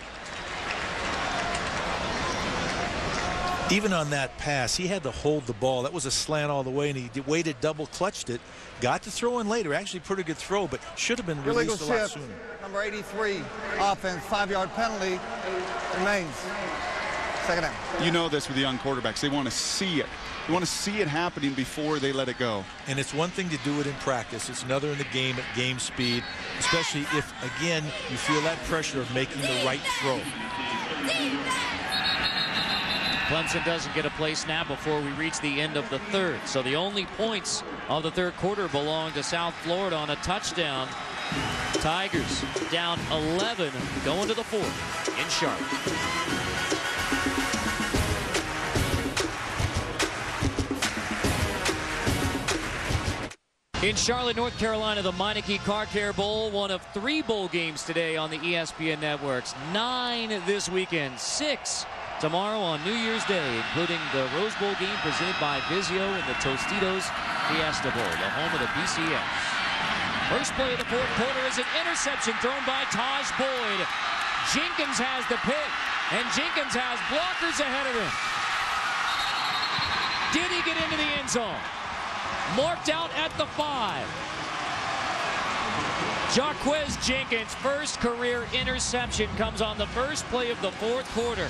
Even on that pass, he had to hold the ball. That was a slant all the way, and he waited, double clutched it. Got to throw in later. Actually, pretty good throw, but should have been released a lot sooner. Number eighty-three, offense, five-yard penalty remains. Second down. You know this with young quarterbacks. They want to see it. They want to see it happening before they let it go. And it's one thing to do it in practice. It's another in the game at game speed, especially if, again, you feel that pressure of making the right throw. Clemson doesn't get a play snap before we reach the end of the third. So the only points of the third quarter belong to South Florida on a touchdown. Tigers down eleven going to the fourth in Charlotte. In Charlotte, North Carolina, the Meineke Car Care Bowl, one of three bowl games today on the E S P N networks. Nine this weekend, six tomorrow on New Year's Day, including the Rose Bowl game presented by Vizio and the Tostitos Fiesta Bowl, the home of the B C S. First play of the fourth quarter is an interception thrown by Taj Boyd. Jenkins has the pick, and Jenkins has blockers ahead of him. Did he get into the end zone? Marked out at the five. Jarquez Jenkins' first career interception comes on the first play of the fourth quarter.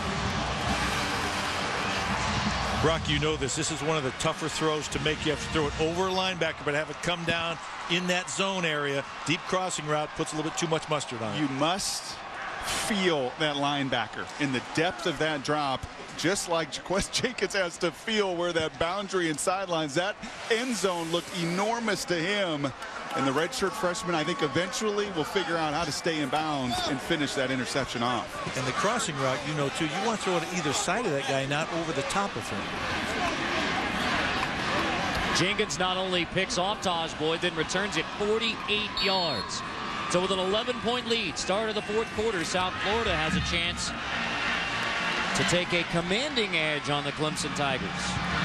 Brock, you know this. This is one of the tougher throws to make. You have to throw it over a linebacker, but have it come down in that zone area. Deep crossing route puts a little bit too much mustard on it. You must feel that linebacker in the depth of that drop, just like Jarquez Jenkins has to feel where that boundary and sidelines, that end zone looked enormous to him. And the redshirt freshman, I think, eventually will figure out how to stay in bounds and finish that interception off. And the crossing route, you know, too, you want to throw it either side of that guy, not over the top of him. Jenkins not only picks off Taj Boyd, then returns it forty-eight yards. So with an eleven point lead, start of the fourth quarter, South Florida has a chance to take a commanding edge on the Clemson Tigers.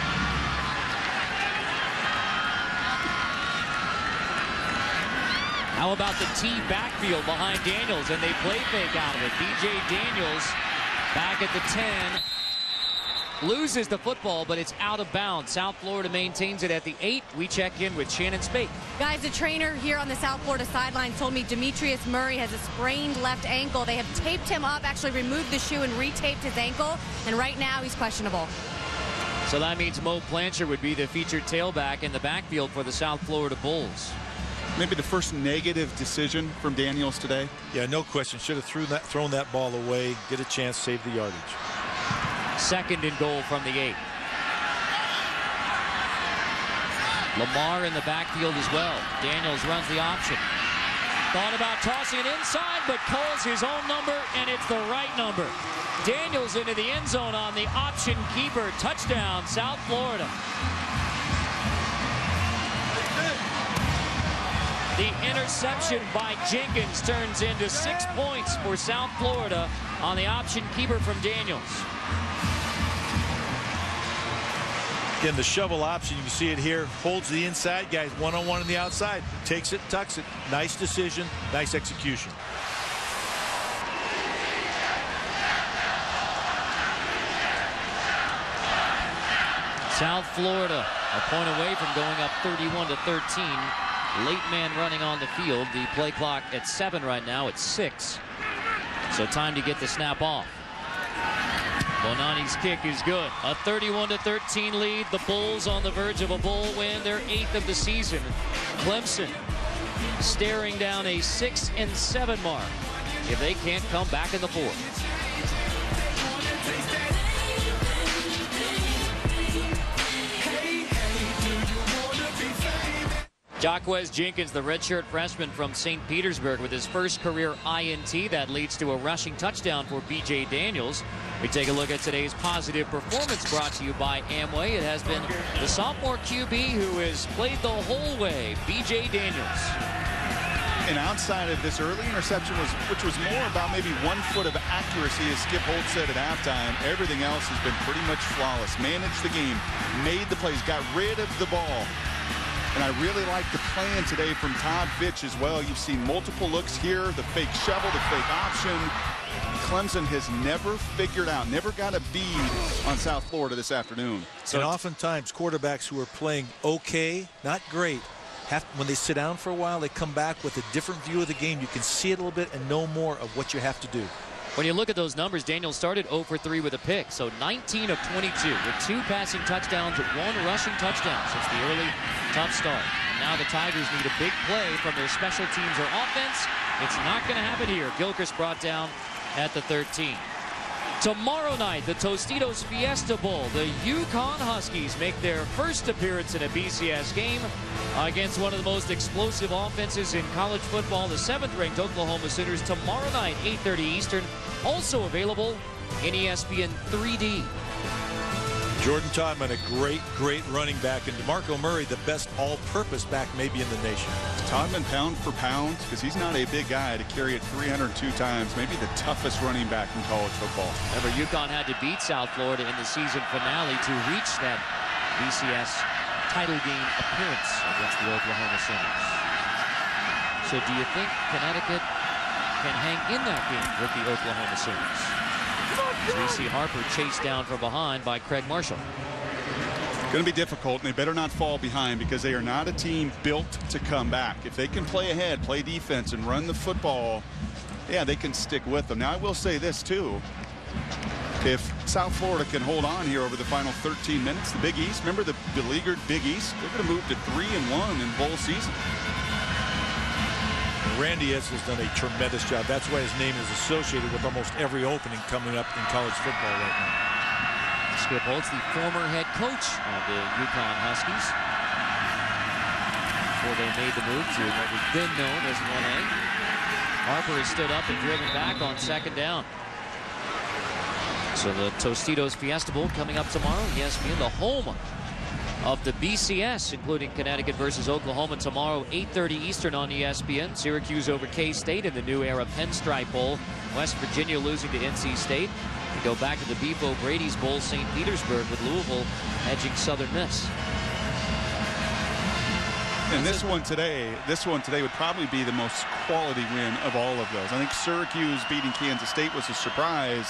How about the T backfield behind Daniels, and they play fake out of it. B J Daniels back at the ten. Loses the football, but it's out of bounds. South Florida maintains it at the eight. We check in with Shannon Spate. Guys, the trainer here on the South Florida sideline told me Demetrius Murray has a sprained left ankle. They have taped him up, actually removed the shoe and retaped his ankle, and right now he's questionable. So that means Mo Plancher would be the featured tailback in the backfield for the South Florida Bulls. Maybe the first negative decision from Daniels today. Yeah, no question. Should have threw that, thrown that ball away, get a chance, save the yardage. Second and goal from the eight. Lamar in the backfield as well. Daniels runs the option. Thought about tossing it inside, but calls his own number, and it's the right number. Daniels into the end zone on the option keeper. Touchdown, South Florida. The interception by Jenkins turns into six points for South Florida on the option keeper from Daniels. Again, the shovel option, you can see it here, holds the inside guys one-on-one on the outside, takes it, tucks it. Nice decision, nice execution. South Florida a point away from going up thirty-one to thirteen. Late man running on the field. The play clock at seven right now. It's six. So time to get the snap off. Bonani's kick is good. A thirty-one to thirteen lead. The Bulls on the verge of a bowl win. Their eighth of the season. Clemson staring down a six and seven mark if they can't come back in the fourth. Jarquez Jenkins, the redshirt freshman from Saint Petersburg, with his first career I N T. That leads to a rushing touchdown for B J Daniels. We take a look at today's positive performance brought to you by Amway. It has been the sophomore Q B who has played the whole way, B J Daniels. And outside of this early interception, was which was more about maybe one foot of accuracy, as Skip Holtz said at halftime, everything else has been pretty much flawless. Managed the game, made the plays, got rid of the ball. And I really like the plan today from Todd Fitch as well. You've seen multiple looks here, the fake shovel, the fake option. Clemson has never figured out, never got a bead on South Florida this afternoon. So and oftentimes quarterbacks who are playing okay, not great, have, when they sit down for a while, they come back with a different view of the game. You can see it a little bit and know more of what you have to do. When you look at those numbers, Daniels started zero for three with a pick, so nineteen of twenty-two with two passing touchdowns, one rushing touchdown since the early tough start. Now the Tigers need a big play from their special teams or offense. It's not going to happen here. Gilchrist brought down at the thirteen. Tomorrow night, the Tostitos Fiesta Bowl. The UConn Huskies make their first appearance in a B C S game against one of the most explosive offenses in college football, the seventh-ranked Oklahoma Sooners. Tomorrow night, eight thirty Eastern. Also available in E S P N three D. Jordan Todman, a great, great running back, and DeMarco Murray, the best all-purpose back maybe in the nation. Todman, pound for pound, because he's not a big guy, to carry it three hundred two times, maybe the toughest running back in college football. Remember, UConn had to beat South Florida in the season finale to reach that B C S title game appearance against the Oklahoma Sooners. So do you think Connecticut can hang in that game with the Oklahoma Sooners? As we see Harper chased down from behind by Craig Marshall. going to be difficult, and they better not fall behind because they are not a team built to come back. If they can play ahead, play defense, and run the football, yeah, they can stick with them. Now, I will say this, too. If South Florida can hold on here over the final thirteen minutes, the Big East, remember the beleaguered Big East, they're going to move to three and one in bowl season. Randy S. has done a tremendous job. That's why his name is associated with almost every opening coming up in college football right now. Skip Holtz, the former head coach of the UConn Huskies, before they made the move to what was then known as one A. Harper has stood up and driven back on second down. So the Tostitos Fiesta Bowl coming up tomorrow. E S P N, the home of the B C S, including Connecticut versus Oklahoma tomorrow, eight thirty Eastern on E S P N. Syracuse over K-State in the new era Pinstripe Bowl. West Virginia losing to N C State. We go back to the Beef O'Brady's Bowl, Saint Petersburg, with Louisville edging Southern Miss. And this one today, this one today would probably be the most quality win of all of those. I think Syracuse beating Kansas State was a surprise.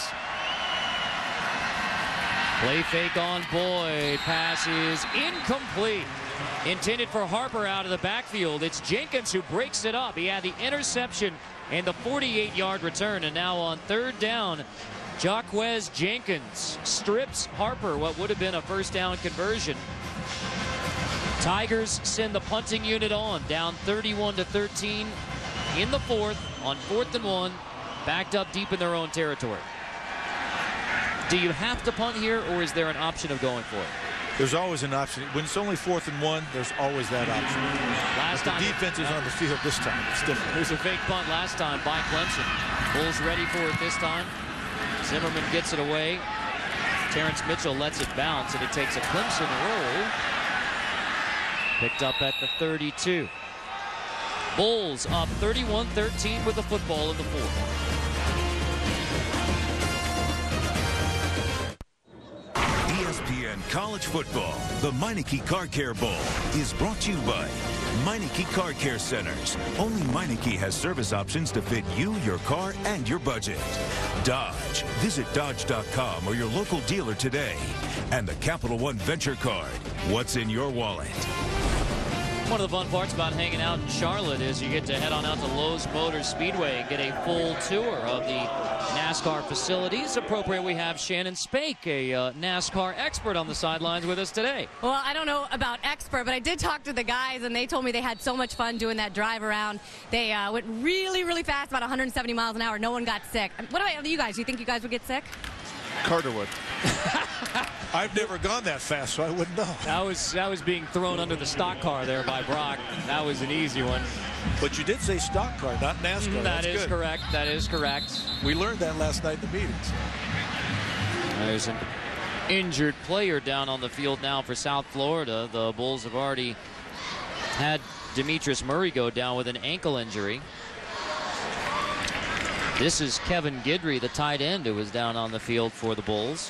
Play fake on Boyd. Pass is incomplete. Intended for Harper out of the backfield. It's Jenkins who breaks it up. He had the interception and the forty-eight yard return. And now on third down, Jaquez Jenkins strips Harper what would have been a first down conversion. Tigers send the punting unit on, down thirty-one to thirteen in the fourth on fourth and one, backed up deep in their own territory. Do you have to punt here, or is there an option of going for it? There's always an option. When it's only fourth and one, there's always that option. Last but time the defense is on the field this time. It's different. There's a fake punt last time by Clemson. Bulls ready for it this time. Zimmerman gets it away. Terrence Mitchell lets it bounce, and it takes a Clemson roll. Picked up at the thirty-two. Bulls up thirty-one thirteen with the football in the fourth. E S P N College Football, the Meineke Car Care Bowl, is brought to you by Meineke Car Care Centers. Only Meineke has service options to fit you, your car, and your budget. Dodge. Visit Dodge dot com or your local dealer today. And the Capital One Venture Card. What's in your wallet? One of the fun parts about hanging out in Charlotte is you get to head on out to Lowe's Motor Speedway and get a full tour of the NASCAR facilities. Appropriate, we have Shannon Spake, a uh, NASCAR expert, on the sidelines with us today. Well, I don't know about expert, but I did talk to the guys, and they told me they had so much fun doing that drive around. They uh, went really, really fast, about one hundred seventy miles an hour. No one got sick. What about you guys? Do you think you guys would get sick? Carter would. I've never gone that fast, so I wouldn't know. That was that was being thrown under the stock car there by Brock. That was an easy one. But you did say stock car, not NASCAR. That That's is good. correct. That is correct. We learned that last night in the meetings. There's an injured player down on the field now for South Florida. The Bulls have already had Demetrius Murray go down with an ankle injury. This is Kevin Guidry, the tight end, who was down on the field for the Bulls.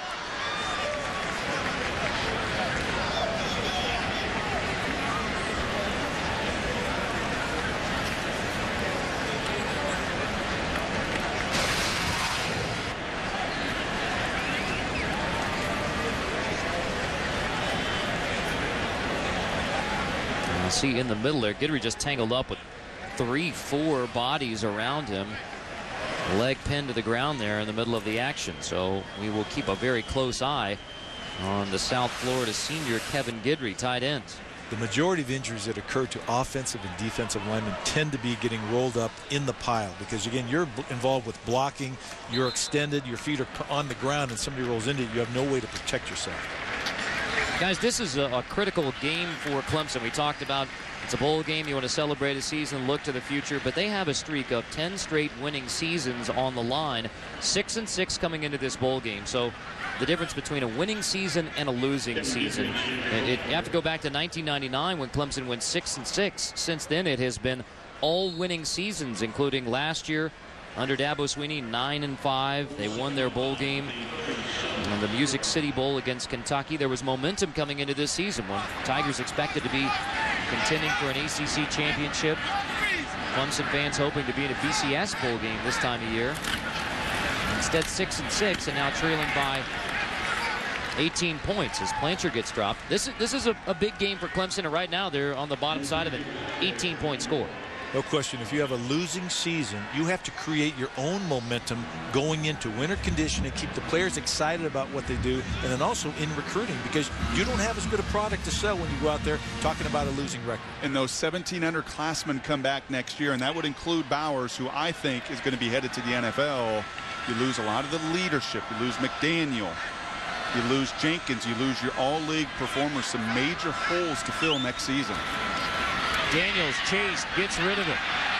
See in the middle there, Guidry just tangled up with three, four bodies around him. Leg pinned to the ground there in the middle of the action. So we will keep a very close eye on the South Florida senior Kevin Guidry, tight end. The majority of injuries that occur to offensive and defensive linemen tend to be getting rolled up in the pile because, again, you're involved with blocking, you're extended, your feet are on the ground, and somebody rolls into it, you have no way to protect yourself. Guys, this is a, a critical game for Clemson. We talked about it's a bowl game. You want to celebrate a season, look to the future, but they have a streak of ten straight winning seasons on the line. Six and six coming into this bowl game. So the difference between a winning season and a losing season, it, it, you have to go back to nineteen ninety-nine when Clemson went six and six. Since then, it has been all winning seasons, including last year under Dabo Swinney, nine and five. They won their bowl game in the Music City Bowl against Kentucky. There was momentum coming into this season when Tigers expected to be contending for an A C C championship. Clemson fans hoping to be in a B C S bowl game this time of year. Instead, six and six, and now trailing by eighteen points as Plancher gets dropped. This is, this is a, a big game for Clemson, and right now they're on the bottom side of it. eighteen point score. No question, if you have a losing season, you have to create your own momentum going into winter condition and keep the players excited about what they do, and then also in recruiting, because you don't have as good a product to sell when you go out there talking about a losing record. And those seventeen underclassmen come back next year, and that would include Bowers, who I think is going to be headed to the N F L. You lose a lot of the leadership. You lose McDaniel. You lose Jenkins. You lose your all-league performers. Some major holes to fill next season. Daniels chased, gets rid of it.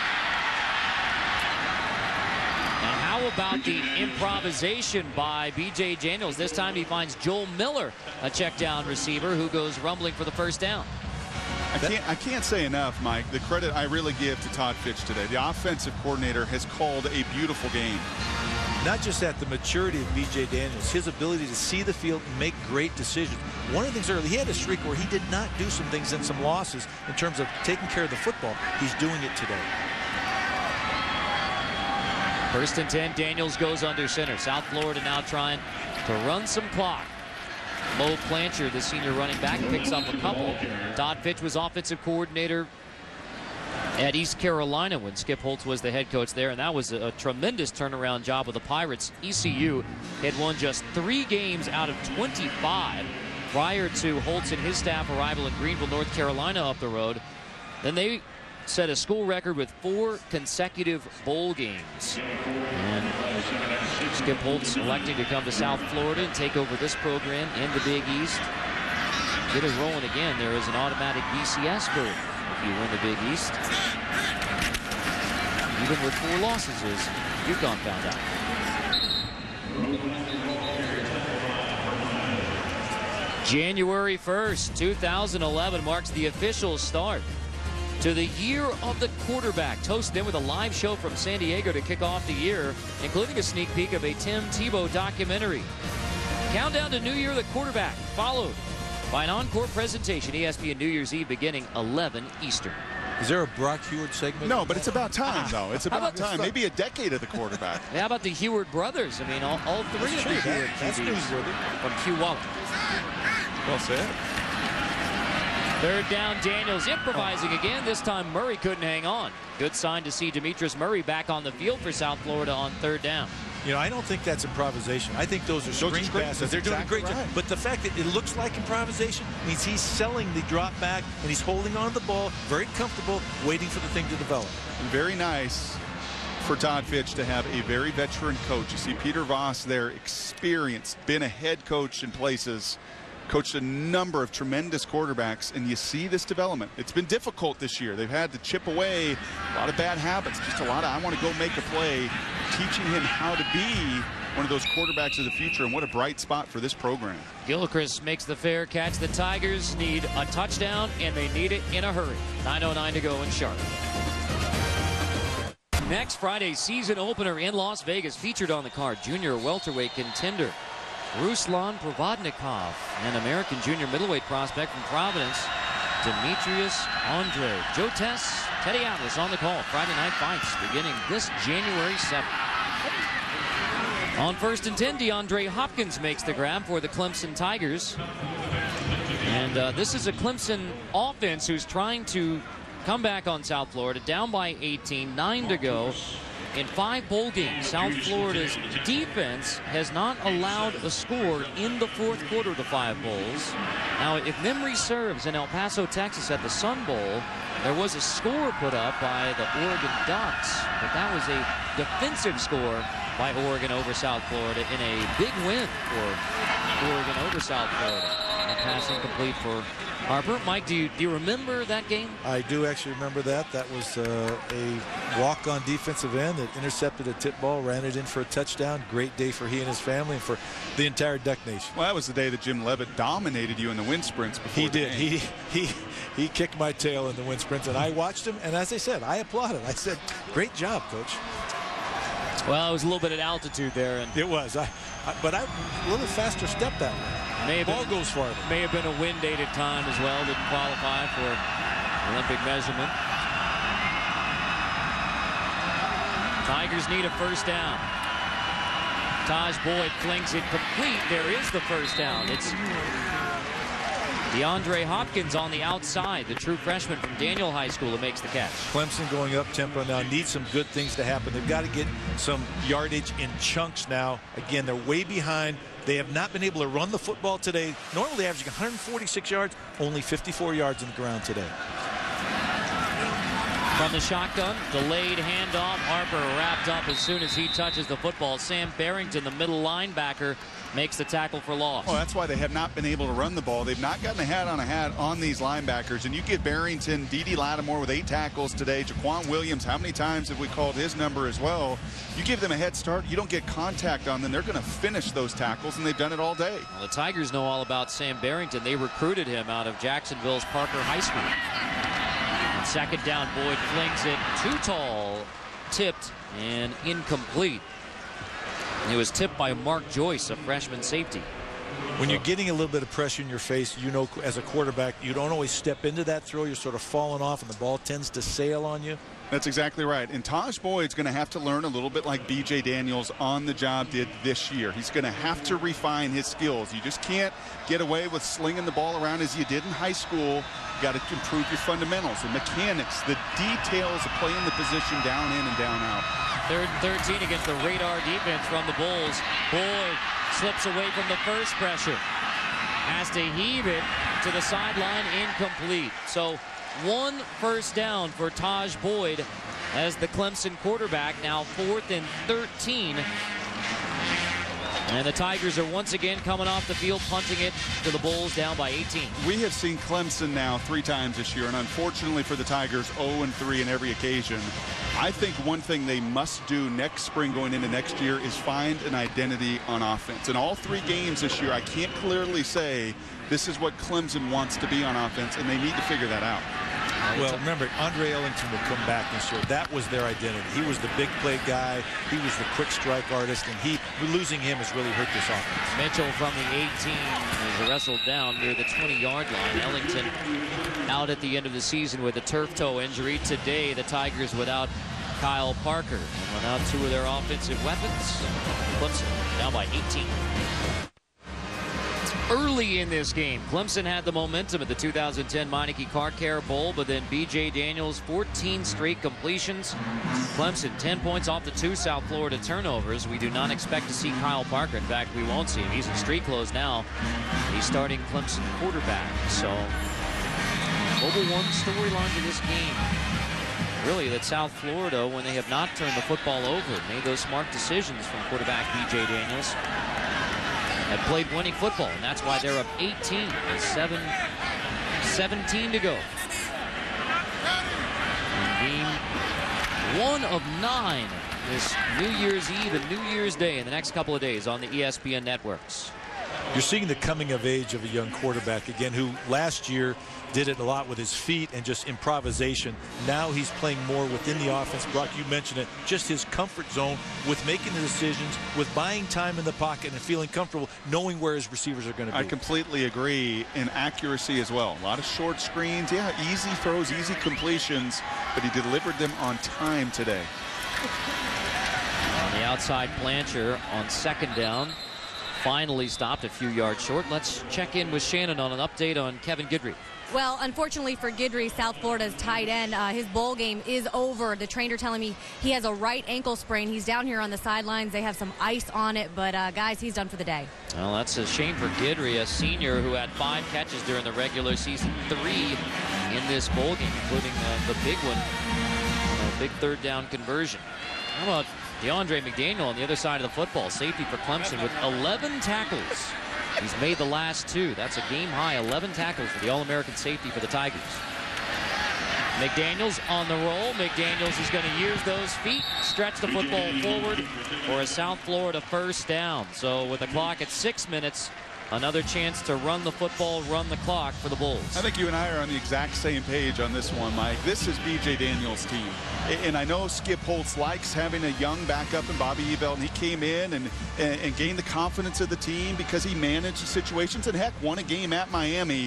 Now how about the improvisation by B J Daniels? This time he finds Joel Miller, a check down receiver who goes rumbling for the first down. I can't, I can't say enough, Mike. The credit I really give to Todd Fitch today. The offensive coordinator has called a beautiful game. Not just that, the maturity of B J Daniels, his ability to see the field and make great decisions. One of the things early, he had a streak where he did not do some things and some losses in terms of taking care of the football. He's doing it today. First and ten, Daniels goes under center. South Florida now trying to run some clock. Mo Plancher, the senior running back, picks up a couple. Todd Fitch was offensive coordinator at East Carolina when Skip Holtz was the head coach there, and that was a, a tremendous turnaround job with the Pirates. E C U had won just three games out of twenty-five prior to Holtz and his staff arrival in Greenville, North Carolina up the road. Then they set a school record with four consecutive bowl games. And Skip Holtz electing to come to South Florida and take over this program in the Big East. Get it rolling again. There is an automatic B C S berth if you win the Big East. Even with four losses, as UConn found out. January first, two thousand eleven marks the official start to the year of the quarterback. Toast in with a live show from San Diego to kick off the year, including a sneak peek of a Tim Tebow documentary. Countdown to New Year of the quarterback, followed by an encore presentation, E S P N New Year's Eve beginning eleven Eastern. Is there a Brock Heward segment? No, but it's about time, though. It's about, about time. Maybe a decade of the quarterback. Yeah, how about the Heward brothers? I mean, all, all three That's of true. the Heward That's Q Bs newsworthy. from Q Wallen. Well said. Third down, Daniels improvising again. This time Murray couldn't hang on. Good sign to see Demetrius Murray back on the field for South Florida on third down. You know, I don't think that's improvisation. I think those are screen passes. They're doing a great job. But the fact that it looks like improvisation means he's selling the drop back and he's holding on to the ball, very comfortable, waiting for the thing to develop. Very nice for Todd Fitch to have a very veteran coach. You see Peter Voss there, experienced, been a head coach in places, coached a number of tremendous quarterbacks, and you see this development. It's been difficult this year. They've had to chip away a lot of bad habits, just a lot of I want to go make a play, teaching him how to be one of those quarterbacks of the future, and what a bright spot for this program. Gilchrist makes the fair catch. The Tigers need a touchdown, and they need it in a hurry. nine oh nine to go in Charlotte. Next Friday's season opener in Las Vegas, featured on the card, junior welterweight contender Ruslan Provodnikov, an American junior middleweight prospect from Providence, Demetrius Andre. Joe Tess, Teddy Atlas on the call. Friday night fights beginning this January seventh. On first and ten, DeAndre Hopkins makes the grab for the Clemson Tigers. And uh, this is a Clemson offense who's trying to come back on South Florida, down by eighteen, nine to go. In five bowl games, South Florida's defense has not allowed a score in the fourth quarter of the five bowls. Now, if memory serves, in El Paso, Texas, at the Sun Bowl, there was a score put up by the Oregon Ducks, but that was a defensive score by Oregon over South Florida in a big win for Oregon over South Florida. And passing complete for Harper. Mike, do you, do you remember that game? I do actually remember that. That was uh, a walk-on defensive end that intercepted a tip ball, ran it in for a touchdown. Great day for he and his family and for the entire Duck Nation. Well, that was the day that Jim Levitt dominated you in the wind sprints before He the did. game. He he he kicked my tail in the wind sprints, and I watched him, and as I said, I applauded. I said, great job, Coach. Well, it was a little bit at altitude there. And it was. I, I, but I a little faster step that way. May have Ball been, goes farther. May have been a wind-aided time as well. Didn't qualify for Olympic measurement. Tigers need a first down. Taj Boyd flings it complete. There is the first down. It's DeAndre Hopkins on the outside, the true freshman from Daniel High School, who makes the catch. Clemson going up tempo now. Needs some good things to happen. They've got to get some yardage in chunks now. Again, they're way behind. They have not been able to run the football today. Normally averaging one hundred forty-six yards, only fifty-four yards on the ground today. From the shotgun, delayed handoff. Harper wrapped up as soon as he touches the football. Sam Barrington, the middle linebacker, makes the tackle for loss. Well, that's why they have not been able to run the ball. They've not gotten a hat on a hat on these linebackers. And you get Barrington, D D Lattimore with eight tackles today. Jaquan Williams, how many times have we called his number as well? You give them a head start, you don't get contact on them, they're going to finish those tackles, and they've done it all day. Well, the Tigers know all about Sam Barrington. They recruited him out of Jacksonville's Parker High School. And second down, Boyd flings it too tall, tipped, and incomplete. It was tipped by Mark Joyce, a freshman safety. When you're getting a little bit of pressure in your face, you know, as a quarterback, you don't always step into that throw. You're sort of falling off, and the ball tends to sail on you. That's exactly right. And Taj Boyd's going to have to learn a little bit like B J Daniels on the job did this year. He's going to have to refine his skills. You just can't get away with slinging the ball around as you did in high school. You got to improve your fundamentals, the mechanics, the details of playing the position down in and down out. Third and thirteen against the radar defense from the Bulls. Boyd slips away from the first pressure. Has to heave it to the sideline, incomplete. So one first down for Taj Boyd as the Clemson quarterback. Now fourth and thirteen. And the Tigers are once again coming off the field, punting it to the Bulls, down by eighteen. We have seen Clemson now three times this year, and unfortunately for the Tigers, oh and three in every occasion. I think one thing they must do next spring going into next year is find an identity on offense. In all three games this year, I can't clearly say this is what Clemson wants to be on offense, and they need to figure that out. Well, remember, Andre Ellington will come back this year. That was their identity. He was the big play guy. He was the quick strike artist, and he losing him has really hurt this offense. Mitchell from the eighteen is wrestled down near the twenty-yard line. Ellington out at the end of the season with a turf toe injury. Today, the Tigers without Kyle Parker and without two of their offensive weapons. Clemson down by eighteen. Early in this game, Clemson had the momentum at the two thousand ten Meineke Car Care Bowl, but then B J Daniels, fourteen straight completions. Clemson, ten points off the two South Florida turnovers. We do not expect to see Kyle Parker. In fact, we won't see him. He's in street clothes now. He's starting Clemson quarterback. So, over one storyline to this game. Really, that South Florida, when they have not turned the football over, made those smart decisions from quarterback B J Daniels. Have played winning football, and that's why they're up eighteen with seven seventeen to go. And game one of nine this New Year's Eve and New Year's Day in the next couple of days on the E S P N networks. You're seeing the coming of age of a young quarterback again, who last year did it a lot with his feet and just improvisation. Now he's playing more within the offense. Brock, you mentioned it, just his comfort zone with making the decisions, with buying time in the pocket and feeling comfortable knowing where his receivers are going to be. I completely agree. In accuracy as well. A lot of short screens. Yeah, easy throws, easy completions, but he delivered them on time today. On the outside, Blanchard on second down. Finally stopped a few yards short. Let's check in with Shannon on an update on Kevin Guidry. Well, unfortunately for Guidry, South Florida's tight end, uh, his bowl game is over. The trainer telling me he has a right ankle sprain. He's down here on the sidelines. They have some ice on it, but uh, guys, he's done for the day. Well, that's a shame for Guidry, a senior who had five catches during the regular season, three in this bowl game, including uh, the big one, a big third down conversion. How about DeAndre McDaniel on the other side of the football, safety for Clemson with eleven tackles. He's made the last two. That's a game high, eleven tackles for the All-American safety for the Tigers. McDaniels on the roll. McDaniels is going to use those feet, stretch the football forward for a South Florida first down. So with the clock at six minutes, another chance to run the football, run the clock for the Bulls. I think you and I are on the exact same page on this one, Mike. This is B J Daniels' team. And I know Skip Holtz likes having a young backup in Bobby Ebelt, and he came in and, and, and gained the confidence of the team because he managed the situations and, heck, won a game at Miami.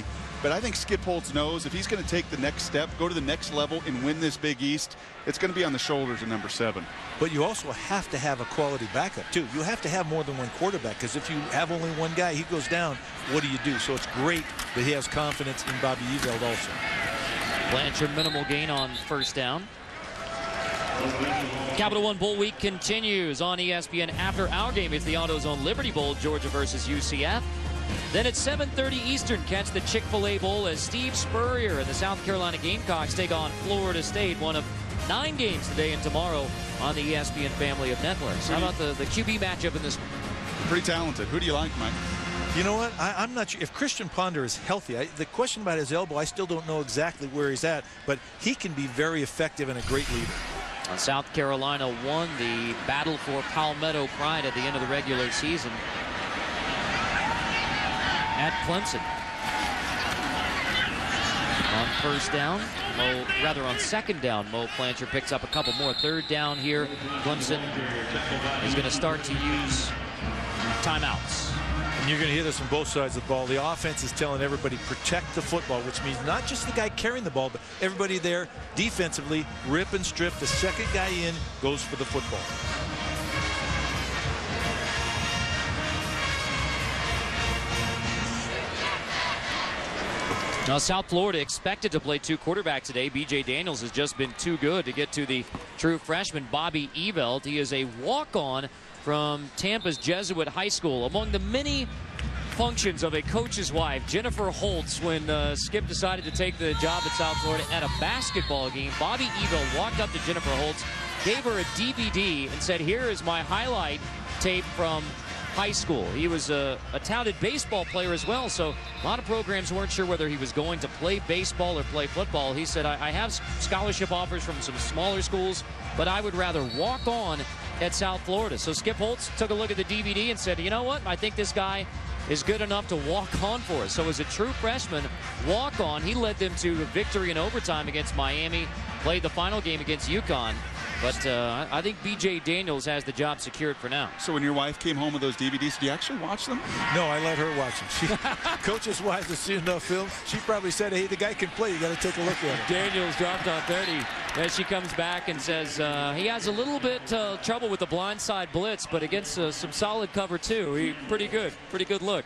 But I think Skip Holtz knows if he's going to take the next step, go to the next level, and win this Big East, it's going to be on the shoulders of number seven. But you also have to have a quality backup, too. You have to have more than one quarterback, because if you have only one guy, he goes down, what do you do? So it's great that he has confidence in Bobby Eveld also. Blanchard minimal gain on first down. Capital One Bowl week continues on E S P N. After our game, it's the AutoZone Liberty Bowl, Georgia versus U C F. Then at seven thirty Eastern, catch the Chick-fil-A Bowl as Steve Spurrier and the South Carolina Gamecocks take on Florida State, one of nine games today and tomorrow on the E S P N family of networks. How about the, the Q B matchup in this one? Pretty talented. Who do you like, Mike? You know what? I, I'm not sure if Christian Ponder is healthy. I, the question about his elbow, I still don't know exactly where he's at, but he can be very effective and a great leader. Uh, South Carolina won the battle for Palmetto Pride at the end of the regular season at Clemson. On first down, Mo, rather on second down, Mo Blanchard picks up a couple more. Third down here, Clemson is going to start to use timeouts. And you're going to hear this from both sides of the ball. The offense is telling everybody protect the football, which means not just the guy carrying the ball, but everybody there defensively rip and strip. The second guy in goes for the football. Now, South Florida expected to play two quarterbacks today. B J Daniels has just been too good to get to the true freshman, Bobby Eveld. He is a walk-on from Tampa's Jesuit High School. Among the many functions of a coach's wife, Jennifer Holtz, when uh, Skip decided to take the job at South Florida at a basketball game, Bobby Eveld walked up to Jennifer Holtz, gave her a D V D, and said, "Here is my highlight tape from high school." He was a, a touted baseball player as well, so a lot of programs weren't sure whether he was going to play baseball or play football. He said, I, I have scholarship offers from some smaller schools, but I would rather walk on at South Florida. So Skip Holtz took a look at the D V D and said, you know what, I think this guy is good enough to walk on for us. So as a true freshman, walk on, he led them to a victory in overtime against Miami, played the final game against UConn. But uh, I think B J Daniels has the job secured for now. So when your wife came home with those D V Ds, do you actually watch them? No, I let her watch them. She, coach's wife has seen enough film. She probably said, hey, the guy can play. You got to take a look at him. Daniels dropped on thirty. As she comes back and says uh, he has a little bit uh, trouble with the blindside blitz, but against uh, some solid cover too. He pretty good. Pretty good look.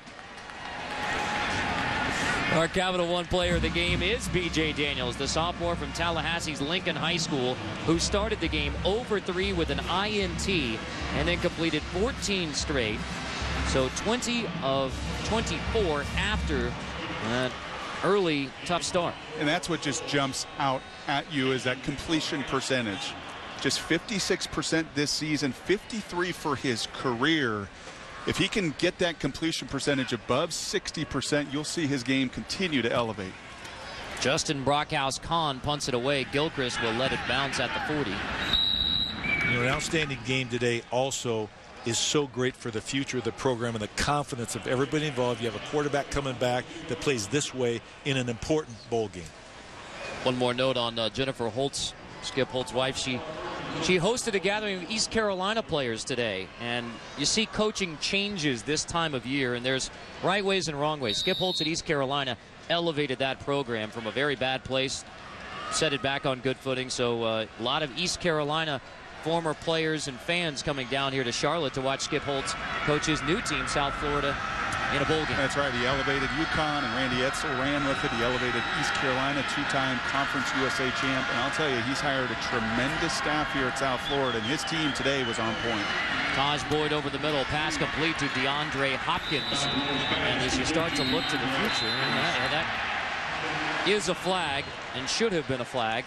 Our Capital One player of the game is B J Daniels, the sophomore from Tallahassee's Lincoln High School, who started the game oh for three with an I N T and then completed fourteen straight. So twenty of twenty-four after an early tough start. And that's what just jumps out at you is that completion percentage. Just fifty-six percent this season, fifty-three for his career. If he can get that completion percentage above sixty percent, you'll see his game continue to elevate. Justin Brockhouse-Kahn punts it away. Gilchrist will let it bounce at the forty. You know, an outstanding game today also is so great for the future of the program and the confidence of everybody involved. You have a quarterback coming back that plays this way in an important bowl game. One more note on uh, Jennifer Holtz, Skip Holtz's wife. She She hosted a gathering of East Carolina players today, and you see coaching changes this time of year, and there's right ways and wrong ways. Skip Holtz at East Carolina elevated that program from a very bad place, set it back on good footing. So uh, a lot of East Carolina former players and fans coming down here to Charlotte to watch Skip Holtz coach his new team, South Florida, in a bowl game. That's right. He elevated UConn, and Randy Edsel ran with it. He elevated East Carolina, two-time Conference U S A champ. And I'll tell you, he's hired a tremendous staff here at South Florida, and his team today was on point. Taj Boyd over the middle, pass complete to DeAndre Hopkins. And as you start to look to the future, that, that is a flag and should have been a flag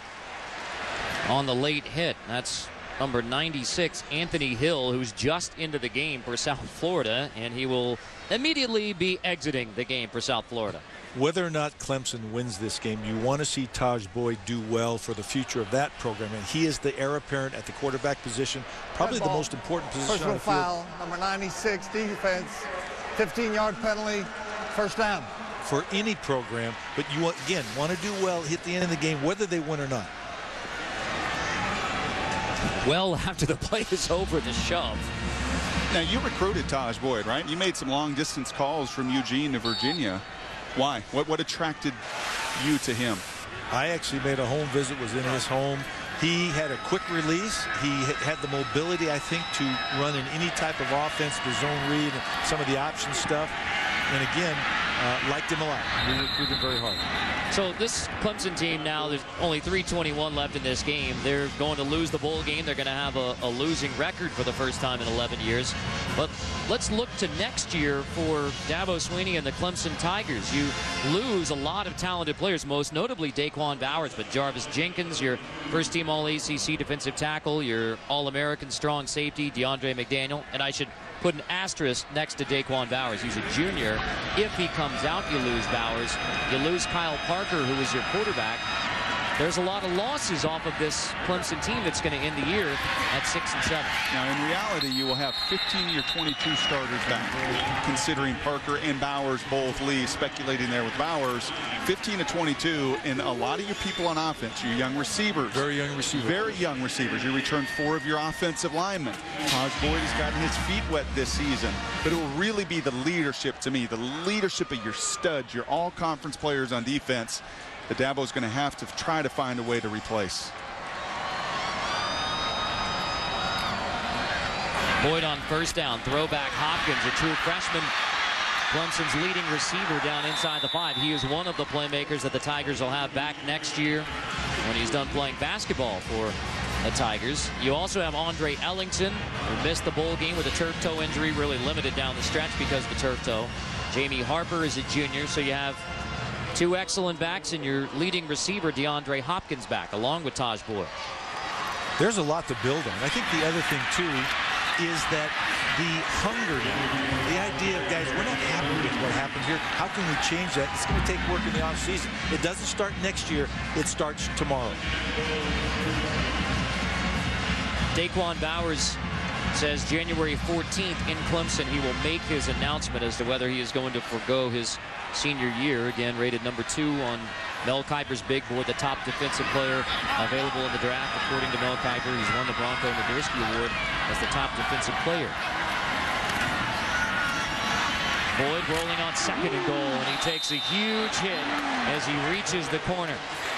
on the late hit. That's number ninety-six, Anthony Hill, who's just into the game for South Florida, and he will immediately be exiting the game for South Florida. Whether or not Clemson wins this game, you want to see Taj Boyd do well for the future of that program, and he is the heir apparent at the quarterback position, probably the most important position on the field. Personal foul, number ninety-six, defense, fifteen yard penalty, first down. For any program, but you, again, want to do well, hit the end of the game, whether they win or not. Well, after the play is over, the shove. Now, you recruited Taj Boyd, right? You made some long-distance calls from Eugene to Virginia. Why? What, what attracted you to him? I actually made a home visit, was in his home. He had a quick release. He had the mobility, I think, to run in any type of offense, the zone read, and some of the option stuff. And again, uh, liked him a lot. We recruited him very hard. So this Clemson team now, there's only three twenty-one left in this game. They're going to lose the bowl game. They're going to have a, a losing record for the first time in eleven years. But let's look to next year for Dabo Swinney and the Clemson Tigers. You lose a lot of talented players, most notably Daquan Bowers, but Jarvis Jenkins, your first-team All A C C defensive tackle, your All-American strong safety, DeAndre McDaniel, and I should put an asterisk next to Daquan Bowers. He's a junior. If he comes out, you lose Bowers. You lose Kyle Parker, who was your quarterback. There's a lot of losses off of this Clemson team that's going to end the year at six and seven. Now, in reality, you will have fifteen of your twenty-two starters back, considering Parker and Bowers both leave. Speculating there with Bowers, fifteen to twenty-two, and a lot of your people on offense, your young receivers, very young receivers, very young receivers. You return four of your offensive linemen. Taj Boyd has gotten his feet wet this season, but it will really be the leadership to me, the leadership of your studs, your all-conference players on defense, that Dabo's going to have to try to find a way to replace. Boyd on first down, throwback Hopkins, a true freshman, Clemson's leading receiver down inside the five. He is one of the playmakers that the Tigers will have back next year when he's done playing basketball for the Tigers. You also have Andre Ellington, who missed the bowl game with a turf toe injury, really limited down the stretch because of the turf toe. Jamie Harper is a junior, so you have two excellent backs and your leading receiver, DeAndre Hopkins, back, along with Taj Boyd. There's a lot to build on. I think the other thing, too, is that the hunger, the idea of, guys, we're not happy with what happened here. How can we change that? It's going to take work in the offseason. It doesn't start next year. It starts tomorrow. Daquan Bowers says January fourteenth in Clemson he will make his announcement as to whether he is going to forego his senior year. Again, rated number two on Mel Kiper's big board, the top defensive player available in the draft. According to Mel Kiper, he's won the Bronco Nagurski Award as the top defensive player. Boyd rolling on second and goal, and he takes a huge hit as he reaches the corner.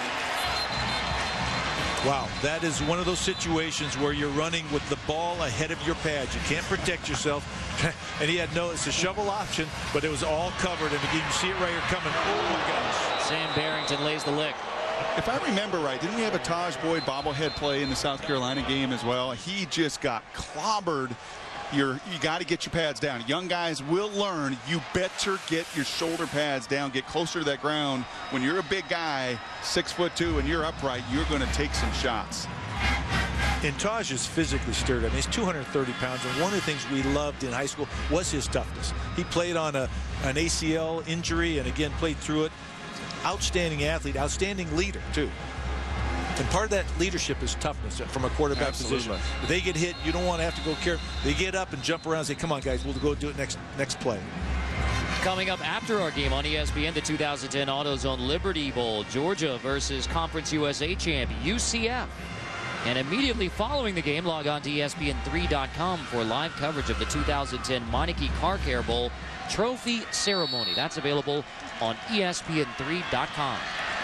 Wow, that is one of those situations where you're running with the ball ahead of your pads. You can't protect yourself. And he had no, it's a shovel option, but it was all covered. And again, you see it right here coming. Oh my gosh. Sam Barrington lays the lick. If I remember right, didn't we have a Taj Boyd bobblehead play in the South Carolina game as well? He just got clobbered. You're, you got to get your pads down. Young guys will learn. You better get your shoulder pads down, get closer to that ground. When you're a big guy, six foot two, and you're upright, you're going to take some shots. And Taj is physically sturdy. I mean, he's two hundred thirty pounds, and one of the things we loved in high school was his toughness. He played on a, an A C L injury and, again, played through it. Outstanding athlete, outstanding leader, too. And part of that leadership is toughness from a quarterback Absolutely. position. If they get hit, you don't want to have to go care. They get up and jump around and say, come on, guys, we'll go do it next next play. Coming up after our game on E S P N, the two thousand ten AutoZone Liberty Bowl, Georgia versus Conference U S A champ U C F. And immediately following the game, log on to E S P N three dot com for live coverage of the two thousand ten Meineke Car Care Bowl trophy ceremony. That's available on E S P N three dot com.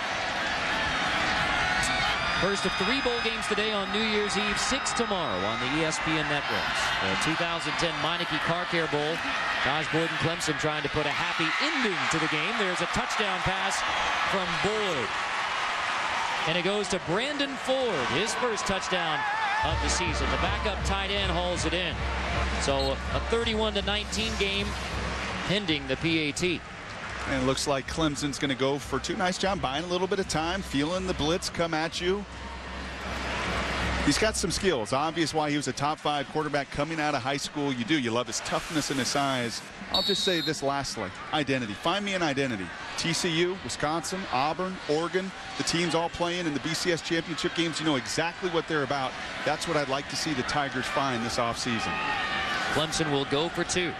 First of three bowl games today on New Year's Eve, six tomorrow on the E S P N networks. The two thousand ten Meineke Car Care Bowl. Taj Boyd and Clemson trying to put a happy ending to the game. There's a touchdown pass from Boyd. And it goes to Brandon Ford, his first touchdown of the season. The backup tight end hauls it in. So a thirty-one to nineteen game pending the P A T. And it looks like Clemson's going to go for two. Nice job buying a little bit of time, feeling the blitz come at you. He's got some skills. Obvious why he was a top five quarterback coming out of high school. You do. You love his toughness and his size. I'll just say this lastly. Identity. Find me an identity. T C U, Wisconsin, Auburn, Oregon. The teams all playing in the B C S championship games. You know exactly what they're about. That's what I'd like to see the Tigers find this offseason. Clemson will go for two.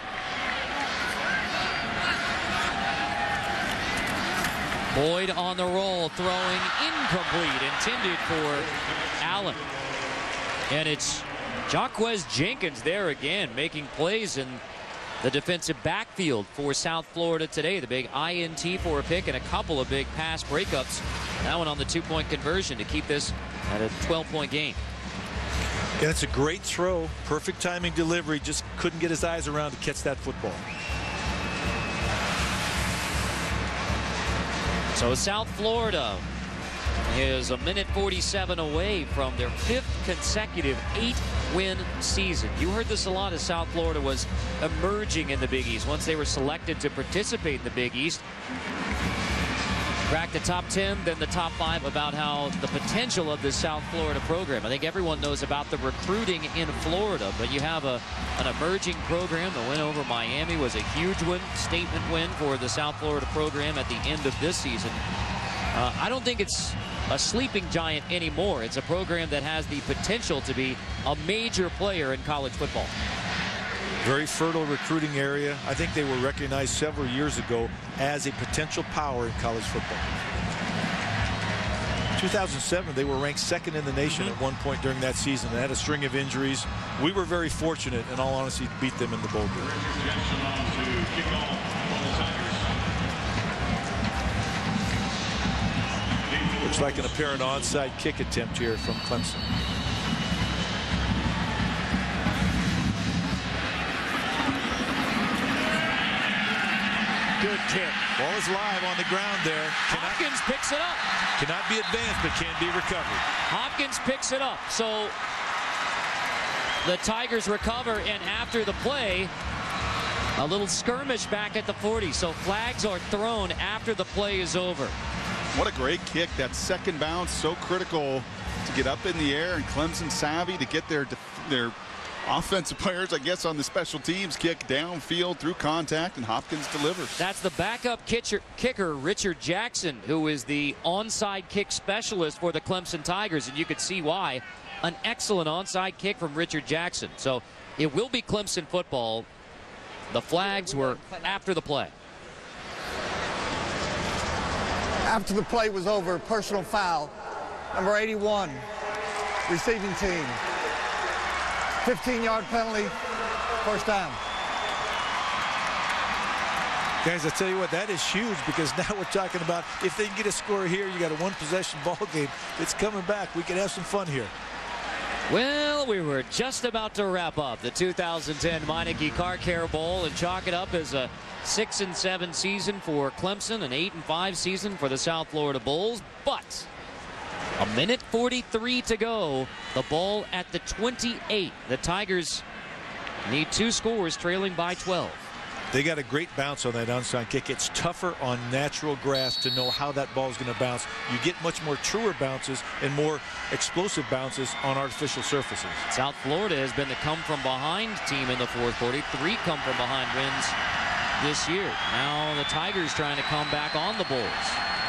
Boyd on the roll, throwing incomplete, intended for Allen. And it's Jaquez Jenkins there again, making plays, and The defensive backfield for South Florida today. The big I N T for a pick and a couple of big pass breakups. That one on the two-point conversion to keep this at a twelve-point game. And it's a great throw. Perfect timing delivery. Just couldn't get his eyes around to catch that football. So South Florida is a minute forty-seven away from their fifth consecutive eight-win season. You heard this a lot as South Florida was emerging in the Big East. Once they were selected to participate in the Big East, cracked the top ten, then the top five, about how the potential of this South Florida program. I think everyone knows about the recruiting in Florida, but you have a, an emerging program. The win over Miami was a huge win, statement win for the South Florida program at the end of this season. Uh, I don't think it's a sleeping giant anymore. It's a program that has the potential to be a major player in college football. Very fertile recruiting area. I think they were recognized several years ago as a potential power in college football. two thousand seven, they were ranked second in the nation mm-hmm. at one point during that season. They had a string of injuries. We were very fortunate, in all honesty, to beat them in the bowl game. Looks like an apparent onside kick attempt here from Clemson. Good kick. Ball is live on the ground there. Cannot, Hopkins picks it up. Cannot be advanced, but can be recovered. Hopkins picks it up. So the Tigers recover, and after the play, a little skirmish back at the forty. So flags are thrown after the play is over. What a great kick. That second bounce, so critical to get up in the air, and Clemson savvy to get their their offensive players, I guess, on the special teams kick downfield through contact, and Hopkins delivers. That's the backup kicker, kicker Richard Jackson, who is the onside kick specialist for the Clemson Tigers, and you could see why. An excellent onside kick from Richard Jackson. So it will be Clemson football. The flags were after the play. After the play was over, personal foul, number eighty-one, receiving team. fifteen yard penalty, first down. Guys, I tell you what, that is huge, because now we're talking about if they can get a score here, you got a one possession ball game. It's coming back. We can have some fun here. Well, we were just about to wrap up the two thousand ten Meineke Car Care Bowl and chalk it up as a six and seven season for Clemson, an eight and five season for the South Florida Bulls. But a minute forty-three to go. The ball at the twenty-eight. The Tigers need two scores, trailing by twelve. They got a great bounce on that onside kick. It's tougher on natural grass to know how that ball is going to bounce. You get much more truer bounces and more explosive bounces on artificial surfaces. South Florida has been the come-from-behind team in the fourth quarter. Three come-from-behind wins this year. Now the Tigers trying to come back on the Bulls.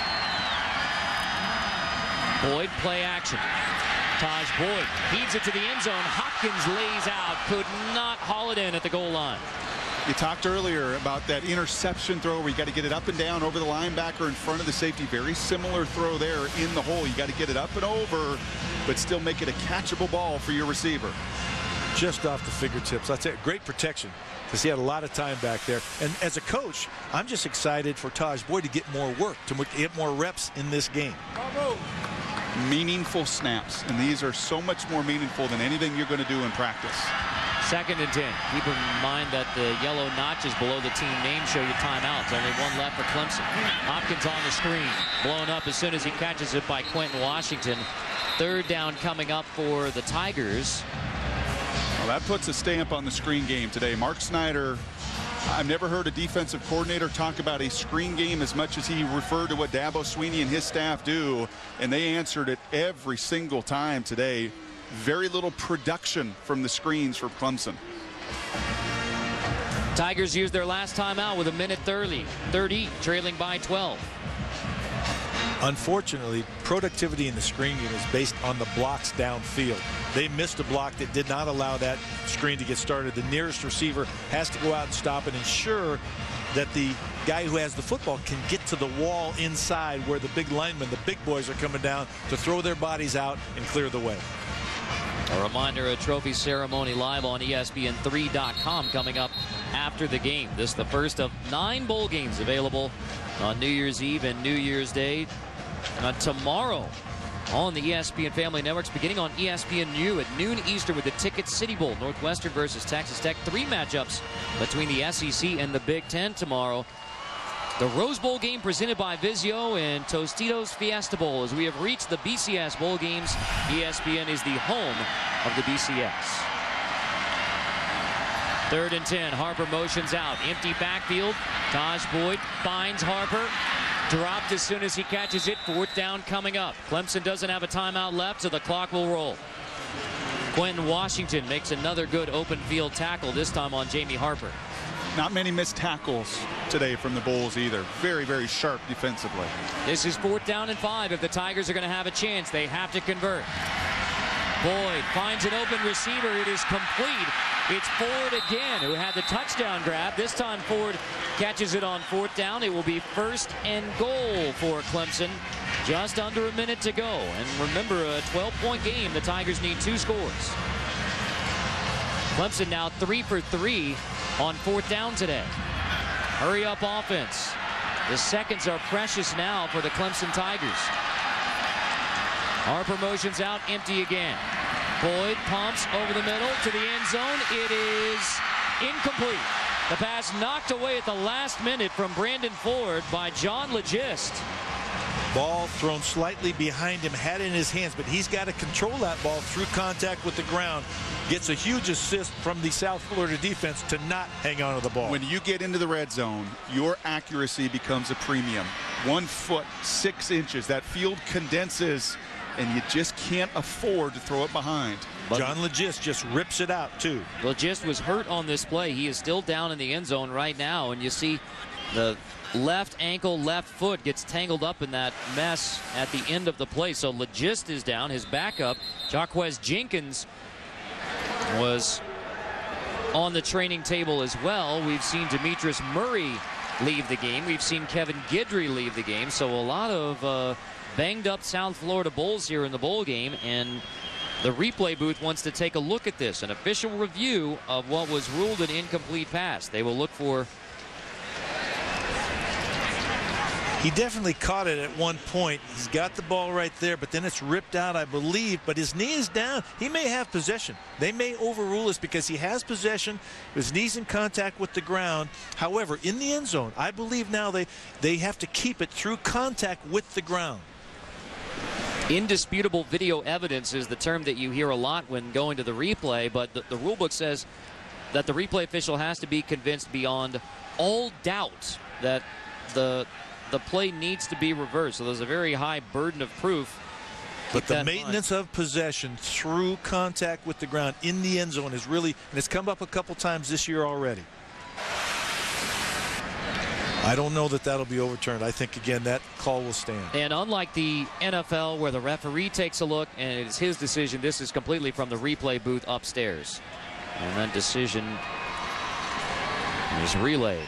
Boyd, play action. Taj Boyd feeds it to the end zone. Hopkins lays out. Could not haul it in at the goal line. You talked earlier about that interception throw where you got to get it up and down over the linebacker in front of the safety. Very similar throw there in the hole. You got to get it up and over, but still make it a catchable ball for your receiver. Just off the fingertips. That's it. Great protection, because he had a lot of time back there. And as a coach, I'm just excited for Taj Boyd to get more work, to get more reps in this game. Meaningful snaps, and these are so much more meaningful than anything you're going to do in practice. Second and ten. Keep in mind that the yellow notches below the team name show you timeouts. Only one left for Clemson. Hopkins on the screen, blown up as soon as he catches it by Quentin Washington. Third down coming up for the Tigers. Well, that puts a stamp on the screen game today. Mark Snyder, I've never heard a defensive coordinator talk about a screen game as much as he referred to what Dabo, Swinney, and his staff do, and they answered it every single time today. Very little production from the screens for Clemson. Tigers used their last timeout with a minute thirty, thirty, trailing by twelve. Unfortunately, productivity in the screen game is based on the blocks downfield. They missed a block that did not allow that screen to get started. The nearest receiver has to go out and stop and ensure that the guy who has the football can get to the wall inside where the big linemen, the big boys, are coming down to throw their bodies out and clear the way. A reminder, a trophy ceremony live on E S P N three dot com coming up after the game. This is the first of nine bowl games available on New Year's Eve and New Year's Day. Uh, tomorrow on the E S P N Family Networks, beginning on E S P N U at noon Eastern with the Ticket City Bowl. Northwestern versus Texas Tech. Three matchups between the S E C and the Big Ten tomorrow. The Rose Bowl game presented by Vizio and Tostitos Fiesta Bowl. As we have reached the B C S Bowl games, E S P N is the home of the B C S. Third and ten. Harper motions out. Empty backfield. Taj Boyd finds Harper. Dropped as soon as he catches it. Fourth down coming up. Clemson doesn't have a timeout left, so the clock will roll. Quentin Washington makes another good open field tackle, this time on Jamie Harper. Not many missed tackles today from the Bulls either. Very, very sharp defensively. This is fourth down and five. If the Tigers are going to have a chance, they have to convert. Boyd finds an open receiver. It is complete. It's Ford again, who had the touchdown grab. This time Ford catches it on fourth down. It will be first and goal for Clemson. Just under a minute to go. And remember, a twelve point game. The Tigers need two scores. Clemson now three for three on fourth down today. Hurry up offense. The seconds are precious now for the Clemson Tigers. Harper motions out, empty again. Boyd pumps over the middle to the end zone. It is incomplete. The pass knocked away at the last minute from Brandon Ford by John Legist. Ball thrown slightly behind him, had it in his hands, but he's got to control that ball through contact with the ground. Gets a huge assist from the South Florida defense to not hang on to the ball. When you get into the red zone, your accuracy becomes a premium. One foot, six inches. That field condenses, and you just can't afford to throw it behind. But John Legist just rips it out, too. Legist was hurt on this play. He is still down in the end zone right now, and you see the left ankle, left foot gets tangled up in that mess at the end of the play. So Legist is down. His backup, Jaquez Jenkins, was on the training table as well. We've seen Demetrius Murray leave the game. We've seen Kevin Guidry leave the game. So a lot of uh, banged up South Florida Bulls here in the bowl game, and the replay booth wants to take a look at this, an official review of what was ruled an incomplete pass. They will look for. He definitely caught it at one point. He's got the ball right there, but then it's ripped out, I believe. But his knee is down. He may have possession. They may overrule this because he has possession. His knee's in contact with the ground. However, in the end zone, I believe now they, they have to keep it through contact with the ground. Indisputable video evidence is the term that you hear a lot when going to the replay, but the, the rule book says that the replay official has to be convinced beyond all doubt that the the play needs to be reversed. So there's a very high burden of proof. But the maintenance of possession through contact with the ground in the end zone is really, and it's come up a couple times this year already. I don't know that that'll be overturned. I think, again, that call will stand. And unlike the N F L where the referee takes a look and it's his decision, this is completely from the replay booth upstairs. And that decision is relayed.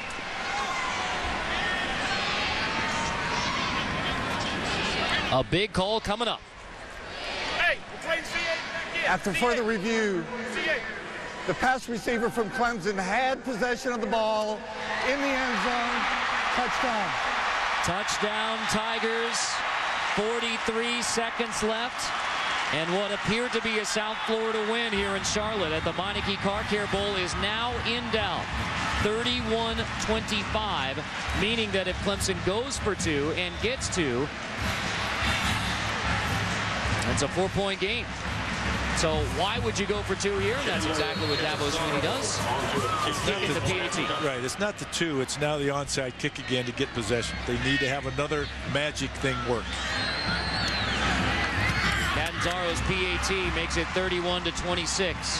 A big call coming up. Hey, we're playing C A back in. After further review, the pass receiver from Clemson had possession of the ball in the end zone. Touchdown. Touchdown, Tigers. forty-three seconds left. And what appeared to be a South Florida win here in Charlotte at the Meineke Car Care Bowl is now in doubt. thirty-one twenty-five, meaning that if Clemson goes for two and gets two, it's a four-point game. So why would you go for two here? That's exactly what Dabo Swinney does. Kick in the P A T. Right, it's not the two, it's now the onside kick again to get possession. They need to have another magic thing work. Catanzaro's P A T makes it thirty-one to twenty-six.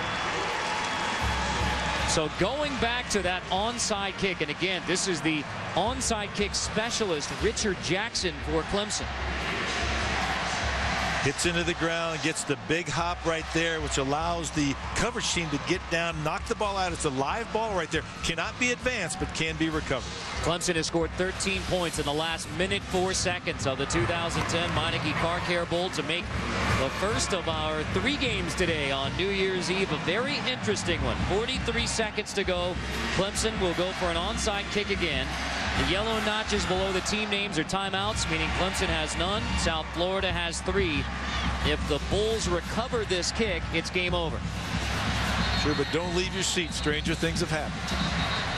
So going back to that onside kick, and again, this is the onside kick specialist, Richard Jackson, for Clemson. Hits into the ground, gets the big hop right there, which allows the coverage team to get down, knock the ball out. It's a live ball right there. Cannot be advanced, but can be recovered. Clemson has scored thirteen points in the last minute, four seconds of the two thousand ten Meineke Car Care Bowl to make the first of our three games today on New Year's Eve. A very interesting one. forty-three seconds to go. Clemson will go for an onside kick again. The yellow notches below the team names are timeouts, meaning Clemson has none. South Florida has three. If the Bulls recover this kick, it's game over. Sure, but don't leave your seat. Stranger things have happened.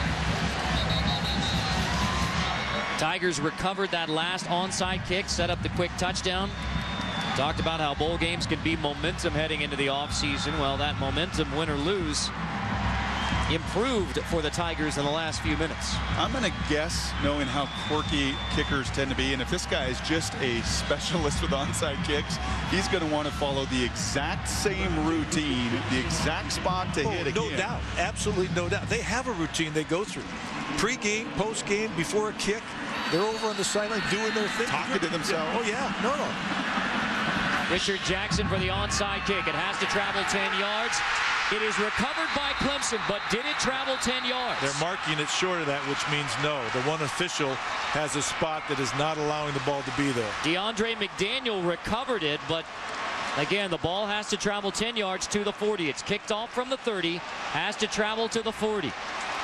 Tigers recovered that last onside kick, set up the quick touchdown. Talked about how bowl games can be momentum heading into the offseason. Well, that momentum, win or lose, improved for the Tigers in the last few minutes. I'm going to guess, knowing how quirky kickers tend to be, and if this guy is just a specialist with onside kicks, he's going to want to follow the exact same routine, the exact spot to oh, hit no again. doubt. Absolutely no doubt. They have a routine they go through. Pre-game, post-game, before a kick, they're over on the sideline doing their thing. Talking to themselves. Oh, yeah. No, no. Richard Jackson for the onside kick. It has to travel ten yards. It is recovered by Clemson, but did it travel ten yards? They're marking it short of that, which means no. The one official has a spot that is not allowing the ball to be there. DeAndre McDaniel recovered it, but again, the ball has to travel ten yards to the forty. It's kicked off from the thirty, has to travel to the forty.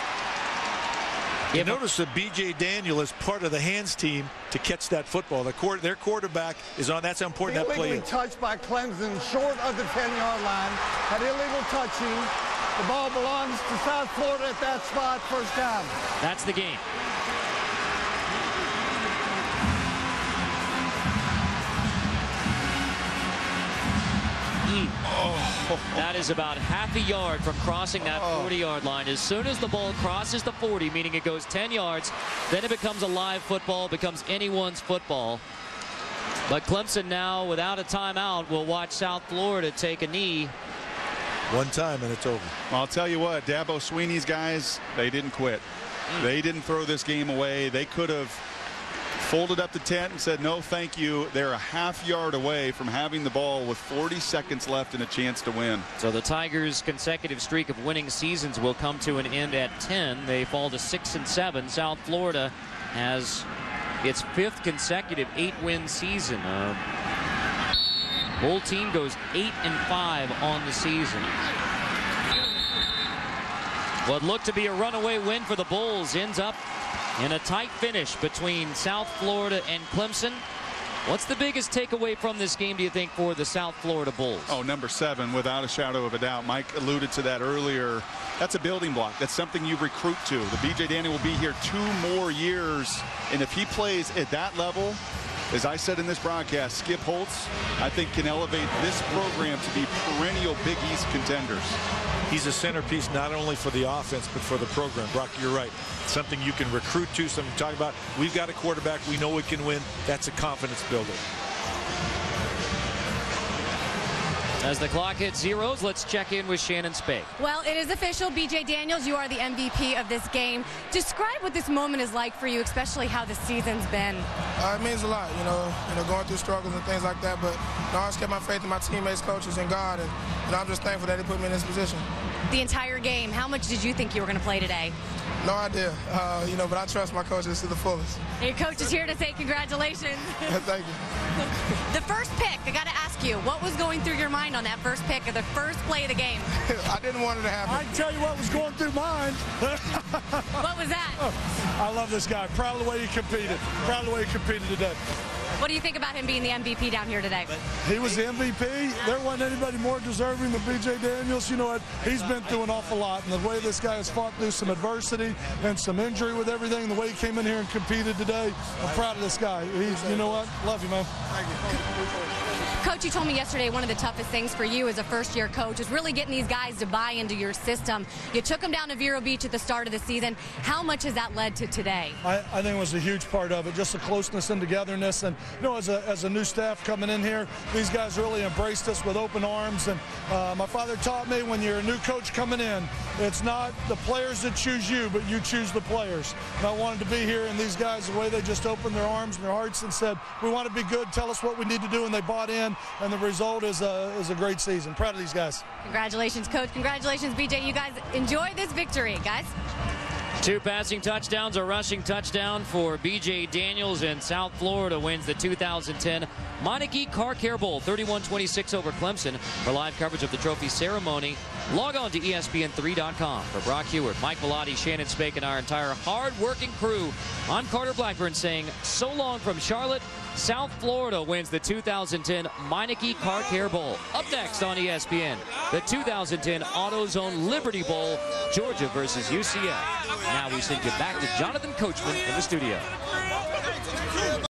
You notice that B J Daniel is part of the hands team to catch that football. The court, their quarterback is on. That's how important that play is. Illegally touched by Clemson short of the ten-yard line. Had illegal touching. The ball belongs to South Florida at that spot. First down. That's the game. Mm. Oh. That is about half a yard from crossing that forty-yard line. As soon as the ball crosses the forty, meaning it goes ten yards, then it becomes a live football, becomes anyone's football. But Clemson now, without a timeout, will watch South Florida take a knee. One time and it's over. Well, I'll tell you what, Dabo Swinney's guys, they didn't quit. Mm. They didn't throw this game away. They could have folded up the tent and said no thank you. They're a half yard away from having the ball with forty seconds left and a chance to win. So the Tigers' consecutive streak of winning seasons will come to an end at ten. They fall to six and seven. South Florida has its fifth consecutive eight-win season. Uh, whole team goes eight and five on the season. What looked to be a runaway win for the Bulls ends up in a tight finish between South Florida and Clemson. What's the biggest takeaway from this game, do you think, for the South Florida Bulls? Oh, number seven, without a shadow of a doubt. Mike alluded to that earlier. That's a building block. That's something you recruit to. The B J Daniel will be here two more years, and if he plays at that level, as I said in this broadcast, Skip Holtz, I think, can elevate this program to be perennial Big East contenders. He's a centerpiece not only for the offense but for the program. Brock, you're right. Something you can recruit to, something you talk about. We've got a quarterback. We know we can win. That's a confidence builder. As the clock hits zeros, let's check in with Shannon Spake. Well, it is official. B J Daniels, you are the M V P of this game. Describe what this moment is like for you, especially how the season's been. Uh, it means a lot, you know, you know, going through struggles and things like that. But you know, I always kept my faith in my teammates, coaches, and God, and you know, I'm just thankful that He put me in this position. The entire game, how much did you think you were going to play today? No idea, uh, you know, but I trust my coaches to the fullest. Your coach is here to say congratulations. Thank you. The first pick, I got to ask you, what was going through your mind on that first pick of the first play of the game? I didn't want it to happen. I can tell you what was going through mine. What was that? I love this guy. Proud of the way he competed. Proud of the way he competed today. What do you think about him being the M V P down here today? He was the M V P. There wasn't anybody more deserving than B J Daniels. You know what? He's been through an awful lot, and the way this guy has fought through some adversity and some injury with everything, the way he came in here and competed today, I'm proud of this guy. He's, you know what? Love you, man. Thank you. Coach, you told me yesterday one of the toughest things for you as a first-year coach is really getting these guys to buy into your system. You took them down to Vero Beach at the start of the season. How much has that led to today? I, I think it was a huge part of it, just the closeness and togetherness. And, you know, as a, as a new staff coming in here, these guys really embraced us with open arms. And uh, my father taught me when you're a new coach coming in, it's not the players that choose you, but you choose the players. And I wanted to be here, and these guys, the way they just opened their arms and their hearts and said, we want to be good, tell us what we need to do, and they bought in. and the result is a, is a great season. Proud of these guys. Congratulations, Coach. Congratulations, B J. You guys enjoy this victory, guys. Two passing touchdowns, a rushing touchdown for B J Daniels, and South Florida wins the two thousand ten Meineke Car Care Bowl thirty-one twenty-six over Clemson. For live coverage of the trophy ceremony, log on to E S P N three dot com. For Brock Hewart, Mike Bellotti, Shannon Spake, and our entire hard-working crew, I'm Carter Blackburn saying so long from Charlotte. South Florida wins the two thousand ten Meineke Car Care Bowl. Up next on E S P N, the two thousand ten AutoZone Liberty Bowl, Georgia versus U C F. Now we send you back to Jonathan Coachman in the studio.